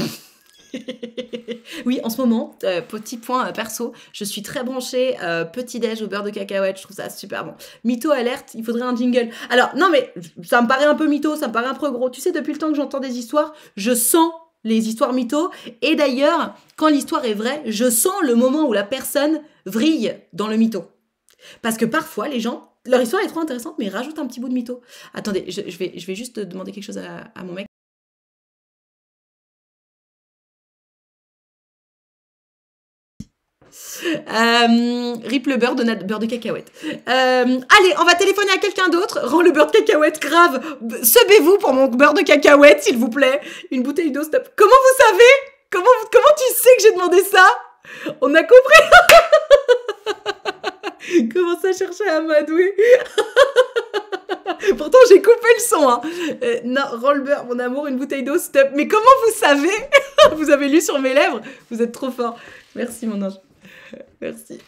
Oui, en ce moment, euh, petit point euh, perso, je suis très branchée euh, petit-déj au beurre de cacahuète, je trouve ça super bon. Mytho alerte, il faudrait un jingle. Alors, non mais, ça me paraît un peu mytho, ça me paraît un peu gros. Tu sais, depuis le temps que j'entends des histoires, je sens les histoires mythos. Et d'ailleurs, quand l'histoire est vraie, je sens le moment où la personne vrille dans le mytho. Parce que parfois, les gens, leur histoire est trop intéressante, mais ils rajoutent un petit bout de mytho. Attendez, je, je vais, je vais juste demander quelque chose à, à mon mec. Euh, rip le beurre de, beurre de cacahuète. Euh, allez, on va téléphoner à quelqu'un d'autre. Rends le beurre de cacahuète grave. Subez-vous pour mon beurre de cacahuète, s'il vous plaît. Une bouteille d'eau, stop. Comment vous savez comment, comment tu sais que j'ai demandé ça? On a compris. Comment ça chercher à m'adouer? Pourtant, j'ai coupé le son. Hein. Euh, non, rends le beurre, mon amour, une bouteille d'eau, stop. Mais comment vous savez? Vous avez lu sur mes lèvres? Vous êtes trop fort. Merci, mon ange. Merci.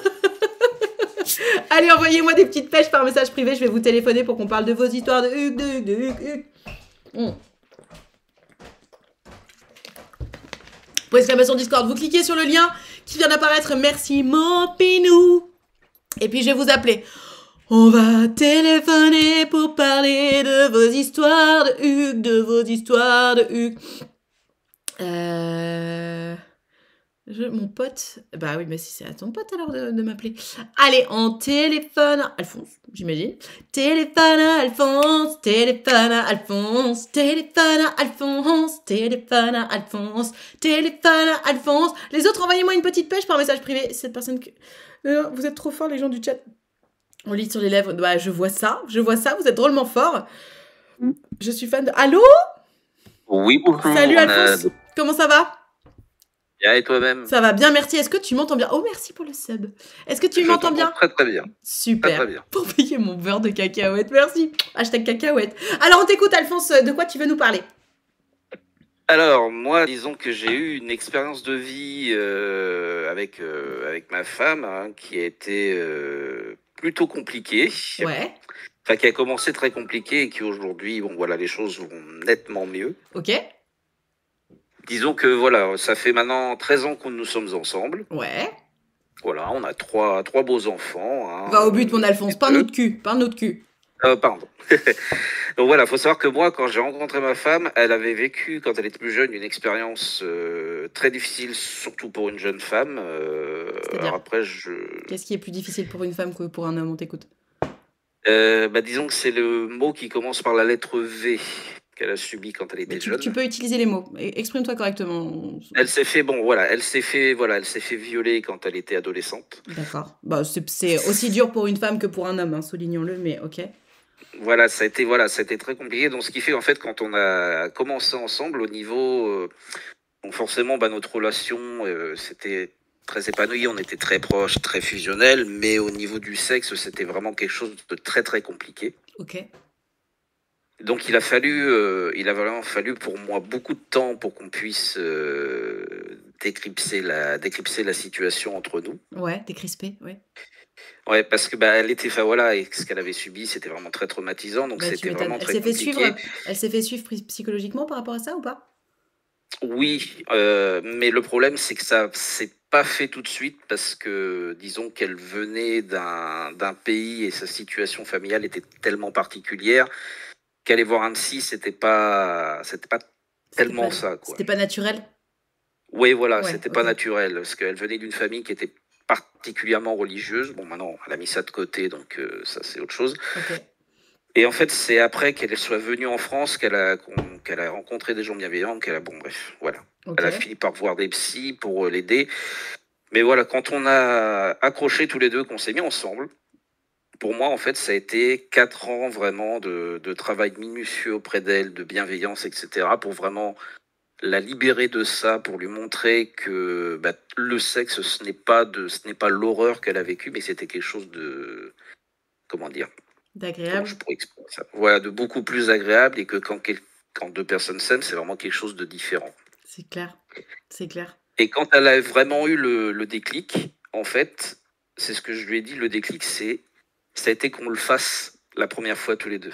Allez, envoyez-moi des petites pêches par message privé. Je vais vous téléphoner pour qu'on parle de vos histoires de Hugues, de Hugues, de Hugues, Hugues. Mmh. Pour exclamation Discord, vous cliquez sur le lien qui vient d'apparaître. Merci, mon pinou. Et puis, je vais vous appeler. On va téléphoner pour parler de vos histoires de Hugues, de vos histoires de Hugues. Euh... Je, mon pote... Bah oui, mais si c'est à ton pote alors de, de m'appeler. Allez, on téléphone à Alphonse, j'imagine. Téléphone à Alphonse, téléphone à Alphonse, téléphone à Alphonse, téléphone à Alphonse, téléphone à Alphonse. Les autres, envoyez-moi une petite pêche par message privé. Cette personne que... Euh, vous êtes trop forts, les gens du chat. On lit sur les lèvres. Bah, je vois ça, je vois ça. Vous êtes drôlement forts. Je suis fan de... Allô? Oui, bonjour. Salut Alphonse. A... Comment ça va? Bien, et toi-même? Ça va bien, merci. Est-ce que tu m'entends bien? Oh, merci pour le sub. Est-ce que tu m'entends bien? Très, très bien. Super. Très, très bien. Pour payer mon beurre de cacahuète, merci. Hashtag cacahuète. Alors, on t'écoute, Alphonse. De quoi tu veux nous parler? Alors, moi, disons que j'ai eu une expérience de vie euh, avec, euh, avec ma femme hein, qui a été euh, plutôt compliquée. Ouais. Enfin, qui a commencé très compliquée et qui aujourd'hui, bon, voilà, les choses vont nettement mieux. Ok. Disons que voilà, ça fait maintenant treize ans que nous sommes ensemble. Ouais. Voilà, on a trois, trois beaux enfants. Hein, Va au but, mon Alphonse, pas un autre cul, pas un autre cul. Euh, pardon. Donc voilà, il faut savoir que moi, quand j'ai rencontré ma femme, elle avait vécu, quand elle était plus jeune, une expérience euh, très difficile, surtout pour une jeune femme. Euh, alors après, je... Qu'est-ce qui est plus difficile pour une femme que pour un homme? On t'écoute. Euh, bah, disons que c'est le mot qui commence par la lettre V qu'elle a subi quand elle était tu, jeune. Tu peux utiliser les mots. Exprime-toi correctement. Elle s'est fait, bon, voilà, elle s'est fait, voilà, elle s'est fait violer quand elle était adolescente. D'accord. Bah, c'est aussi dur pour une femme que pour un homme, hein, soulignons-le, mais ok. Voilà, ça a été, voilà, ça a été très compliqué. Donc, ce qui fait, en fait, quand on a commencé ensemble, au niveau, euh, bon, forcément, bah, notre relation, euh, c'était très épanouie, on était très proches, très fusionnels, mais au niveau du sexe, c'était vraiment quelque chose de très, très compliqué. Ok. Donc, il a fallu, euh, il a vraiment fallu pour moi beaucoup de temps pour qu'on puisse euh, décrypter la, décrypter la situation entre nous. Ouais, décrisper, ouais. Ouais, parce que bah elle était, enfin voilà, et ce qu'elle avait subi, c'était vraiment très traumatisant, donc bah, c'était vraiment très compliqué. Fait suivre, elle s'est fait suivre psychologiquement par rapport à ça ou pas? Oui, euh, mais le problème c'est que ça s'est pas fait tout de suite parce que disons qu'elle venait d'un d'un pays et sa situation familiale était tellement particulière qu'aller voir un psy, c'était pas, c'était pas tellement pas, ça, quoi. C'était pas naturel? Oui, voilà, ouais, c'était okay. pas naturel parce qu'elle venait d'une famille qui était particulièrement religieuse. Bon, maintenant, elle a mis ça de côté, donc euh, ça, c'est autre chose. Okay. Et en fait, c'est après qu'elle soit venue en France qu'elle a, qu'elle a rencontré des gens bienveillants, qu'elle a, bon, bref, voilà. Okay. Elle a fini par voir des psys pour euh, l'aider. Mais voilà, quand on a accroché tous les deux, qu'on s'est mis ensemble, pour moi, en fait, ça a été quatre ans vraiment de, de travail minutieux auprès d'elle, de bienveillance, et cetera, pour vraiment la libérer de ça, pour lui montrer que bah, le sexe, ce n'est pas de, ce n'est pas l'horreur qu'elle a vécue, mais c'était quelque chose de, comment dire, d'agréable. Je pourrais expliquer ça. Voilà, de beaucoup plus agréable et que quand, quel, quand deux personnes s'aiment, c'est vraiment quelque chose de différent. C'est clair, c'est clair. Et quand elle a vraiment eu le, le déclic, en fait, c'est ce que je lui ai dit, le déclic, c'est, ça a été qu'on le fasse la première fois tous les deux.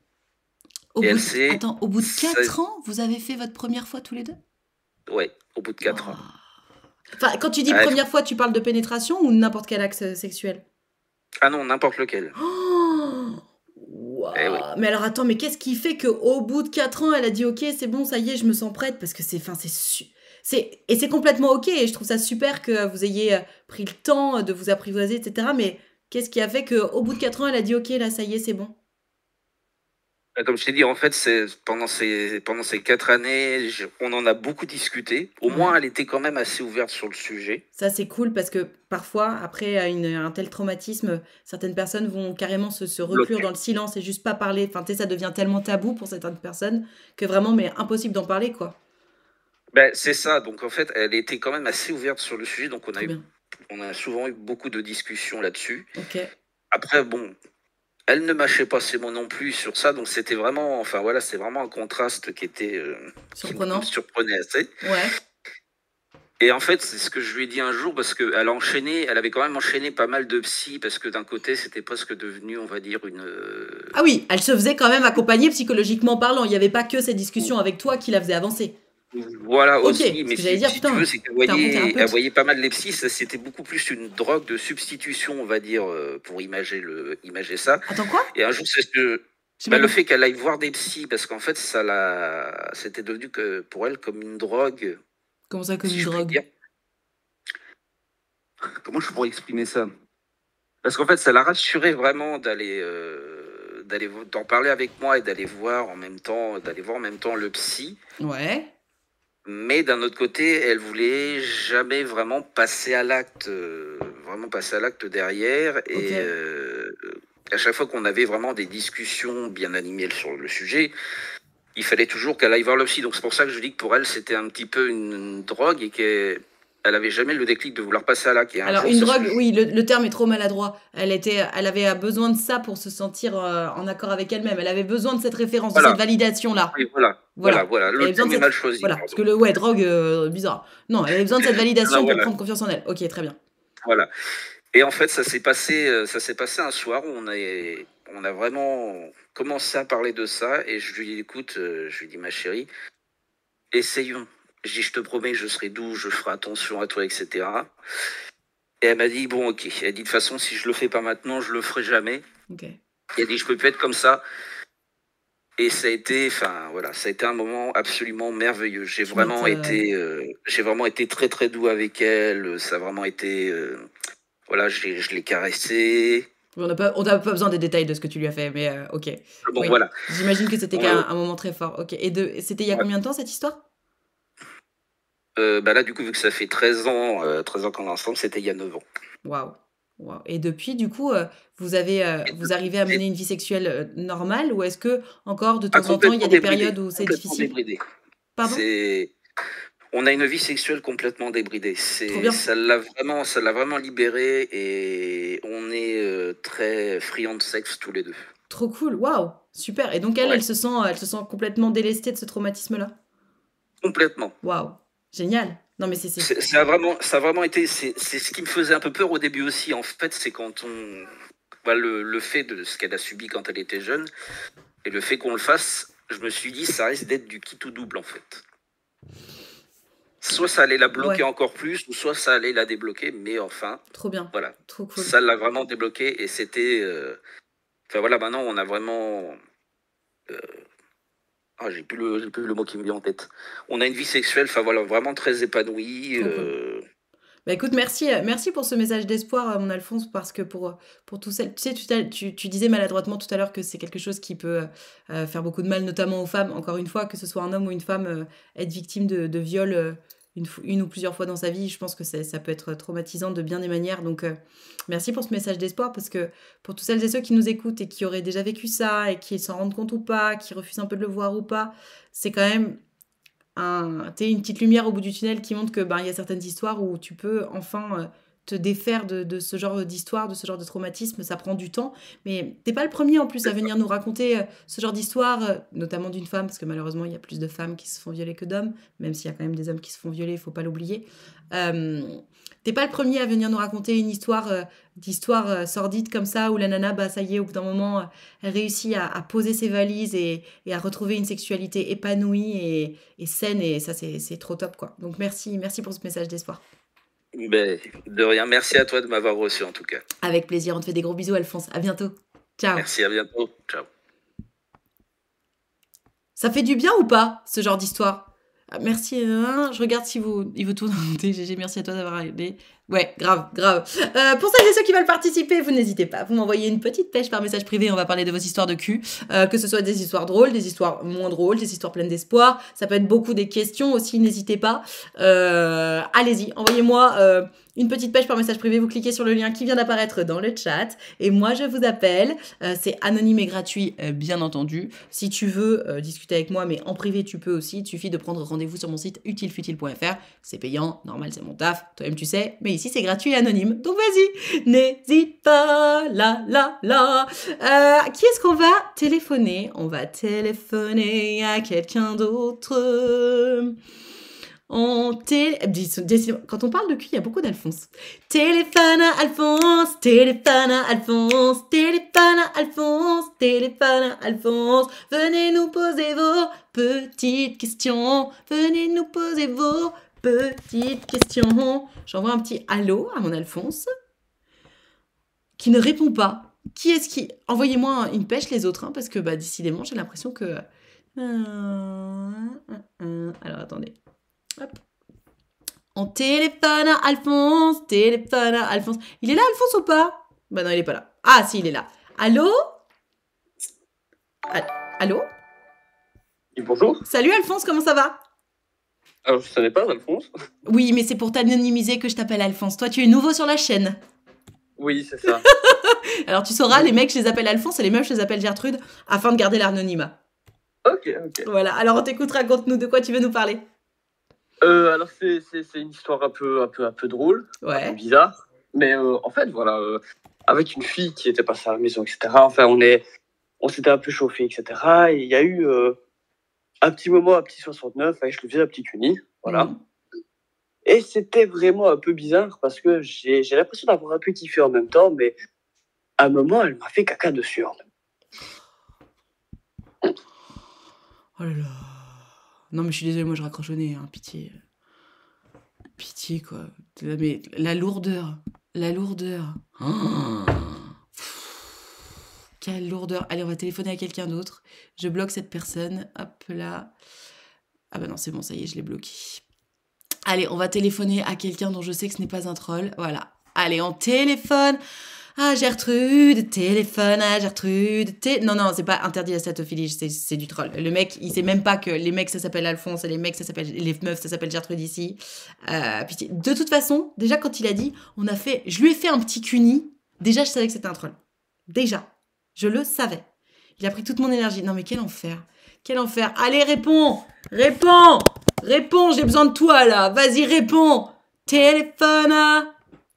Au bout de... Attends, au bout de quatre ça... ans, vous avez fait votre première fois tous les deux? Ouais, au bout de quatre oh. ans. Enfin, quand tu dis ah, première fois, tu parles de pénétration ou n'importe quel acte sexuel? Ah non, n'importe lequel. Oh Eh oui. Waouh! Mais alors attends, mais qu'est-ce qui fait qu'au bout de quatre ans, elle a dit ok, c'est bon, ça y est, je me sens prête parce que c'est, enfin, c'est, su- c'est et c'est complètement ok. Et je trouve ça super que vous ayez euh, pris le temps de vous apprivoiser, et cetera. Mais qu'est-ce qui a fait qu'au bout de quatre ans, elle a dit ok, là, ça y est, c'est bon. Bah, Comme je t'ai dit, en fait, c'est pendant ces pendant ces quatre années, je- on en a beaucoup discuté. Au moins, Ouais. elle était quand même assez ouverte sur le sujet. Ça, c'est cool parce que parfois, après euh, une- un tel traumatisme, certaines personnes vont carrément se, se reclure Bloquée. dans le silence et juste pas parler. Enfin, tu sais, ça devient tellement tabou pour certaines personnes que vraiment, mais impossible d'en parler, quoi. Ben, c'est ça. Donc en fait, elle était quand même assez ouverte sur le sujet. Donc on a Trop eu, bien. on a souvent eu beaucoup de discussions là-dessus. Ok. Après, bon, elle ne mâchait pas ses mots non plus sur ça. Donc c'était vraiment, enfin voilà, c'est vraiment un contraste qui était, euh, qui me Surprenant. surprenait assez. Ouais. Et en fait, c'est ce que je lui ai dit un jour parce qu'elle a enchaîné, elle avait quand même enchaîné pas mal de psy parce que d'un côté, c'était presque devenu, on va dire, une. euh, Ah oui, elle se faisait quand même accompagner psychologiquement parlant. Il n'y avait pas que ces discussions avec toi qui la faisaient avancer. Voilà Ok, aussi, ce mais que j'allais si, dire, si tu putain, veux, c'est qu'elle t'es un bon voyait, elle thérapeute. voyait pas mal les psys, ça, c'était beaucoup plus une drogue de substitution, on va dire, euh, pour imager, le, imager ça. Attends, quoi? Et un jour, c'est ce que. J'ai Bah, pas le compris. fait qu'elle aille voir des psys, parce qu'en fait, ça l'a, c'était devenu que pour elle comme une drogue, Comment ça, comme si une je puis drogue? dire. Comment je pourrais exprimer ça? Parce qu'en fait, ça l'a rassurée vraiment d'aller, euh, d'aller vo- d'en parler avec moi et d'aller voir en même temps, d'aller voir en même temps le psy. Ouais. Mais d'un autre côté, elle voulait jamais vraiment passer à l'acte, euh, vraiment passer à l'acte derrière. Ok. Et euh, à chaque fois qu'on avait vraiment des discussions bien animées sur le sujet, il fallait toujours qu'elle aille voir le psy. Donc c'est pour ça que je dis que pour elle, c'était un petit peu une, une drogue et qu'elle elle avait jamais le déclic de vouloir passer à l'acte. Et un Alors, jour, une c'est ce que drogue, je- oui, le, le terme est trop maladroit. Elle était, elle avait besoin de ça pour se sentir euh, en accord avec elle-même. Elle avait besoin de cette référence, de cette Voilà. validation-là. Oui, voilà. Voilà, Voilà. voilà. Elle Le avait besoin terme de est cette... mal choisi, Voilà, parce que pardon. le, ouais, drogue, euh, bizarre. Non, elle avait besoin de cette Non, validation pour voilà. prendre confiance en elle. Ok, très bien. Voilà. Et en fait, ça s'est passé, euh, ça s'est passé un soir où on a, on a vraiment commencé à parler de ça et je lui dis, écoute, euh, je lui dis, ma chérie, essayons. Je dis, je te promets, je serai doux, je ferai attention à toi, et cetera. Et elle m'a dit, bon, ok. Elle a dit, de toute façon, si je le fais pas maintenant, je le ferai jamais. Ok. Et elle dit, je peux plus être comme ça. Et ça a été, enfin, voilà, ça a été un moment absolument merveilleux. J'ai Tu vraiment m'étonnes. été, euh, j'ai vraiment été très, très doux avec elle. Ça a vraiment été, euh, voilà, je l'ai je l'ai caressée. On n'a pas, on n'a pas besoin des détails de ce que tu lui as fait, mais euh, ok. Bon, Oui. voilà. J'imagine que c'était On quand même a- un moment très fort. Ok. Et de, c'était il y a Ouais. combien de temps cette histoire? Euh, bah là, du coup, vu que ça fait treize ans, euh, treize ans qu'on est ensemble, c'était il y a neuf ans. Waouh. Waouh. Et depuis, du coup, euh, vous avez, euh, Et vous arrivez à depuis- mener une vie sexuelle euh, normale ou est-ce que encore de Ah, temps en temps il y a complètement des débridé. périodes où c'est Complètement difficile? débridé. Pardon? C'est... On a une vie sexuelle complètement débridée. Trop C'est... bien. Ça l'a vraiment, ça l'a vraiment libéré et on est euh, très friands de sexe tous les deux. Trop cool. Waouh. Super. Et donc elle, Ouais. elle se sent, elle se sent complètement délestée de ce traumatisme-là. Complètement. Waouh. Génial. Non mais c'est, c'est... C'est- Ça a vraiment, ça a vraiment été. C'est, c'est ce qui me faisait un peu peur au début aussi. En fait, c'est quand on. Voilà, le, le fait de ce qu'elle a subi quand elle était jeune et le fait qu'on le fasse, je me suis dit, ça risque d'être du qui tout double en fait. Soit ça allait la bloquer Ouais. encore plus, ou soit ça allait la débloquer, mais enfin, Trop bien. voilà. Trop cool. Ça l'a vraiment débloqué et c'était. euh, Enfin voilà, maintenant on a vraiment. euh, Ah, j'ai plus le, j'ai plus le mot qui me vient en tête. On a une vie sexuelle, enfin voilà, vraiment très épanouie. Trop cool. euh, Bah écoute, merci, euh, merci pour ce message d'espoir, euh, mon Alphonse, parce que pour, pour tout ça, tu sais, tu, t'as- tu, tu disais maladroitement tout à l'heure que c'est quelque chose qui peut euh, faire beaucoup de mal, notamment aux femmes. Encore une fois, que ce soit un homme ou une femme, euh, être victime de, de viol euh, une, fo- une ou plusieurs fois dans sa vie, je pense que c'est- ça peut être traumatisant de bien des manières. Donc, euh, merci pour ce message d'espoir, parce que pour tous celles et ceux qui nous écoutent et qui auraient déjà vécu ça, et qui s'en rendent compte ou pas, qui refusent un peu de le voir ou pas, c'est quand même un, t'es une petite lumière au bout du tunnel qui montre que ben, il y a certaines histoires où tu peux enfin euh, te défaire de, de ce genre d'histoire, de ce genre de traumatisme. Ça prend du temps, mais t'es pas le premier en plus à venir nous raconter euh, ce genre d'histoire, euh, notamment d'une femme, parce que malheureusement il y a plus de femmes qui se font violer que d'hommes, même s'il y a quand même des hommes qui se font violer, il faut pas l'oublier. Euh, T'es pas le premier à venir nous raconter une histoire euh, d'histoire euh, sordide comme ça, où la nana, bah ça y est, au bout d'un moment, euh, elle réussit à, à poser ses valises et, et à retrouver une sexualité épanouie et, et saine, et ça c'est, c'est trop top quoi. Donc merci, merci pour ce message d'espoir. Ben, de rien, merci à toi de m'avoir reçu en tout cas. Avec plaisir, on te fait des gros bisous Alphonse, à bientôt. Ciao. Merci, à bientôt. Ciao. Ça fait du bien ou pas, ce genre d'histoire? Ah, merci, hein, je regarde si vous, il veut tout noter. G G, merci à toi d'avoir aidé. Ouais, grave, grave. Euh, pour celles et ceux qui veulent participer, vous n'hésitez pas. Vous m'envoyez une petite pêche par message privé. On va parler de vos histoires de cul. Euh, que ce soit des histoires drôles, des histoires moins drôles, des histoires pleines d'espoir. Ça peut être beaucoup des questions aussi, n'hésitez pas. Euh, Allez-y, envoyez-moi euh, une petite pêche par message privé. Vous cliquez sur le lien qui vient d'apparaître dans le chat. Et moi, je vous appelle. Euh, C'est anonyme et gratuit, euh, bien entendu. Si tu veux euh, discuter avec moi, mais en privé, tu peux aussi. Il suffit de prendre rendez-vous sur mon site utilefutile point F R. C'est payant, normal, c'est mon taf. Toi-même, tu sais. Mais ici, c'est gratuit et anonyme. Donc, vas-y, n'hésite pas. La, la, la. Euh, qui est-ce qu'on va téléphoner? On va téléphoner à quelqu'un d'autre. On télé... Quand on parle de cul, il y a beaucoup d'Alphonse. Téléphone à Alphonse, téléphone à Alphonse, téléphone à Alphonse, téléphone à Alphonse. Venez nous poser vos petites questions. Venez nous poser vos petites questions. J'envoie un petit allô à mon Alphonse qui ne répond pas. Qui est-ce qui... Envoyez-moi une pêche les autres, hein, parce que bah, décidément, j'ai l'impression que... Alors, attendez. Hop. On téléphone à Alphonse, téléphone à Alphonse. Il est là, Alphonse, ou pas? Bah non, il est pas là. Ah, si, il est là. Allô? A- Allô? Et bonjour. Salut, Alphonse, comment ça va? Alors, je savais pas, Alphonse. Oui, mais c'est pour t'anonymiser que je t'appelle Alphonse. Toi, tu es nouveau sur la chaîne. Oui, c'est ça. Alors, tu sauras, les mecs, je les appelle Alphonse et les meufs, je les appelle Gertrude, afin de garder l'anonymat. Ok, ok. Voilà, alors on t'écoute, raconte-nous de quoi tu veux nous parler. Euh, alors, c'est, c'est, c'est une histoire un peu, un peu, un peu drôle, Ouais. un peu bizarre. Mais euh, en fait, voilà, euh, avec une fille qui était passée à la maison, et cetera. Enfin, on, est, on s'était un peu chauffé, et cetera. Et il y a eu euh, un petit moment, un petit soixante-neuf, avec je lui faisais un petit cuni, voilà. Mmh. Et c'était vraiment un peu bizarre parce que j'ai, j'ai l'impression d'avoir un peu kiffé en même temps, mais à un moment, elle m'a fait caca dessus. En même. Oh là là. Non, mais je suis désolée, moi je raccroche au nez, hein, pitié. Pitié, quoi. Mais la lourdeur. La lourdeur. Oh. Quelle lourdeur. Allez, on va téléphoner à quelqu'un d'autre. Je bloque cette personne. Hop là. Ah bah non, c'est bon, ça y est, je l'ai bloqué. Allez, on va téléphoner à quelqu'un dont je sais que ce n'est pas un troll. Voilà. Allez, on téléphone à Gertrude, téléphone à Gertrude. Té... Non, non, c'est pas interdit la statophilie, c'est, c'est du troll. Le mec, il sait même pas que les mecs, ça s'appelle Alphonse et les mecs, ça s'appelle... les meufs, ça s'appelle Gertrude ici. Euh, pitié. De toute façon, déjà, quand il a dit, on a fait... je lui ai fait un petit cuni. Déjà, je savais que c'était un troll. Déjà. Je le savais. Il a pris toute mon énergie. Non, mais quel enfer. Quel enfer. Allez, réponds. Réponds. Réponds, j'ai besoin de toi, là. Vas-y, réponds. Téléphone à...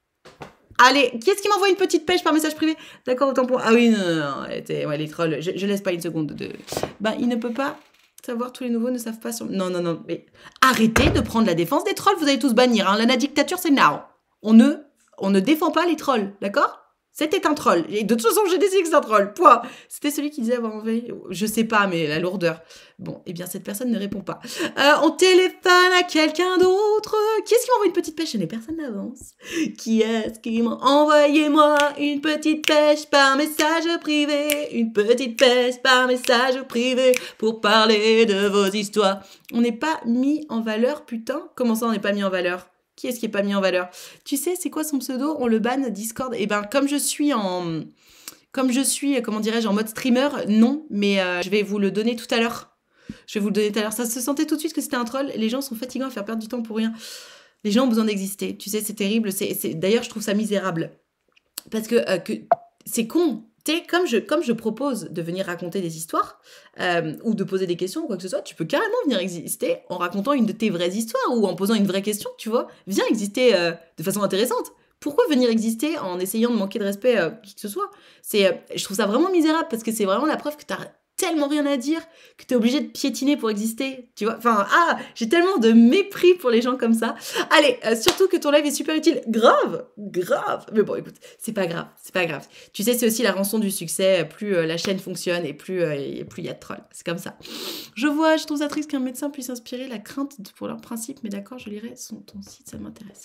Allez, qui est-ce qui m'envoie une petite pêche par message privé? D'accord, autant pour... Ah oui, non, non, non. Elle était... Ouais, les trolls. Je, je laisse pas une seconde de... Ben, il ne peut pas savoir, tous les nouveaux ne savent pas sur... Non, non, non, mais... Arrêtez de prendre la défense des trolls, vous allez tous bannir, hein. La dictature, c'est now. On ne... On ne défend pas les trolls, d'accord? C'était un troll. Et de toute façon, j'ai décidé que c'est un troll. Point. C'était celui qui disait avoir envoyé. Je sais pas, mais la lourdeur. Bon, eh bien, cette personne ne répond pas. Euh, on téléphone à quelqu'un d'autre. Qui est-ce qui m'envoie une petite pêche? Je n'ai personne d'avance. Qui est-ce qui m'a... Envoyez-moi une petite pêche par message privé. Une petite pêche par message privé pour parler de vos histoires. On n'est pas mis en valeur, putain. Comment ça, on n'est pas mis en valeur? Qui est-ce qui est pas mis en valeur? Tu sais, c'est quoi son pseudo? On le banne Discord. Et ben, comme je suis en... Comme je suis, comment dirais-je, en mode streamer, non. Mais euh, je vais vous le donner tout à l'heure. Je vais vous le donner tout à l'heure. Ça se sentait tout de suite que c'était un troll. Les gens sont fatigants à faire perdre du temps pour rien. Les gens ont besoin d'exister. Tu sais, c'est terrible. C'est, c'est... D'ailleurs, je trouve ça misérable. Parce que, euh, que... c'est con. Tu sais, comme je, comme je propose de venir raconter des histoires, euh, ou de poser des questions ou quoi que ce soit, tu peux carrément venir exister en racontant une de tes vraies histoires ou en posant une vraie question, tu vois. Viens exister euh, de façon intéressante. Pourquoi venir exister en essayant de manquer de respect à euh, qui que ce soit? C'est, euh, je trouve ça vraiment misérable parce que c'est vraiment la preuve que t'as tellement rien à dire que t'es obligé de piétiner pour exister, tu vois. Enfin, ah, j'ai tellement de mépris pour les gens comme ça. Allez, euh, surtout que ton live est super utile. Grave, grave. Mais bon, écoute, c'est pas grave, c'est pas grave. Tu sais, c'est aussi la rançon du succès. Plus euh, la chaîne fonctionne et plus euh, et plus il y a de trolls. C'est comme ça. Je vois, je trouve ça triste qu'un médecin puisse inspirer la crainte pour leurs principes, mais d'accord, je lirai son, ton site, ça m'intéresse.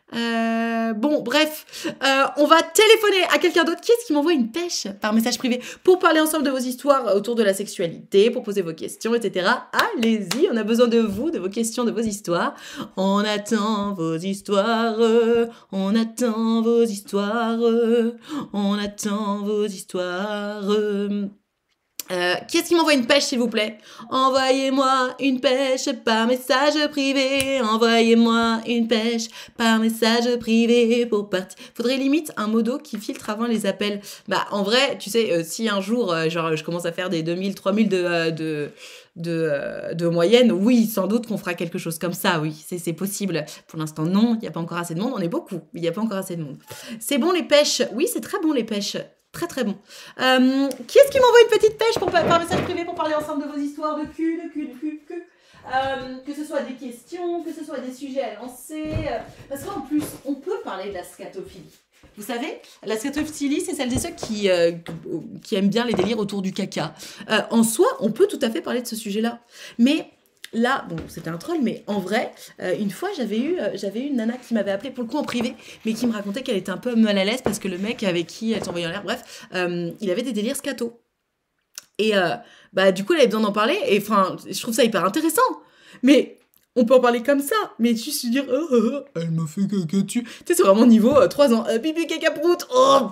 Euh, bon, bref, euh, on va téléphoner à quelqu'un d'autre. Qui est-ce qui m'envoie une pêche par message privé pour parler ensemble de vos histoires autour de la sexualité, pour poser vos questions, et cetera. Allez-y, on a besoin de vous, de vos questions, de vos histoires. On attend vos histoires, on attend vos histoires, on attend vos histoires. Euh, qui est-ce qui m'envoie une pêche, s'il vous plaît? Envoyez-moi une pêche par message privé. Envoyez-moi une pêche par message privé pour partir. Faudrait limite un modo qui filtre avant les appels. Bah, en vrai, tu sais, euh, si un jour, euh, genre, je commence à faire des deux mille, trois mille de, euh, de, de, euh, de moyenne, oui, sans doute qu'on fera quelque chose comme ça, oui, c'est, c'est possible. Pour l'instant, non, il n'y a pas encore assez de monde. On est beaucoup, mais il n'y a pas encore assez de monde. C'est bon, les pêches? Oui, c'est très bon, les pêches. Très très bon. Euh, qui est-ce qui m'envoie une petite pêche pour, par message privé pour parler ensemble de vos histoires de cul, de cul, de cul, de cul euh, que ce soit des questions, que ce soit des sujets à lancer. Euh, parce qu'en plus, on peut parler de la scatophilie. Vous savez, la scatophilie, c'est celle des ceux qui, euh, qui aiment bien les délires autour du caca. Euh, en soi, on peut tout à fait parler de ce sujet-là. Mais... là, bon, c'était un troll, mais en vrai, euh, une fois, j'avais eu, euh, j'avais eu une nana qui m'avait appelé pour le coup en privé, mais qui me racontait qu'elle était un peu mal à l'aise parce que le mec avec qui elle s'envoyait en l'air, bref, euh, il avait des délires scato. Et euh, bah, du coup, elle avait besoin d'en parler, et enfin, je trouve ça hyper intéressant. Mais on peut en parler comme ça, mais juste se dire, oh, oh, oh, elle m'a fait caca dessus. Tu sais, c'est vraiment niveau euh, trois ans. Euh, pipi, caca, prout. Oh,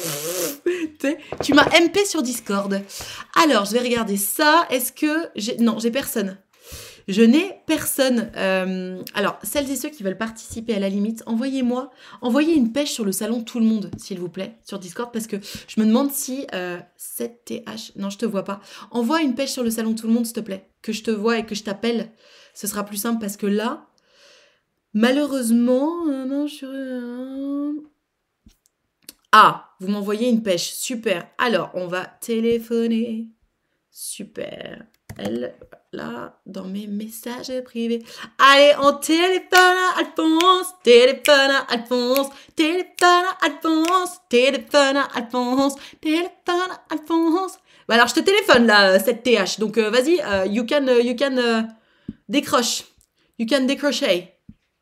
tu m'as M P sur Discord. Alors, je vais regarder ça. Est-ce que j'ai... Non, j'ai personne. Je n'ai personne. Euh, alors, celles et ceux qui veulent participer à la limite, envoyez-moi, envoyez une pêche sur le salon Tout le Monde, s'il vous plaît, sur Discord, parce que je me demande si euh, sept T H, non, je te vois pas. Envoie une pêche sur le salon Tout le Monde, s'il te plaît, que je te vois et que je t'appelle. Ce sera plus simple parce que là, malheureusement, euh, non, je suis... Euh... Ah, vous m'envoyez une pêche, super. Alors, on va téléphoner. Super. Elle, là, dans mes messages privés. Allez, on téléphone à Alphonse, téléphone à Alphonse, téléphone à Alphonse, téléphone à Alphonse, téléphone à Alphonse. Bah alors, je te téléphone, là, cette T H. Donc, euh, vas-y, uh, you can, uh, you can uh, décroche. You can décrocher.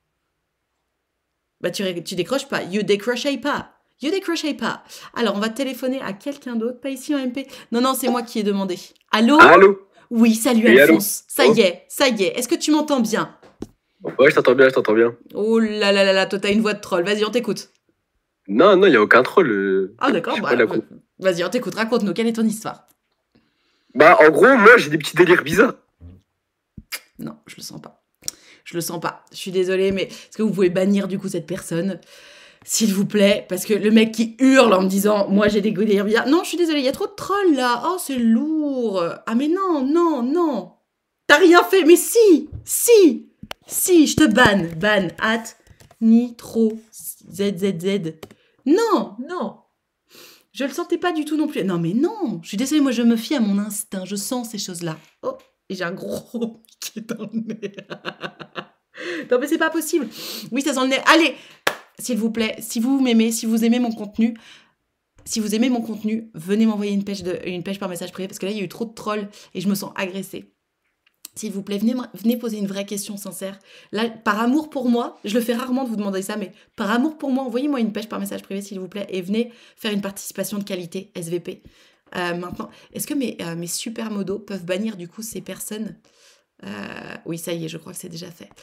Bah, tu, tu décroches pas. You décrochez pas. You décrochez pas. Alors, on va téléphoner à quelqu'un d'autre, pas ici en M P. Non, non, c'est moi qui ai demandé. Allô? Allô? Oui, salut Oui, Alphonse. Ça allô? y est, ça y est. Est-ce que tu m'entends bien? Ouais, je t'entends bien, je t'entends bien. Oh là là là là, toi t'as une voix de troll. Vas-y, on t'écoute. Non, non, il n'y a aucun troll. euh, Ah d'accord, je suis bah, pas là, quoi. vas-y, on t'écoute. Raconte-nous, quelle est ton histoire? Bah, en gros, moi, j'ai des petits délires bizarres. Non, je le sens pas. Je le sens pas. Je suis désolée, mais est-ce que vous pouvez bannir du coup cette personne? S'il vous plaît, parce que le mec qui hurle en me disant « Moi, j'ai des délires bizarres ». Non, je suis désolée, il y a trop de trolls, là. Oh, c'est lourd. Ah, mais non, non, non. T'as rien fait, mais si, si, si, je te banne. Ban, at, nitro, z z z. Non, non. Je le sentais pas du tout non plus. Non, mais non. Je suis désolée, moi, je me fie à mon instinct. Je sens ces choses-là. Oh, et j'ai un gros qui est dans le nez. Non, mais c'est pas possible. Oui, ça sent le nez. Allez, s'il vous plaît, si vous m'aimez, si vous aimez mon contenu, si vous aimez mon contenu, venez m'envoyer une pêche, de, une pêche par message privé, parce que là, il y a eu trop de trolls et je me sens agressée. S'il vous plaît, venez, venez poser une vraie question sincère. Là, par amour pour moi, je le fais rarement de vous demander ça, mais par amour pour moi, envoyez-moi une pêche par message privé, s'il vous plaît, et venez faire une participation de qualité, S V P. Euh, maintenant, est-ce que mes, euh, mes super modos peuvent bannir du coup ces personnes? euh, Oui, ça y est, je crois que c'est déjà fait.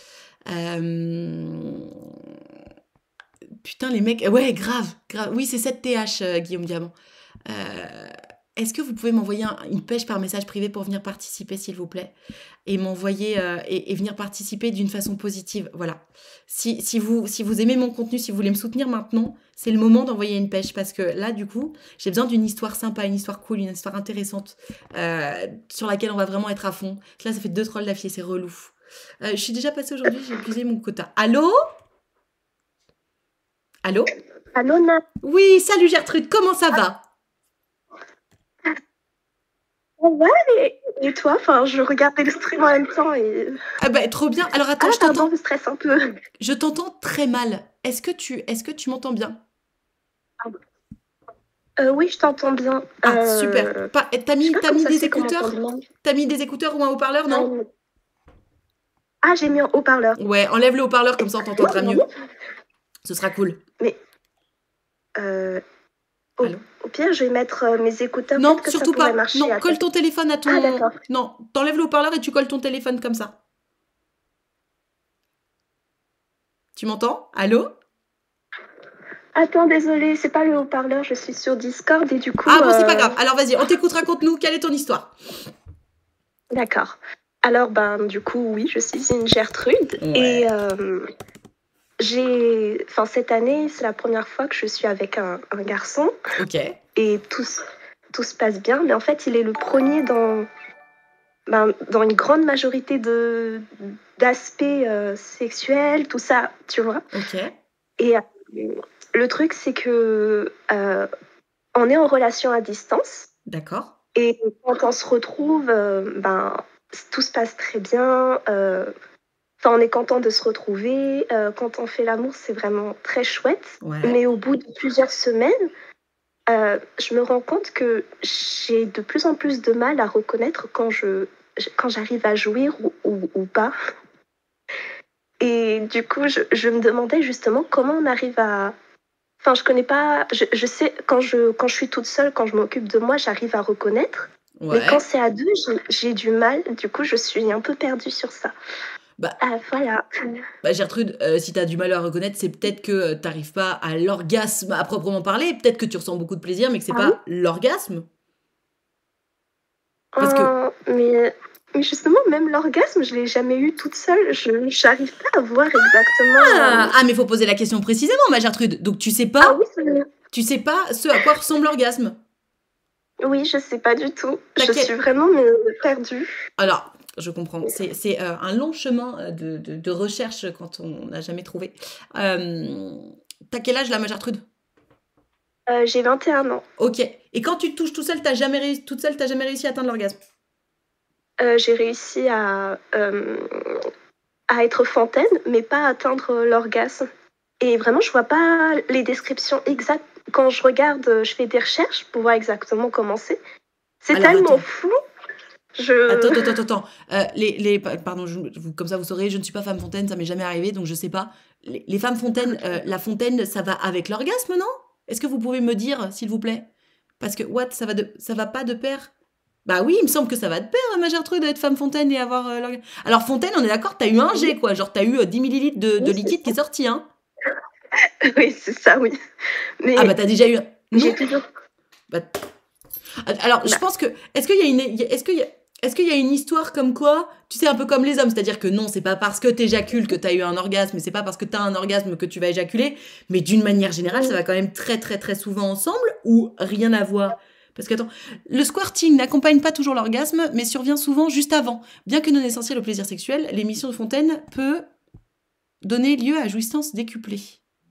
Euh... Putain, les mecs... Ouais, grave, grave. Oui, c'est sept T H, euh, Guillaume Diamant. Euh... Est-ce que vous pouvez m'envoyer un, une pêche par message privé pour venir participer, s'il vous plaît? Et m'envoyer... Euh, et, et venir participer d'une façon positive. Voilà. Si, si, vous, si vous aimez mon contenu, si vous voulez me soutenir maintenant, c'est le moment d'envoyer une pêche. Parce que là, du coup, j'ai besoin d'une histoire sympa, une histoire cool, une histoire intéressante, euh, sur laquelle on va vraiment être à fond. Là, ça fait deux trolls d'affilée, c'est relou. Euh, je suis déjà passée aujourd'hui, j'ai épuisé mon quota. Allô? Allô? Allô, Nat? Oui, salut Gertrude, comment ça va? Ouais, et, et toi? Enfin, je regardais le stream en même temps et... Ah bah, trop bien. Alors attends, ah, je t'entends. Je stresse un peu. Je t'entends très mal. Est-ce que tu, est-ce que tu m'entends bien? euh, Oui, je t'entends bien. Ah, euh... super. Pas, t'as mis, t'as mis des écouteurs? T'as mis des écouteurs ou un haut-parleur, non? euh... Ah, j'ai mis un haut-parleur. Ouais, enlève le haut-parleur, comme ça on t'entendra mieux. Ce sera cool. Mais... Euh... Oh, pire, je vais mettre euh, mes écouteurs. Non, peut-être que ça surtout pourrait pas. marcher Non, à colle tête. ton téléphone à ton... Ah, d'accord. Non, t'enlèves le haut-parleur et tu colles ton téléphone comme ça. Tu m'entends? Allô? Attends, désolée, c'est pas le haut-parleur, je suis sur Discord et du coup. Ah bon, c'est pas euh, grave. Alors vas-y, on t'écoute, raconte-nous. Quelle est ton histoire? D'accord. Alors, ben, du coup, oui, je suis une Gertrude. Ouais. Et euh, j'ai. Enfin, cette année, c'est la première fois que je suis avec un, un garçon. Ok. Et tout, se- tout se passe bien. Mais en fait, il est le premier dans, ben, dans une grande majorité de, d'aspects euh, sexuels, tout ça, tu vois. Ok. Et euh, le truc, c'est que euh, on est en relation à distance. D'accord. Et quand on se retrouve, euh, ben, tout se passe très bien. euh, Enfin, on est content de se retrouver. euh, quand on fait l'amour, c'est vraiment très chouette. Ouais. Mais au bout de plusieurs semaines, euh, je me rends compte que j'ai de plus en plus de mal à reconnaître quand je, quand j'arrive à jouir ou, ou, ou pas. Et du coup, je, je me demandais justement comment on arrive à... Enfin, je connais pas... Je, je sais, quand je, quand je suis toute seule, quand je m'occupe de moi, j'arrive à reconnaître. Ouais. Mais quand c'est à deux, j'ai, j'ai du mal. Du coup, je suis un peu perdue sur ça. Bah, Ah, voilà. bah Gertrude, euh, si t'as du mal à reconnaître, c'est peut-être que euh, t'arrives pas à l'orgasme à proprement parler. Peut-être que tu ressens beaucoup de plaisir, mais que c'est Ah oui? pas l'orgasme. Parce que... Oh, mais, mais justement, même l'orgasme, je l'ai jamais eu toute seule. Je n'arrive pas à voir exactement. Ah, euh, ah, mais faut poser la question précisément, ma Gertrude. Donc tu sais Ah pas, oui, c'est- tu sais pas ce à quoi ressemble l'orgasme. oui, je sais pas du tout. T'as Je quel- suis vraiment mais, perdue. Alors, je comprends. C'est c'est, euh, un long chemin euh, de, de, de recherche quand on n'a jamais trouvé. Euh, T'as quel âge là, ma Gertrude? Euh, j'ai vingt et un ans. Ok. Et quand tu te touches tout seul, t'as jamais réussi, toute seule, t'as jamais réussi à atteindre l'orgasme? Euh, j'ai réussi à, euh, à être fontaine, mais pas à atteindre l'orgasme. Et vraiment, je vois pas les descriptions exactes. Quand je regarde, euh, je fais des recherches pour voir exactement comment c'est. C'est Alors, tellement attends. flou. Je... Attends, attends, attends, attends. Euh, les, les, pa- pardon, je- vous- comme ça vous saurez, je ne suis pas femme fontaine, ça m'est jamais arrivé, donc je sais pas. Les, les femmes fontaines, euh, la fontaine, ça va avec l'orgasme, non? Est-ce que vous pouvez me dire, s'il vous plaît? Parce que, what, ça va, de, ça va pas de pair? Bah oui, il me semble que ça va de pair, ma Gertrude, d'être femme fontaine et avoir euh, l'orgasme. Alors, fontaine, on est d'accord, t'as eu un jet, quoi. Genre, t'as eu euh, dix millilitres de, de Oui, c'est liquide qui est sorti, hein? Oui, c'est ça, oui. Mais Ah bah, t'as déjà eu... un- j'ai Non. toujours... Bah, alors, je Bah. pense que. Est-ce qu'il y a une. Est-ce qu'il y a. Est-ce qu'il y a une histoire comme quoi, tu sais, un peu comme les hommes, c'est-à-dire que non, c'est pas parce que t'éjacules que t'as eu un orgasme, et c'est pas parce que t'as un orgasme que tu vas éjaculer, mais d'une manière générale, ça va quand même très très très souvent ensemble, ou rien à voir? Parce que attends, le squirting n'accompagne pas toujours l'orgasme, mais survient souvent juste avant. Bien que non essentiel au plaisir sexuel, l'émission de Fontaine peut donner lieu à jouissance décuplée.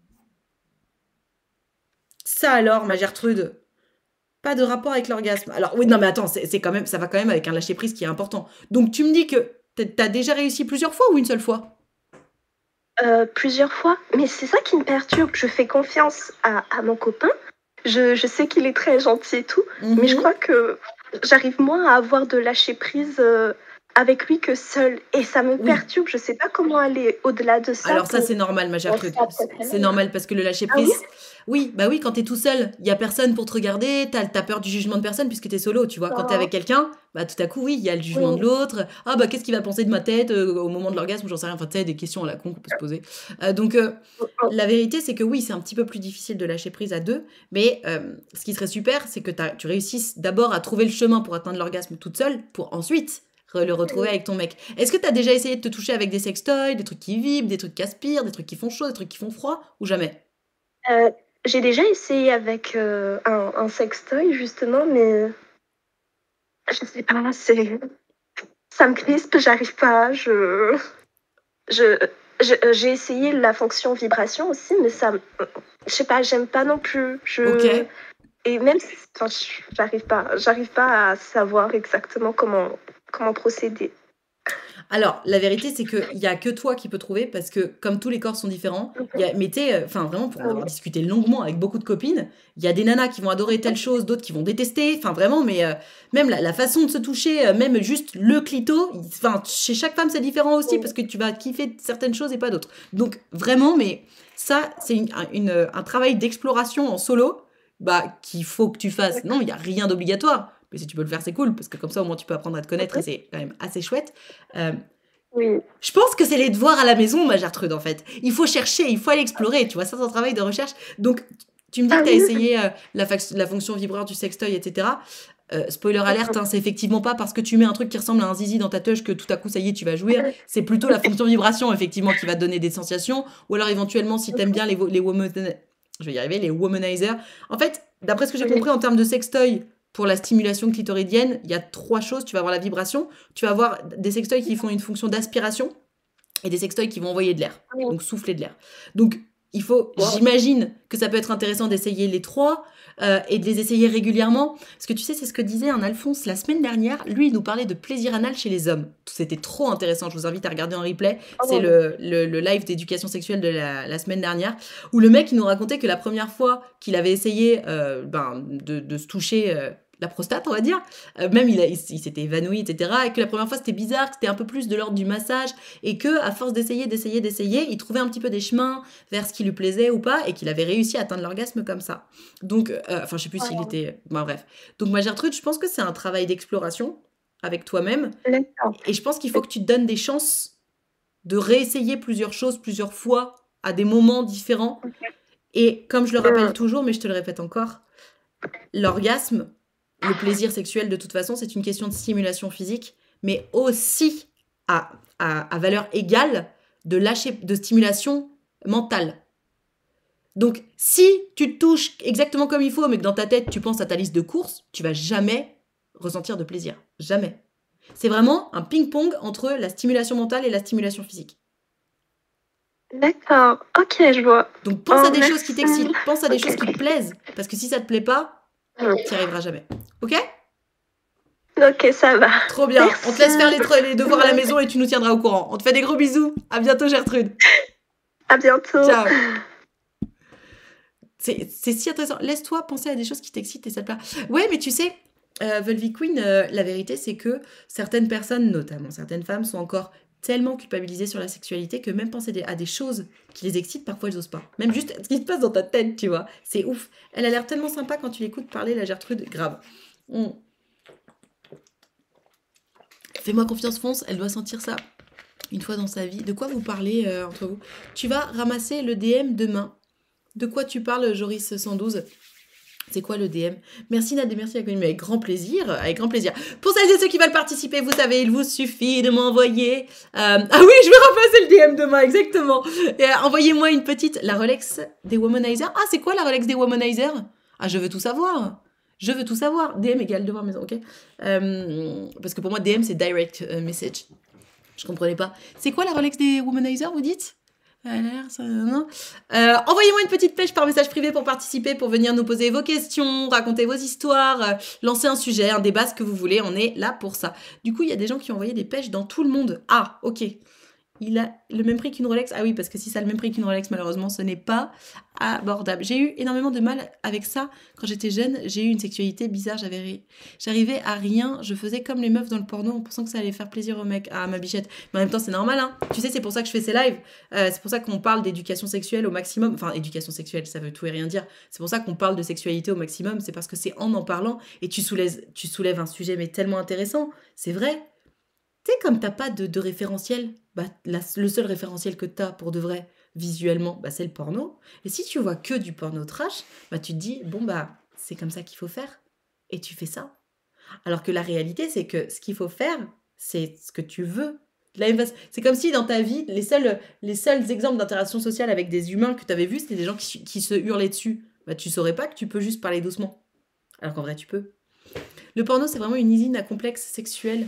Ça alors, ma Gertrude, pas de rapport avec l'orgasme. Alors oui, non mais attends, c'est c'est quand même, ça va quand même avec un lâcher prise qui est important. Donc tu me dis que t'as- t'as déjà réussi plusieurs fois ou une seule fois? Euh, plusieurs fois. Mais c'est ça qui me perturbe. Je fais confiance à, à mon copain. Je, je sais qu'il est très gentil et tout. Mais je Mhm. crois que j'arrive moins à avoir de lâcher prise euh, avec lui que seul. Et ça me Oui. perturbe. Je sais pas comment aller au-delà de ça. Alors ça pour- c'est normal, ma Gertrude. pour ça, après. C'est normal parce que le lâcher Ah oui? prise, oui, bah oui, quand t'es tout seul, il y a personne pour te regarder, t'as t'as peur du jugement de personne puisque t'es solo, tu vois. Quand t'es avec quelqu'un, bah tout à coup oui, il y a le jugement Oui. de l'autre. Ah bah qu'est-ce qu'il va penser de ma tête euh, au moment de l'orgasme, j'en sais rien. Enfin tu sais, des questions à la con qu'on peut se poser. Euh, donc euh, la vérité c'est que oui, c'est un petit peu plus difficile de lâcher prise à deux, mais euh, ce qui serait super, c'est que t'as- tu réussisses d'abord à trouver le chemin pour atteindre l'orgasme toute seule, pour ensuite re- le retrouver avec ton mec. Est-ce que t'as déjà essayé de te toucher avec des sextoys, des trucs qui vibrent, des trucs qui aspirent, des trucs qui font chaud, des trucs qui font froid, ou jamais? Euh, j'ai déjà essayé avec euh, un, un sextoy, justement, mais je sais pas, c'est... ça me crispe, j'arrive pas. Je... Je... je- J'ai essayé la fonction vibration aussi, mais ça... me- Je sais pas, j'aime pas non plus. Je... Ok. Et même si... Enfin, je- j'arrive pas, j'arrive pas à savoir exactement comment, comment procéder. Alors, la vérité, c'est qu'il n'y a que toi qui peux trouver, parce que comme tous les corps sont différents, il y a, mais t'es, euh, enfin vraiment, pour en avoir discuté longuement avec beaucoup de copines, il y a des nanas qui vont adorer telle chose, d'autres qui vont détester, enfin vraiment, mais euh, même la, la façon de se toucher, euh, même juste le clito, il- enfin chez chaque femme c'est différent aussi, parce que tu vas kiffer certaines choses et pas d'autres. Donc vraiment, mais ça, c'est une- un, une- un travail d'exploration en solo bah, qu'il faut que tu fasses. Non, il n'y a rien d'obligatoire. Mais si tu peux le faire, c'est cool, parce que comme ça, au moins, tu peux apprendre à te connaître et c'est quand même assez chouette. Euh, Oui. je pense que c'est les devoirs à la maison, ma Gertrude, en fait. Il faut chercher, il faut aller explorer, tu vois, ça, c'est un travail de recherche. Donc, tu me dis Ah que tu as oui. essayé euh, la, fac- la fonction vibreur du sextoy, et cetera. Euh, spoiler alerte, hein, c'est effectivement pas parce que tu mets un truc qui ressemble à un zizi dans ta touche que tout à coup, ça y est, tu vas jouir. C'est plutôt la fonction vibration, effectivement, qui va te donner des sensations. Ou alors, éventuellement, si t'aimes bien les, wo- les woman... Je vais y arriver, les womanizers. En fait, d'après ce que j'ai Oui. compris en termes de sextoy, pour la stimulation clitoridienne, il y a trois choses. Tu vas avoir la vibration, tu vas avoir des sextoys qui font une fonction d'aspiration et des sextoys qui vont envoyer de l'air, Oui. donc souffler de l'air. Donc, il faut, Wow. j'imagine que ça peut être intéressant d'essayer les trois euh, et de les essayer régulièrement. Parce que tu sais, c'est ce que disait un Alphonse la semaine dernière. Lui, il nous parlait de plaisir anal chez les hommes. C'était trop intéressant. Je vous invite à regarder en replay. C'est Oh. le, le, le live d'éducation sexuelle de la, la semaine dernière où le mec, il nous racontait que la première fois qu'il avait essayé euh, ben, de, de se toucher euh, la prostate, on va dire, euh, même il, a- il, s- il s'était évanoui, et cetera. Et que la première fois, c'était bizarre, que c'était un peu plus de l'ordre du massage et que à force d'essayer, d'essayer, d'essayer, il trouvait un petit peu des chemins vers ce qui lui plaisait ou pas et qu'il avait réussi à atteindre l'orgasme comme ça. Donc, euh, enfin, je sais plus s'il Oh. était... Bon, bref. Donc, ma Gertrude, je pense que c'est un travail d'exploration avec toi-même D'accord. et je pense qu'il faut que tu te donnes des chances de réessayer plusieurs choses plusieurs fois à des moments différents. Et comme je le rappelle Euh, toujours, mais je te le répète encore, l'orgasme, le plaisir sexuel, de toute façon, c'est une question de stimulation physique, mais aussi à, à, à valeur égale de, lâcher, de stimulation mentale. Donc, si tu te touches exactement comme il faut, mais que dans ta tête, tu penses à ta liste de courses, tu vas jamais ressentir de plaisir. Jamais. C'est vraiment un ping-pong entre la stimulation mentale et la stimulation physique. D'accord. Ok, je vois. Donc, pense Oh, à des choses qui merci. t'excitent, pense à des Ok. choses qui te plaisent, parce que si ça te plaît pas, Mm. tu n'y arriveras jamais. Ok? Ok, ça va. Trop bien. Merci. On te laisse faire les, tr- les devoirs à la maison et tu nous tiendras au courant. On te fait des gros bisous. À bientôt, Gertrude. À bientôt. Ciao. C'est c'est si intéressant. Laisse-toi penser à des choses qui t'excitent et ça te plaît. Ouais, mais tu sais, euh, Volvi Queen, euh, la vérité, c'est que certaines personnes, notamment certaines femmes, sont encore tellement culpabilisées sur la sexualité que même penser des- à des choses qui les excitent, parfois elles osent pas. Même juste ce qui se passe dans ta tête, tu vois. C'est ouf. Elle a l'air tellement sympa quand tu l'écoutes parler, la Gertrude. Grave. On- Fais-moi confiance, fonce. Elle doit sentir ça une fois dans sa vie. De quoi vous parlez euh, entre vous? Tu vas ramasser le D M demain. De quoi tu parles, Joris cent douze? C'est quoi le D M? Merci Nad et merci à Connu, mais avec grand plaisir, avec grand plaisir. Pour celles et ceux qui veulent participer, vous savez, il vous suffit de m'envoyer... euh, Ah oui, je vais remplacer le D M demain, exactement. Et, euh, envoyez-moi une petite... La Rolex des Womanizers. Ah, c'est quoi la Rolex des Womanizers? Ah, je veux tout savoir. Je veux tout savoir. D M égale devoir maison, ok. Euh, parce que pour moi, D M, c'est direct euh, message. Je comprenais pas. C'est quoi la Rolex des Womanizers, vous dites? Alors, ça, non. Euh, envoyez-moi une petite pêche par message privé pour participer, pour venir nous poser vos questions, raconter vos histoires, euh, lancer un sujet, un débat, ce que vous voulez. On est là pour ça. Du coup, il y a des gens qui ont envoyé des pêches dans tout le monde. Ah, ok. Il a le même prix qu'une Rolex. Ah oui, parce que si ça a le même prix qu'une Rolex, malheureusement, ce n'est pas abordable. J'ai eu énormément de mal avec ça quand j'étais jeune. J'ai eu une sexualité bizarre. J'avais ri- J'arrivais à rien. Je faisais comme les meufs dans le porno en pensant que ça allait faire plaisir aux mecs. Ah, ma bichette. Mais en même temps, c'est normal, hein. Tu sais, c'est pour ça que je fais ces lives. Euh, c'est pour ça qu'on parle d'éducation sexuelle au maximum. Enfin, éducation sexuelle, ça veut tout et rien dire. C'est pour ça qu'on parle de sexualité au maximum. C'est parce que c'est en en parlant et tu soulèves, tu soulèves un sujet mais tellement intéressant. C'est vrai. Tu sais, comme t'as pas de, de référentiel, bah, la- le seul référentiel que t'as pour de vrai, visuellement, bah, c'est le porno. Et si tu vois que du porno trash, bah, tu te dis, bon, bah, c'est comme ça qu'il faut faire. Et tu fais ça. Alors que la réalité, c'est que ce qu'il faut faire, c'est ce que tu veux. De la même façon- C'est comme si dans ta vie, les seuls, les seuls exemples d'interaction sociale avec des humains que tu avais vus, c'était des gens qui, qui se hurlaient dessus. Bah, tu saurais pas que tu peux juste parler doucement. Alors qu'en vrai, tu peux. Le porno, c'est vraiment une usine à complexe sexuel.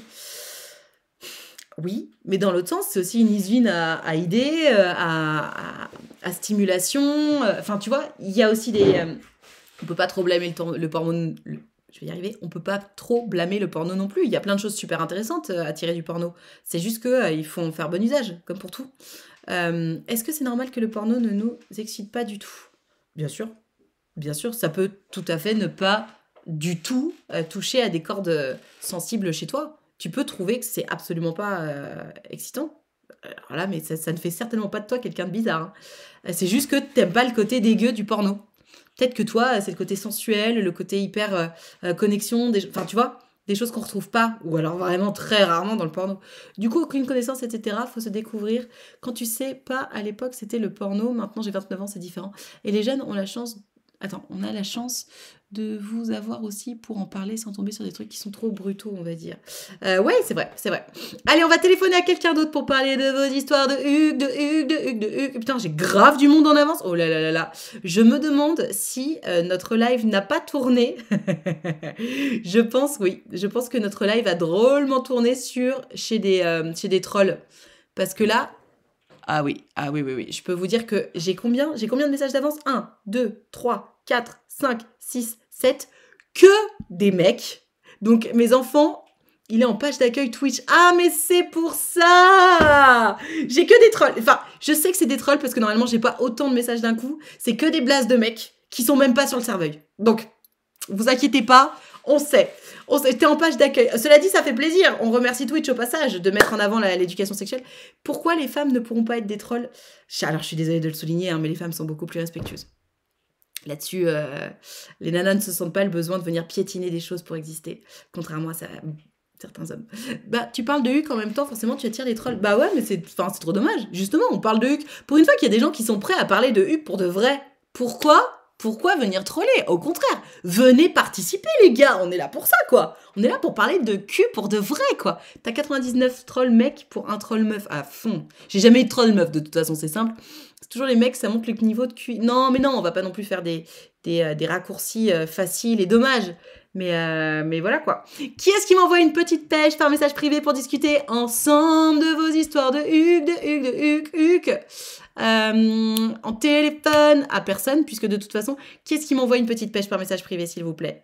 Oui, mais dans l'autre sens, c'est aussi une usine à, à idées, euh, à, à, à stimulation. euh, Enfin, tu vois, il y a aussi des... euh, on peut pas trop blâmer le, tor- le porno... le- je vais y arriver. On peut pas trop blâmer le porno non plus. Il y a plein de choses super intéressantes euh, à tirer du porno. C'est juste qu'il faut en faire bon usage, comme pour tout. Euh, Est-ce que c'est normal que le porno ne nous excite pas du tout? Bien sûr. Bien sûr, ça peut tout à fait ne pas du tout euh, toucher à des cordes euh, sensibles chez toi. Tu peux trouver que c'est absolument pas euh, excitant. Alors là, mais ça, ça ne fait certainement pas de toi quelqu'un de bizarre, hein. Euh, C'est juste que t'aimes pas le côté dégueu du porno. Peut-être que toi, c'est le côté sensuel, le côté hyper euh, euh, connexion, des... enfin, tu vois, des choses qu'on retrouve pas, ou alors vraiment très rarement dans le porno. Du coup, aucune connaissance, et cetera. Faut se découvrir. Quand tu sais pas, à l'époque, c'était le porno. Maintenant, j'ai vingt-neuf ans, c'est différent. Et les jeunes ont la chance... Attends, on a la chance de vous avoir aussi pour en parler sans tomber sur des trucs qui sont trop brutaux, on va dire. Euh, ouais, c'est vrai, c'est vrai. Allez, on va téléphoner à quelqu'un d'autre pour parler de vos histoires de Hugues, de Hugues, de Hugues, de Hugues. Putain, j'ai grave du monde en avance. Oh là là là là. Je me demande si euh, notre live n'a pas tourné. Je pense, oui, je pense que notre live a drôlement tourné sur, chez des, euh, chez des trolls. Parce que là... Ah oui, ah oui, oui, oui. Je peux vous dire que j'ai combien, j'ai combien de messages d'avance? un, deux, trois, quatre, cinq, six, sept. Que des mecs. Donc, mes enfants, il est en page d'accueil Twitch. Ah, mais c'est pour ça. J'ai que des trolls. Enfin, je sais que c'est des trolls parce que normalement, j'ai pas autant de messages d'un coup. C'est que des blases de mecs qui sont même pas sur le serveur. Donc, vous inquiétez pas, on sait. On sait, t'es en page d'accueil. Cela dit, ça fait plaisir. On remercie Twitch au passage de mettre en avant la- l'éducation sexuelle. Pourquoi les femmes ne pourront pas être des trolls? Alors, je suis désolée de le souligner, hein, mais les femmes sont beaucoup plus respectueuses. Là-dessus, euh, les nanas ne se sentent pas le besoin de venir piétiner des choses pour exister, contrairement à ça, certains hommes. Bah, tu parles de Huc en même temps, forcément, tu attires les trolls. Bah ouais, mais c'est, enfin, c'est trop dommage. Justement, on parle de Huc. Pour une fois qu'il y a des gens qui sont prêts à parler de Huc pour de vrai. Pourquoi? Pourquoi venir troller? Au contraire, venez participer, les gars. On est là pour ça, quoi. On est là pour parler de cul pour de vrai, quoi. T'as quatre-vingt-dix-neuf trolls mecs pour un troll meuf à fond. J'ai jamais eu de troll meuf, de toute façon, c'est simple. C'est toujours les mecs, ça monte le niveau de cul. Non, mais non, on va pas non plus faire des, des, euh, des raccourcis euh, faciles et dommages. Mais, euh, mais voilà, quoi. Qui est-ce qui m'envoie une petite pêche par message privé pour discuter ensemble de vos histoires de Hugues, de Hugues, de Hugues, Hugues euh, en téléphone à personne, puisque de toute façon, qui est-ce qui m'envoie une petite pêche par message privé, s'il vous plaît?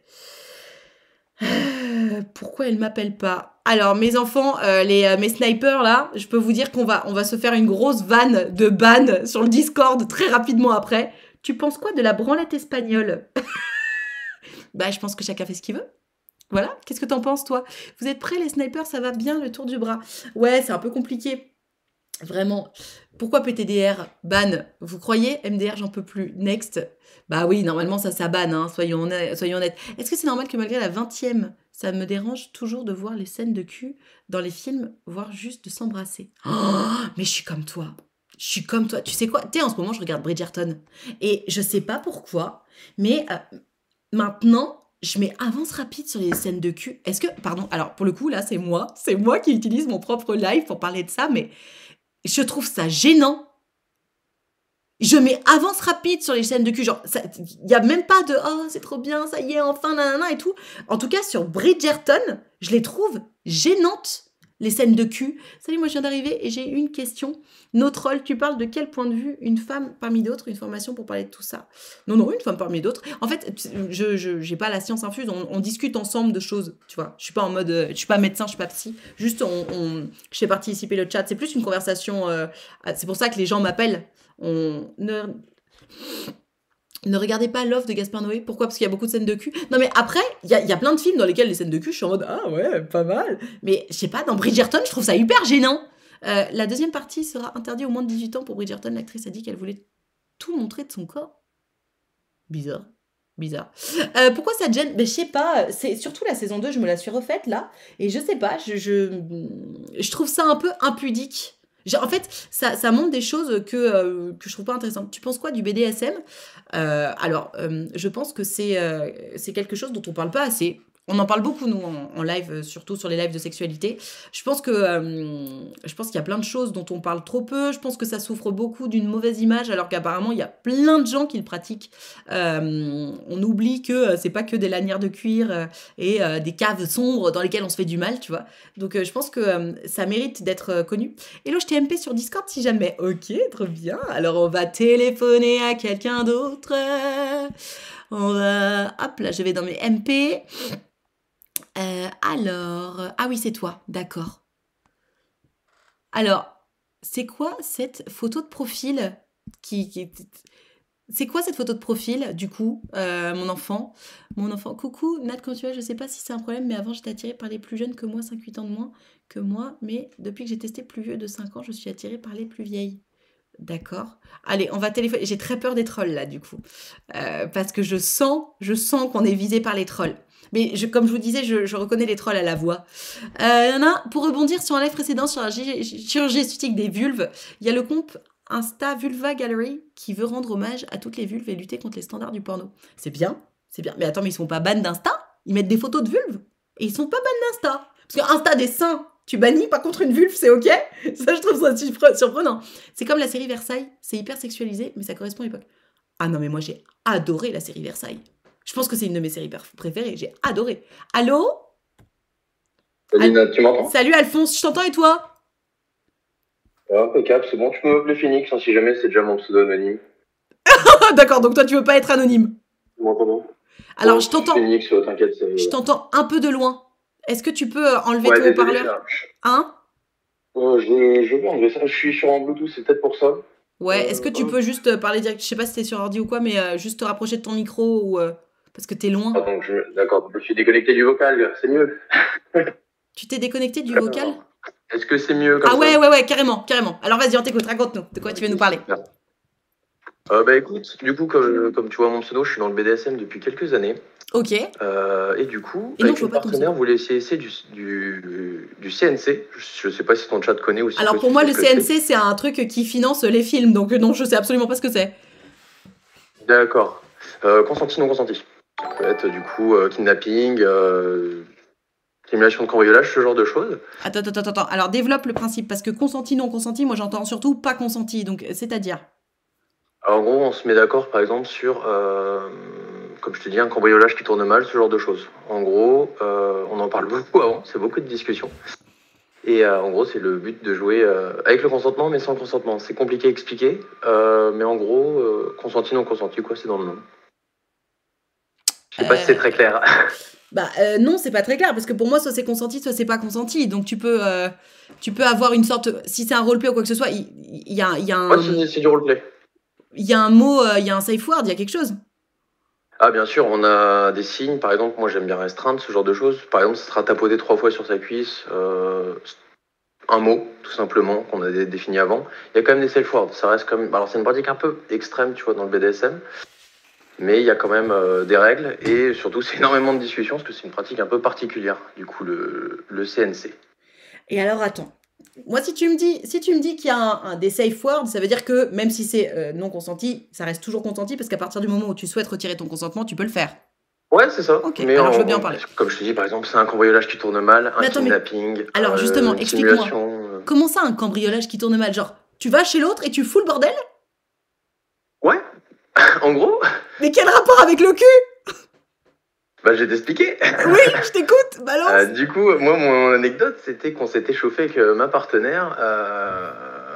Euh, Pourquoi elle m'appelle pas? Alors, mes enfants, euh, les, euh, mes snipers, là, je peux vous dire qu'on va, on va se faire une grosse vanne de ban sur le Discord très rapidement après. Tu penses quoi de la branlette espagnole? Bah, je pense que chacun fait ce qu'il veut. Voilà, qu'est-ce que t'en penses, toi? Vous êtes prêts, les snipers? Ça va bien, le tour du bras? Ouais, c'est un peu compliqué. Vraiment. Pourquoi P T D R? Ban. Vous croyez? M D R, j'en peux plus. Next. Bah oui, normalement, ça, ça banne, hein, soyons, honnêtes, soyons honnêtes. Est-ce que c'est normal que malgré la vingtième, ça me dérange toujours de voir les scènes de cul dans les films, voire juste de s'embrasser? Oh, mais je suis comme toi. Je suis comme toi. Tu sais quoi? Tu sais, en ce moment, je regarde Bridgerton. Et je sais pas pourquoi, mais euh, maintenant, je mets avance rapide sur les scènes de cul. Est-ce que... Pardon, alors pour le coup, là, c'est moi. C'est moi qui utilise mon propre live pour parler de ça, mais je trouve ça gênant. Je mets avance rapide sur les scènes de cul. Genre, il n'y a même pas de « Oh, c'est trop bien, ça y est, enfin, nanana » et tout. En tout cas, sur Bridgerton, je les trouve gênantes, les scènes de cul. Salut, moi je viens d'arriver et j'ai une question. No troll, tu parles de quel point de vue? Une femme parmi d'autres? Une formation pour parler de tout ça? Non, non, une femme parmi d'autres. En fait, je je j'ai pas la science infuse. On, on discute ensemble de choses, tu vois. Je suis pas en mode... Je suis pas médecin, je suis pas psy. Juste, on, on, je fais participer le chat. C'est plus une conversation... Euh, c'est pour ça que les gens m'appellent. On... Ne... Ne regardez pas Love de Gaspard Noé. Pourquoi? Parce qu'il y a beaucoup de scènes de cul. Non, mais après, il y a, y a plein de films dans lesquels les scènes de cul, je suis en mode « Ah ouais, pas mal ». Mais je sais pas, dans Bridgerton, je trouve ça hyper gênant. Euh, la deuxième partie sera interdite aux moins de dix-huit ans pour Bridgerton. L'actrice a dit qu'elle voulait tout montrer de son corps. Bizarre. Bizarre. Euh, pourquoi ça te gêne? Ben, je sais pas. C'est surtout la saison deux, je me la suis refaite là. Et je sais pas, je, je, je trouve ça un peu impudique. En fait, ça, ça montre des choses que, euh, que je trouve pas intéressantes. Tu penses quoi du B D S M? euh, Alors, euh, je pense que c'est euh, c'est quelque chose dont on parle pas assez. On en parle beaucoup, nous, en, en live, surtout sur les lives de sexualité. Je pense que euh, je pense qu'il y a plein de choses dont on parle trop peu. Je pense que ça souffre beaucoup d'une mauvaise image, alors qu'apparemment, il y a plein de gens qui le pratiquent. Euh, on oublie que c'est pas que des lanières de cuir euh, et euh, des caves sombres dans lesquelles on se fait du mal, tu vois. Donc, euh, je pense que euh, ça mérite d'être euh, connu. Hello, je t'ai M P sur Discord si jamais. Ok, trop bien. Alors, on va téléphoner à quelqu'un d'autre. On va... Hop, là, je vais dans mes M P... Euh, alors, ah oui, c'est toi, d'accord. Alors, c'est quoi cette photo de profil qui, qui... C'est quoi cette photo de profil, du coup, euh, mon enfant? Mon enfant, coucou, Nat, quand tu vas, je sais pas si c'est un problème, mais avant, j'étais attirée par les plus jeunes que moi, cinq huit ans de moins que moi, mais depuis que j'ai testé plus vieux de cinq ans, je suis attirée par les plus vieilles. D'accord. Allez, on va téléphoner. J'ai très peur des trolls là, du coup. Euh, parce que je sens, je sens qu'on est visé par les trolls. Mais je, comme je vous disais, je, je reconnais les trolls à la voix. Euh, y en a, pour rebondir sur un live précédent sur la gi- chirurgie esthétique des vulves, il y a le compte Insta Vulva Gallery qui veut rendre hommage à toutes les vulves et lutter contre les standards du porno. C'est bien, c'est bien. Mais attends, mais ils sont pas ban d'Insta? Ils mettent des photos de vulves et ils sont pas ban d'Insta. Parce que Insta des seins, tu bannis, par contre une vulve, c'est ok. Ça, je trouve ça surpre- surprenant. C'est comme la série Versailles, c'est hyper sexualisé, mais ça correspond à l'époque. Ah non, mais moi j'ai adoré la série Versailles. Je pense que c'est une de mes séries per- préférées, j'ai adoré. Allô? Alina, tu m'entends? Salut Alphonse, je t'entends et toi? Ouais, impeccable, c'est bon, tu peux m'appeler Phoenix, hein, si jamais c'est déjà mon pseudo anonyme. D'accord, donc toi tu veux pas être anonyme. Tu m'entends bien? Alors Oh, je t'entends, Phoenix, euh, t'inquiète, c'est... je t'entends un peu de loin. Est-ce que tu peux euh, enlever Ouais, ton désolé, haut-parleur? Hein? Euh, je, je vais enlever ça, je suis sur un Bluetooth, c'est peut-être pour ça. Ouais, est-ce que tu peux juste euh, parler direct? Je sais pas si t'es sur ordi ou quoi, mais euh, juste te rapprocher de ton micro ou euh, parce que t'es loin. Ah, donc je... D'accord, je me suis déconnecté du vocal, c'est mieux. Tu t'es déconnecté du vocal? Est-ce que c'est mieux comme Ah ça? ouais, ouais, ouais, carrément, carrément. Alors vas-y, on t'écoute, raconte-nous. De quoi tu veux nous parler? Euh, bah écoute, du coup, comme, comme tu vois mon pseudo, je suis dans le B D S M depuis quelques années. Ok. Euh, et du coup, Et non, avec je vois une pas ton partenaire, pseudo. voulait essayer essayer du, du, du C N C. Je, je sais pas si ton chat connaît ou si Alors toi, pour tu moi, sais le ce que C N c'est. C, c'est un truc qui finance les films, donc euh, non, je sais absolument pas ce que c'est. D'accord. Euh, consenti, non consenti. Ça peut être du coup euh, kidnapping, euh, simulation de cambriolage, ce genre de choses. Attends, attends, attends, attends. Alors développe le principe, parce que consenti, non consenti, moi j'entends surtout pas consenti, donc euh, c'est-à-dire. Alors en gros, on se met d'accord par exemple sur, euh, comme je te dis, un cambriolage qui tourne mal, ce genre de choses. En gros, euh, on en parle beaucoup avant, c'est beaucoup de discussions. Et euh, en gros, c'est le but de jouer euh, avec le consentement, mais sans consentement. C'est compliqué à expliquer, euh, mais en gros, euh, consenti, non consenti, quoi, c'est dans le nom. Je sais pas si c'est très clair. Bah euh, non, c'est pas très clair, parce que pour moi, soit c'est consenti, soit c'est pas consenti. Donc tu peux, euh, tu peux avoir une sorte... Si c'est un roleplay ou quoi que ce soit, il, il y, a, il y a un... Ouais, c'est c'est du roleplay. Il y a un mot, euh, il y a un safe word, il y a quelque chose. Ah bien sûr, on a des signes, par exemple, moi j'aime bien restreindre, ce genre de choses. Par exemple, ce sera tapoter trois fois sur sa cuisse, euh, un mot, tout simplement, qu'on a dé- défini avant. Il y a quand même des safe words, ça reste comme... Alors c'est une pratique un peu extrême, tu vois, dans le B D S M, mais il y a quand même euh, des règles, et surtout c'est énormément de discussions, parce que c'est une pratique un peu particulière, du coup, le, le C N C. Et alors attends, moi si tu me dis, si tu me dis qu'il y a un, un des safe words, ça veut dire que même si c'est euh, non consenti, ça reste toujours consenti, parce qu'à partir du moment où tu souhaites retirer ton consentement, tu peux le faire. Ouais, c'est ça. Ok, mais alors en- je veux bien en parler. Comme je te dis, par exemple, c'est un cambriolage qui tourne mal, un Mais attends, mais- kidnapping, Alors euh, justement, une explique-moi. simulation, euh. Comment ça un cambriolage qui tourne mal? Genre, tu vas chez l'autre et tu fous le bordel? Ouais, en gros, Mais quel rapport avec le cul? bah, je vais t'expliquer. Oui, je t'écoute, balance. Euh, du coup, moi, mon anecdote, c'était qu'on s'était chauffé avec euh, ma partenaire euh,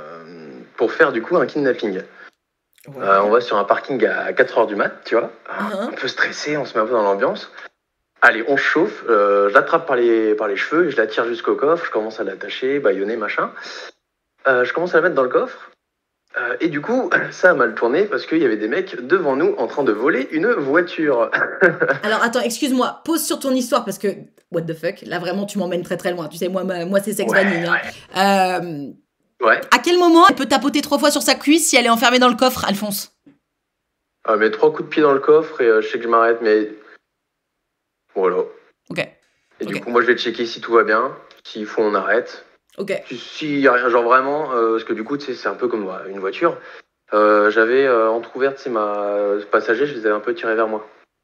pour faire du coup un kidnapping. Euh, on va sur un parking à quatre heures du mat, tu vois, Uh-huh. un peu stressé, on se met un peu dans l'ambiance. Allez, on se chauffe, euh, je l'attrape par les, par les cheveux et je la tire jusqu'au coffre, je commence à l'attacher, bâillonner, machin. Euh, je commence à la mettre dans le coffre. Euh, et du coup, ça a mal tourné parce qu'il y avait des mecs devant nous en train de voler une voiture. Alors attends, excuse-moi, pause sur ton histoire parce que what the fuck, là vraiment tu m'emmènes très très loin. Tu sais, moi, ma- moi c'est sex Ouais, vanille. Hein. Euh, Ouais. à quel moment elle peut tapoter trois fois sur sa cuisse si elle est enfermée dans le coffre, Alphonse? Ah, mais trois coups de pied dans le coffre et euh, je sais que je m'arrête, mais voilà. Ok. Et du Ok. coup, moi, je vais checker si tout va bien. S'il faut, on arrête. Ok. Si- S'il y a rien, genre vraiment, euh, parce que du coup, tu sais, c'est un peu comme ouais, une voiture. Euh, J'avais euh, entrouvert, tu sais, ma euh, passager, je les avais un peu tirés vers moi.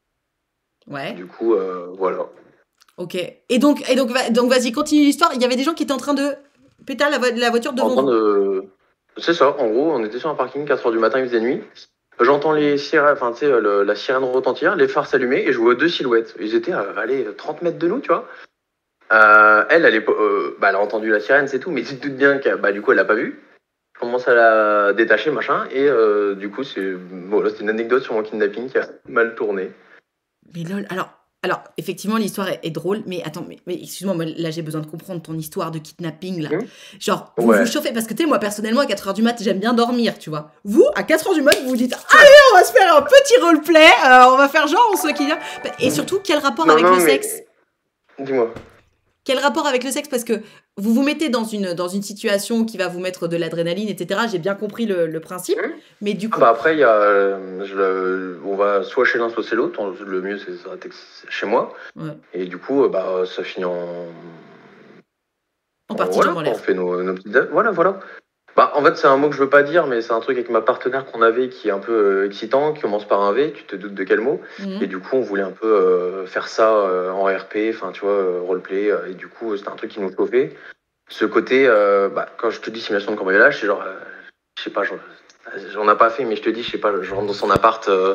Ouais. Du coup, euh, voilà. Ok. Et donc, et donc, va- donc vas-y, continue l'histoire. Il y avait des gens qui étaient en train de péter la, vo- la voiture En devant train vous. de... C'est ça, en gros, on était sur un parking, quatre heures du matin, il faisait nuit. J'entends les sirènes, enfin, tu sais, le- la sirène retentir, les phares s'allumer et je vois deux silhouettes. Ils étaient à, allez, trente mètres de nous, tu vois. Euh, elle, elle, est, pas- euh, bah, elle a entendu la sirène, c'est tout, mais tu te doutes bien que bah, du coup, elle l'a pas vue. Je commence à la détacher, machin, et euh, du coup, c'est voilà, c'était une anecdote sur mon kidnapping qui a mal tourné. Mais lol, alors, alors effectivement, l'histoire est, est drôle, mais attends, mais, mais excuse-moi, moi, là, j'ai besoin de comprendre ton histoire de kidnapping, là. Genre, vous Ouais. vous chauffez, parce que tu sais, moi, personnellement, à quatre heures du mat, j'aime bien dormir, tu vois. Vous, à quatre heures du mat, vous vous dites, allez, on va se faire un petit roleplay, euh, on va faire genre, on se kidnappe. Et surtout, quel rapport Non, avec non, le mais- sexe? Dis-moi. Quel rapport avec le sexe? Parce que vous vous mettez dans une, dans une situation qui va vous mettre de l'adrénaline, et cetera. J'ai bien compris le, le principe, Mmh. mais du Ah coup, bah après, il y a, euh, je le- on va soit chez l'un, soit chez l'autre. Le mieux, c'est ça reste chez moi. ouais, Et du coup, euh, bah, ça finit en, en en- partie voilà, jambes en quoi, on l'air. fait nos, nos petites, voilà, voilà. Bah, en fait, c'est un mot que je veux pas dire, mais c'est un truc avec ma partenaire qu'on avait qui est un peu euh, excitant, qui commence par un V. Tu te doutes de quel mot? Mhm. Et du coup, on voulait un peu euh, faire ça euh, en R P, enfin, tu vois, euh, roleplay. euh, et du coup, c'était un truc qui nous chauffait. Ce côté, euh, bah, quand je te dis simulation de cambriolage, c'est genre, euh, je sais pas, genre, j'en ai pas fait, mais je te dis, je sais pas, je rentre dans son appart, euh,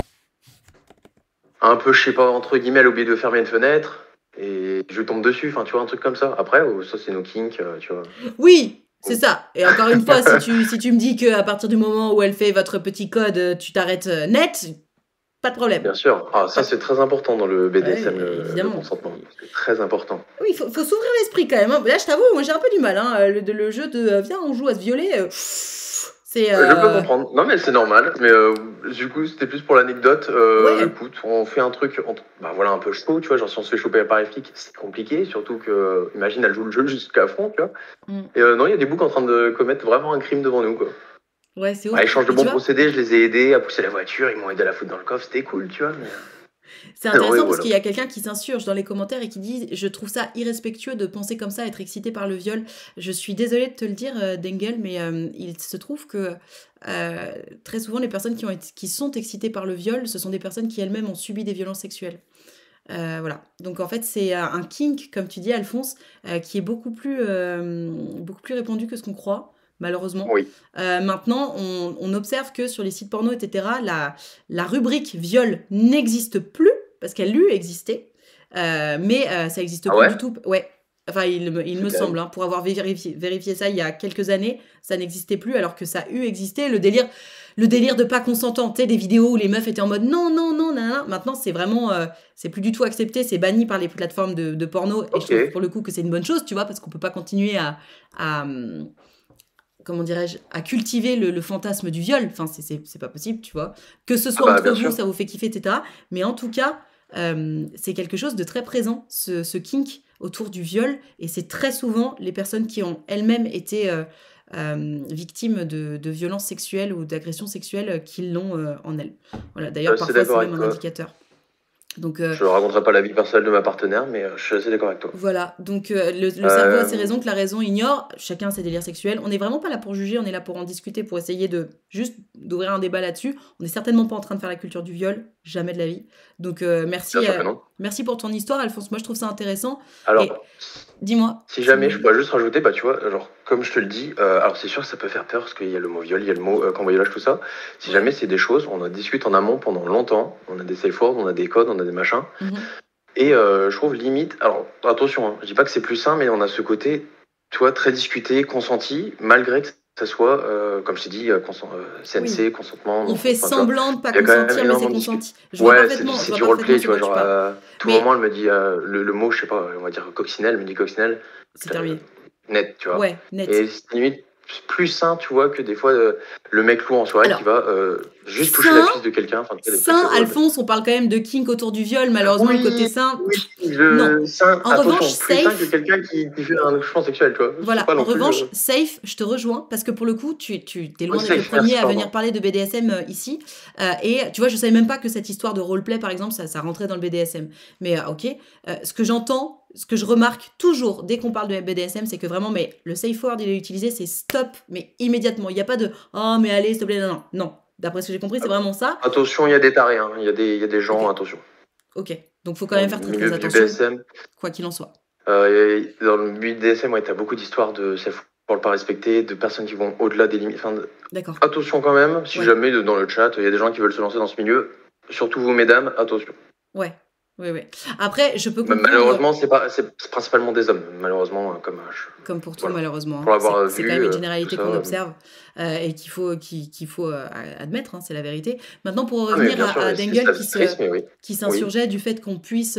un peu, je sais pas, entre guillemets, elle a oublié de fermer une fenêtre, et je tombe dessus, enfin, tu vois, un truc comme ça. Après, oh, ça, c'est nos kinks, euh, tu vois. Oui, c'est ça. Et encore une fois, si tu, si tu me dis qu'à partir du moment où elle fait votre petit code, euh, tu t'arrêtes euh, net, pas de problème. Bien sûr. Ah, ça, c'est très important dans le B D S M, Ouais, le, le évidemment. consentement. C'est très important. Oui, il faut, faut s'ouvrir l'esprit quand même, hein. Là, je t'avoue, moi j'ai un peu du mal. Hein. Le, le jeu de euh, viens, on joue à se violer, euh, c'est. Euh, Je peux euh, comprendre. Non, mais c'est normal. Mais euh, du coup, c'était plus pour l'anecdote. Euh, Ouais. Écoute, on fait un truc, entre- bah voilà, un peu chaud, tu vois. Genre, si on se fait choper par les flics, c'est compliqué. Surtout que, imagine, elle joue le jeu jusqu'à fond, tu vois. Mm. Et euh, non, il y a des boucs en train de commettre vraiment un crime devant nous, quoi. Ouais, c'est ouf. Bah, échange de Et tu bons vois, procédés, je les ai aidés à pousser la voiture, ils m'ont aidé à la foutre dans le coffre, c'était cool, tu vois. Mais... c'est Non, intéressant oui, parce voilà. qu'il y a quelqu'un qui s'insurge dans les commentaires et qui dit je trouve ça irrespectueux de penser comme ça, être excité par le viol. Je suis désolée de te le dire, euh, Dengel, mais euh, il se trouve que euh, très souvent les personnes qui, ont été- qui sont excitées par le viol, ce sont des personnes qui elles-mêmes ont subi des violences sexuelles. Euh, voilà. Donc en fait c'est euh, un kink, comme tu dis Alphonse, euh, qui est beaucoup plus, euh, beaucoup plus répandu que ce qu'on croit, malheureusement. Oui. Euh, maintenant, on, on observe que sur les sites porno, et cetera, la, la rubrique viol n'existe plus, parce qu'elle eût existé, euh, mais euh, ça n'existe Ah plus ouais? du tout. Ouais. Enfin, il, me- il C'est me terrible. semble, hein, pour avoir vérifié, vérifié ça il y a quelques années, ça n'existait plus, alors que ça a eu existé. Le délire, le délire de pas consentant, tu sais, des vidéos où les meufs étaient en mode non, non, non, nan, nan. Maintenant, c'est vraiment, euh, c'est plus du tout accepté, c'est banni par les plateformes de, de porno. Et je Ok. trouve pour le coup que c'est une bonne chose, tu vois, parce qu'on peut pas continuer à, à, hum, comment dirais-je, à cultiver le, le fantasme du viol. Enfin, c'est- c'est c'est pas possible, tu vois. Que ce Ah soit bah, entre bien vous, sûr. ça vous fait kiffer, et cetera. Mais en tout cas, euh, c'est quelque chose de très présent, ce, ce kink autour du viol. Et c'est très souvent les personnes qui ont elles-mêmes été euh, euh, victimes de, de violences sexuelles ou d'agressions sexuelles euh, qui l'ont euh, en elles. Voilà. D'ailleurs, Je suis parfois, c'est d'accord même avec un toi. indicateur. Donc, euh, Je raconterai pas la vie personnelle de ma partenaire, mais euh, je suis assez d'accord avec toi. voilà, donc euh, le, le cerveau a ses Euh, raisons que la raison ignore, chacun ses délires sexuels. On n'est vraiment pas là pour juger, on est là pour en discuter, pour essayer de juste d'ouvrir un débat là-dessus. On n'est certainement pas en train de faire la culture du viol, jamais de la vie. Donc euh, merci, Bien sûr euh, que non. merci pour ton histoire, Alphonse. Moi je trouve ça intéressant. Et Alors, dis-moi. si jamais je pourrais juste rajouter, bah tu vois, genre comme je te le dis, euh, alors c'est sûr que ça peut faire peur parce qu'il y a le mot viol, il y a le mot euh, cambriolage, tout ça. Si Ouais. jamais c'est des choses, on en discute en amont pendant longtemps, on a des safe words, on a des codes, on a des machins. Mhm. Et euh, je trouve limite, alors attention, hein, je dis pas que c'est plus sain, mais on a ce côté, tu vois, très discuté, consenti, malgré que ça soit, euh, comme je t'ai dit, euh, consen- euh, C N C, Oui. consentement. On donc, fait enfin, tu vois, semblant de pas il y a quand même consentir, mais c'est énormément de discussions. consenti. Je vois Ouais, c'est parfaitement, du, je c'est vois du parfaitement roleplay, ce tu vois, dont tu genre, parles. à tout Mais moment, elle me dit, euh, le, le mot, je sais pas, on va dire coccinelle, elle me dit coccinelle, c'est euh, terminé. net, tu vois. Ouais, net. Et c'est limite plus sain, tu vois, que des fois euh, le mec lourd en soirée Alors, qui va euh, juste toucher la sain, cuisse de quelqu'un. Enfin, tu vois, des trucs, sain, euh, ouais, Alphonse, on parle quand même de kink autour du viol. Malheureusement, le côté oui, sain, oui, non. je, sain, En attention, revanche, plus sain que safe, quelqu'un qui, qui fait un accouchement sexuel, tu vois. C'est voilà, pas en non plus. revanche, euh, safe, je te rejoins, parce que pour le coup, tu, tu es Oui, loin d'être le safe, premier merci, à venir pardon. parler de B D S M euh, ici. Euh, et tu vois, je savais même pas que cette histoire de roleplay, par exemple, ça, ça rentrait dans le B D S M. Mais euh, ok, Euh, ce que j'entends, ce que je remarque toujours dès qu'on parle de B D S M, c'est que vraiment, mais le safe word, il est utilisé, c'est stop, mais immédiatement. Il n'y a pas de oh, mais allez, s'il te plaît, non, non. Non. D'après ce que j'ai compris, c'est vraiment ça. Attention, il y a des tarés, hein. il y, a des- il y a des gens, Ok. attention. Ok. Donc, faut quand Dans même le faire très milieu très du attention, B D S M, quoi qu'il en soit. euh, et dans le milieu du B D S M, ouais, t'as beaucoup d'histoires de self pour le pas respecter, de personnes qui vont au-delà des limites. Enfin, de- D'accord. attention quand même, si Ouais. jamais de- dans le chat, il y a des gens qui veulent se lancer dans ce milieu, surtout vous, mesdames, attention. Ouais. Oui, oui. Après, je peux Ma- comprendre. Malheureusement, c'est pas, c'est c'est principalement des hommes, malheureusement, euh, comme euh, je- Comme pour tout, voilà. malheureusement. Pour hein. l'avoir C'est c'est vu, quand même une euh, généralité tout ça, qu'on euh, observe euh, et qu'il faut, qu'il qu'il faut euh, admettre, hein, c'est la vérité. Maintenant, pour Ah, mais revenir bien à, sûr, à mais c'est Dengel ça qui c'est triste, se, mais oui. qui Oui. s'insurgeait du fait qu'on puisse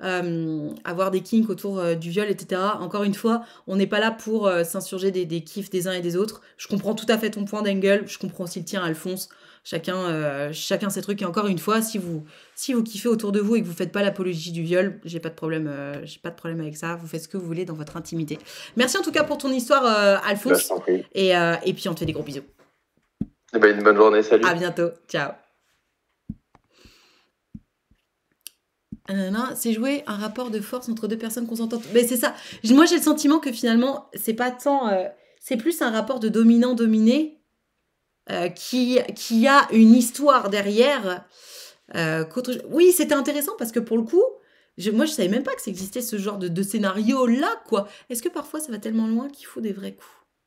euh, avoir des kinks autour euh, du viol, et cetera. Encore une fois, on n'est pas là pour euh, s'insurger des, des kiffs des uns et des autres. Je comprends tout à fait ton point, Dengel. Je comprends aussi le tien, Alphonse. Chacun, euh, chacun ses trucs. Et encore une fois, si vous, si vous kiffez autour de vous et que vous faites pas l'apologie du viol, j'ai pas de problème, euh, j'ai pas de problème avec ça. Vous faites ce que vous voulez dans votre intimité. Merci en tout cas pour ton histoire, euh, Alphonse. Bah, je t'en prie. Et, euh, et puis on te fait des gros bisous. Eh ben, une bonne journée, salut. À bientôt. Ciao. Nanana, c'est jouer un rapport de force entre deux personnes consentantes. Mais c'est ça. Moi, j'ai le sentiment que finalement, c'est pas tant. Euh, c'est plus un rapport de dominant-dominé euh, qui, qui a une histoire derrière. Euh, qu'autre... Oui, c'était intéressant parce que pour le coup, je, moi, je savais même pas que ça existait ce genre de, de scénario-là, quoi. Est-ce que parfois ça va tellement loin qu'il faut des vrais coups?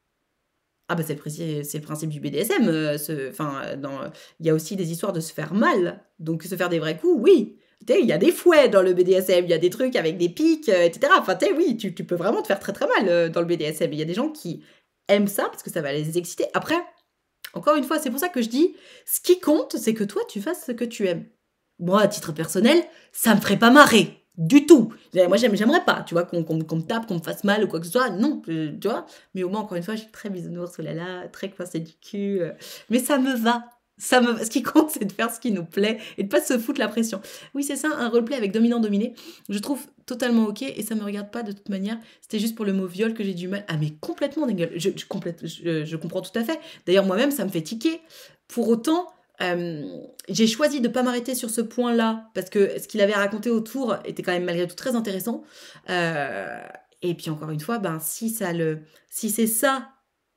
Ah bah c'est le, principe, c'est le principe du B D S M. Euh, ce, enfin, dans, il y a aussi des histoires de se faire mal. Donc se faire des vrais coups, oui. Il y a des fouets dans le B D S M, il y a des trucs avec des pics, euh, et cetera. Enfin, oui, tu, tu peux vraiment te faire très très mal euh, dans le B D S M. Il y a des gens qui aiment ça parce que ça va les exciter. Après, encore une fois, c'est pour ça que je dis, ce qui compte, c'est que toi, tu fasses ce que tu aimes. Moi, à titre personnel, ça me ferait pas marrer. Du tout. Moi, j'aimerais pas, tu vois, qu'on qu'on, qu'on me tape, qu'on me fasse mal ou quoi que ce soit. Non, euh, tu vois. Mais au moins, encore une fois, je suis très bisounours, oh là là, très coincée du cul. Euh. Mais ça me va. Ça me... Ce qui compte, c'est de faire ce qui nous plaît et de pas se foutre la pression. Oui, c'est ça, un roleplay avec dominant-dominé. Je trouve totalement ok et ça me regarde pas de toute manière. C'était juste pour le mot viol que j'ai du mal. Ah, mais complètement dégueule. Je, je, complète, je, je comprends tout à fait. D'ailleurs, moi-même, ça me fait tiquer. Pour autant, euh, j'ai choisi de pas m'arrêter sur ce point-là parce que ce qu'il avait raconté autour était quand même malgré tout très intéressant. Euh, et puis encore une fois, ben, si, ça le, si c'est ça,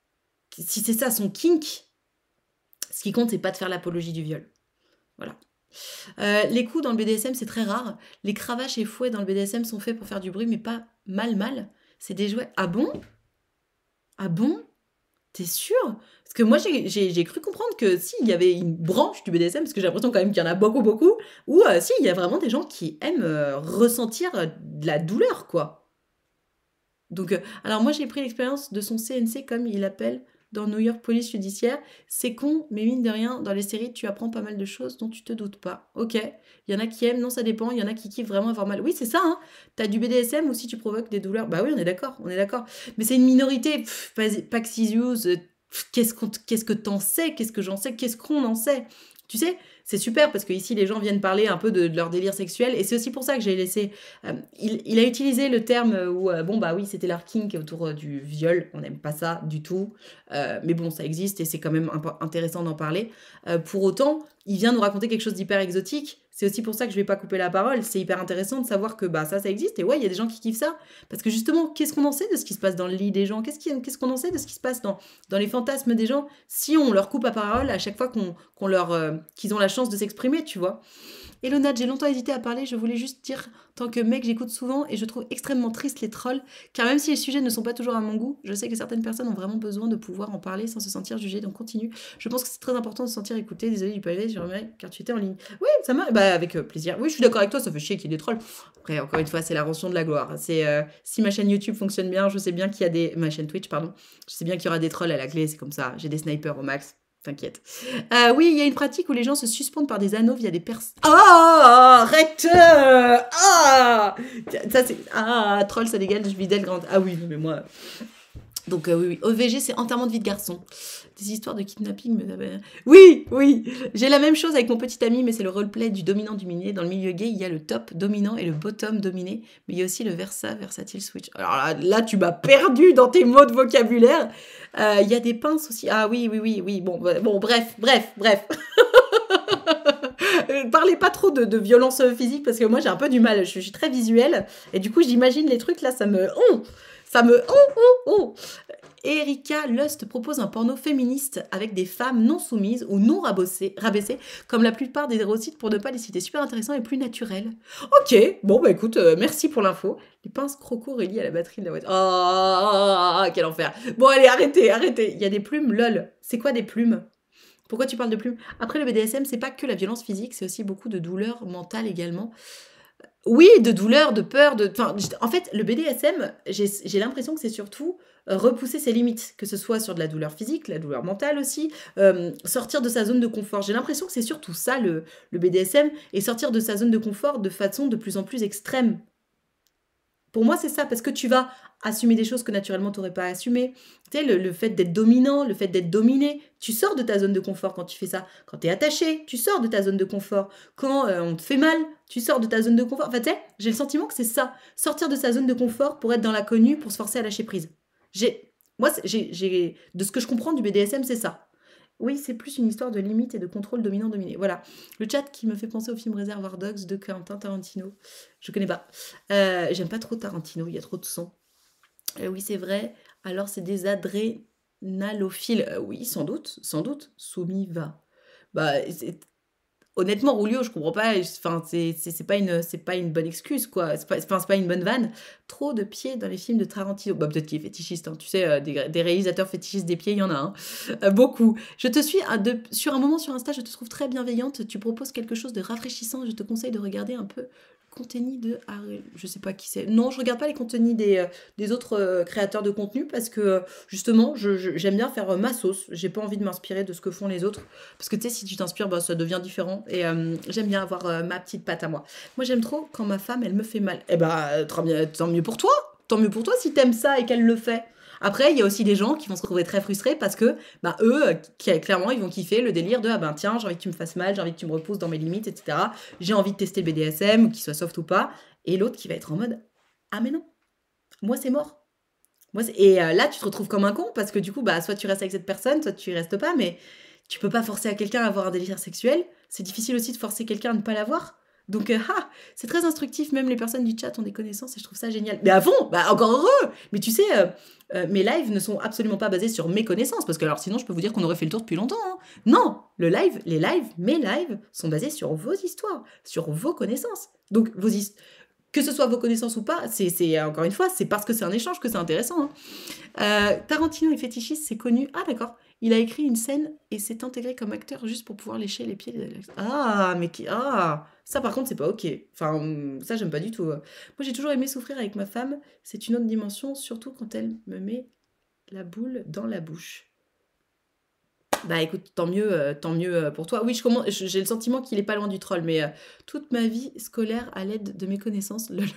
si c'est ça son kink, ce qui compte, c'est pas de faire l'apologie du viol. Voilà. Euh, les coups dans le B D S M, c'est très rare. Les cravaches et fouets dans le B D S M sont faits pour faire du bruit, mais pas mal mal. C'est des jouets. Ah bon? Ah bon? T'es sûr? Parce que moi, j'ai, j'ai, j'ai cru comprendre que si, il y avait une branche du B D S M, parce que j'ai l'impression quand même qu'il y en a beaucoup, beaucoup, où euh, si, il y a vraiment des gens qui aiment euh, ressentir euh, de la douleur, quoi. Donc, euh, alors moi, j'ai pris l'expérience de son C N C, comme il l'appelle, dans New York Police Judiciaire. C'est con, mais mine de rien, dans les séries, tu apprends pas mal de choses dont tu te doutes pas. Ok, il y en a qui aiment, non, ça dépend. Il y en a qui kiffent vraiment avoir mal. Oui, c'est ça, hein. T'as du B D S M ou si tu provoques des douleurs. Bah oui, on est d'accord, on est d'accord. Mais c'est une minorité. Pff, pas, pas que Use, qu'est-ce, qu'on, qu'est-ce que t'en sais? Qu'est-ce que j'en sais? Qu'est-ce qu'on en sait? Tu sais, c'est super parce que ici les gens viennent parler un peu de, de leur délire sexuel et c'est aussi pour ça que j'ai laissé. Euh, il, il a utilisé le terme où euh, bon bah oui c'était leur kink autour euh, du viol, on n'aime pas ça du tout, euh, mais bon ça existe et c'est quand même imp- intéressant d'en parler. Euh, pour autant, il vient nous raconter quelque chose d'hyper exotique. C'est aussi pour ça que je vais pas couper la parole. C'est hyper intéressant de savoir que bah ça ça existe et ouais il y a des gens qui kiffent ça parce que justement qu'est-ce qu'on en sait de ce qui se passe dans le lit des gens? Qu'est-ce, qui, qu'est-ce qu'on en sait de ce qui se passe dans dans les fantasmes des gens si on leur coupe la parole à chaque fois qu'on qu'on leur euh, qu'ils ont la chance de s'exprimer, tu vois. Elona, j'ai longtemps hésité à parler, je voulais juste dire, en tant que mec, j'écoute souvent et je trouve extrêmement triste les trolls, car même si les sujets ne sont pas toujours à mon goût, je sais que certaines personnes ont vraiment besoin de pouvoir en parler sans se sentir jugées, donc continue. Je pense que c'est très important de se sentir écouté, désolé du pavé, j'aimerais, car tu étais en ligne. Oui, ça m'a, bah avec euh, plaisir. Oui, je suis d'accord avec toi, ça fait chier qu'il y ait des trolls. Après, encore une fois, c'est la rançon de la gloire. C'est euh, si ma chaîne YouTube fonctionne bien, je sais bien qu'il y a des, ma chaîne Twitch, pardon, je sais bien qu'il y aura des trolls à la clé, c'est comme ça, j'ai des snipers au max. T'inquiète. Euh, oui, il y a une pratique où les gens se suspendent par des anneaux via des perces. Ah, arrête. Ah, ça c'est. Ah, troll, ça dégage, je vidais le grand. Ah oui, mais moi. Donc, euh, oui, oui. O V G, c'est enterrement de vie de garçon. Des histoires de kidnapping. Mais... Oui, oui. J'ai la même chose avec mon petit ami, mais c'est le roleplay du dominant-dominé. Dans le milieu gay, il y a le top dominant et le bottom dominé. Mais il y a aussi le versa, versatile switch. Alors là, là tu m'as perdu dans tes mots de vocabulaire. Euh, il y a des pinces aussi. Ah oui, oui, oui, oui. Bon, bon bref, bref, bref. Parlez pas trop de, de violence physique parce que moi, j'ai un peu du mal. Je, je suis très visuelle. Et du coup, j'imagine les trucs là, ça me... Oh, ça me... Oh, oh, oh. Erika Lust propose un porno féministe avec des femmes non soumises ou non rabaissées, rabaissées comme la plupart des hétérosites pour ne pas les citer. Super intéressant et plus naturel. Ok, bon bah écoute, euh, merci pour l'info. Les pinces croco reliées à la batterie de la voiture. Oh, quel enfer. Bon allez, arrêtez, arrêtez. Il y a des plumes, lol. C'est quoi des plumes? Pourquoi tu parles de plumes? Après, le B D S M, c'est pas que la violence physique, c'est aussi beaucoup de douleur mentale également. Oui, de douleur, de peur, de... Enfin, en fait, le B D S M, j'ai, j'ai l'impression que c'est surtout euh, repousser ses limites, que ce soit sur de la douleur physique, la douleur mentale aussi, euh, sortir de sa zone de confort. J'ai l'impression que c'est surtout ça, le, le B D S M, et sortir de sa zone de confort de façon de plus en plus extrême. Pour moi, c'est ça, parce que tu vas assumer des choses que naturellement tu n'aurais pas assumées. Tu sais, le, le fait d'être dominant, le fait d'être dominé, tu sors de ta zone de confort quand tu fais ça. Quand tu es attaché, tu sors de ta zone de confort. Quand euh, on te fait mal, tu sors de ta zone de confort. Enfin, tu sais, j'ai le sentiment que c'est ça. Sortir de sa zone de confort pour être dans l'inconnu, pour se forcer à lâcher prise. J'ai, moi, j'ai, j'ai, de ce que je comprends du B D S M, c'est ça. Oui, c'est plus une histoire de limite et de contrôle dominant-dominé. Voilà. Le chat qui me fait penser au film Reservoir Dogs de Quentin Tarantino. Je connais pas. Euh, j'aime pas trop Tarantino, il y a trop de sang. Euh, oui, c'est vrai. Alors, c'est des adrénalophiles. Euh, oui, sans doute, sans doute. Soumis va. Bah, c'est... Honnêtement, Rulio, je comprends pas. Enfin, c'est, c'est, c'est, pas une, c'est pas une bonne excuse, quoi. C'est pas, c'est, c'est pas une bonne vanne. Trop de pieds dans les films de Tarantino. Bah, peut-être qu'il est fétichiste. Hein. Tu sais, euh, des, des réalisateurs fétichistes des pieds, il y en a. Hein. Euh, beaucoup. Je te suis à de, sur un moment sur Insta, je te trouve très bienveillante. Tu proposes quelque chose de rafraîchissant. Je te conseille de regarder un peu le contenu de... Je sais pas qui c'est. Non, je regarde pas les contenus des, euh, des autres euh, créateurs de contenu parce que, euh, justement, je, je, j'aime bien faire euh, ma sauce. J'ai pas envie de m'inspirer de ce que font les autres. Parce que, tu sais, si tu t'inspires, bah, ça devient différent. Et euh, j'aime bien avoir euh, ma petite patte à moi. Moi, j'aime trop quand ma femme, elle me fait mal. Eh bah, tant mieux, tant mieux pour toi. Tant mieux pour toi si t'aimes ça et qu'elle le fait. Après, il y a aussi des gens qui vont se retrouver très frustrés parce que, bah, eux, qui, clairement, ils vont kiffer le délire de « Ah ben tiens, j'ai envie que tu me fasses mal, j'ai envie que tu me repousses dans mes limites, et cetera. J'ai envie de tester le B D S M, qu'il soit soft ou pas. » Et l'autre qui va être en mode « Ah mais non, moi c'est mort. » Moi, c'est... Et euh, là, tu te retrouves comme un con parce que du coup, bah, soit tu restes avec cette personne, soit tu y restes pas, mais tu peux pas forcer à quelqu'un à avoir un délire sexuel. C'est difficile aussi de forcer quelqu'un à ne pas l'avoir. Donc, euh, ah, c'est très instructif. Même les personnes du chat ont des connaissances et je trouve ça génial. Mais à fond, bah, encore heureux. Mais tu sais, euh, euh, mes lives ne sont absolument pas basés sur mes connaissances parce que alors sinon, je peux vous dire qu'on aurait fait le tour depuis longtemps. Hein. Non, le live, les lives, mes lives sont basés sur vos histoires, sur vos connaissances. Donc, vos histoires. Que ce soit vos connaissances ou pas, c'est, c'est encore une fois, c'est parce que c'est un échange que c'est intéressant. Hein. Euh, Tarantino est fétichiste, c'est connu. Ah d'accord, il a écrit une scène et s'est intégré comme acteur juste pour pouvoir lécher les pieds. De... Ah, mais qui... Ah, ça par contre c'est pas ok. Enfin, ça j'aime pas du tout. Moi j'ai toujours aimé souffrir avec ma femme, c'est une autre dimension, surtout quand elle me met la boule dans la bouche. Bah écoute, tant mieux, euh, tant mieux euh, pour toi. Oui, je commence, je, j'ai le sentiment qu'il est pas loin du troll, mais euh, toute ma vie scolaire à l'aide de mes connaissances. Le...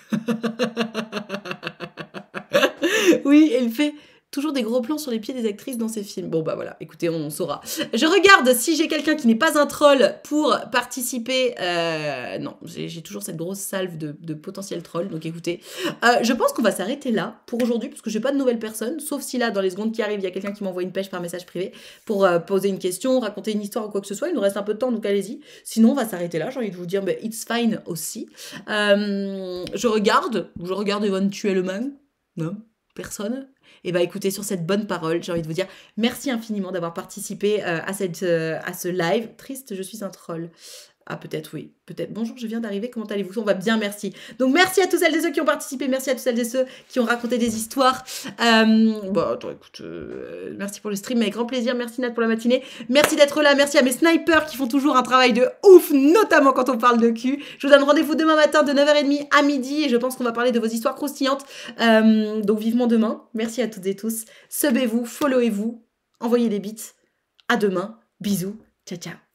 oui, elle fait toujours des gros plans sur les pieds des actrices dans ses films. Bon bah voilà, écoutez, on saura. Je regarde si j'ai quelqu'un qui n'est pas un troll pour participer. Euh, non, j'ai, j'ai toujours cette grosse salve de, de potentiels trolls. Donc écoutez, euh, je pense qu'on va s'arrêter là pour aujourd'hui parce que j'ai pas de nouvelles personnes. Sauf si là, dans les secondes qui arrivent, il y a quelqu'un qui m'envoie une pêche par message privé pour euh, poser une question, raconter une histoire ou quoi que ce soit. Il nous reste un peu de temps, donc allez-y. Sinon, on va s'arrêter là. J'ai envie de vous dire, bah, it's fine aussi. Euh, je regarde, je regarde éventuellement. Non, personne. Et bah écoutez, sur cette bonne parole, j'ai envie de vous dire merci infiniment d'avoir participé euh, à, cette, euh, à ce live. Triste, je suis un troll. Ah peut-être, oui. Peut-être. Bonjour, je viens d'arriver, comment allez-vous? On va bien, merci. Donc merci à tous celles et ceux qui ont participé, merci à tous celles et ceux qui ont raconté des histoires. Euh, bon, attends, écoute, euh, merci pour le stream, avec grand plaisir. Merci Nat pour la matinée. Merci d'être là, merci à mes snipers qui font toujours un travail de ouf, notamment quand on parle de cul. Je vous donne rendez-vous demain matin de neuf heures trente à midi et je pense qu'on va parler de vos histoires croustillantes. Euh, donc vivement demain. Merci à toutes et tous. Subez-vous, followez-vous, envoyez des bits. À demain. Bisous. Ciao, ciao.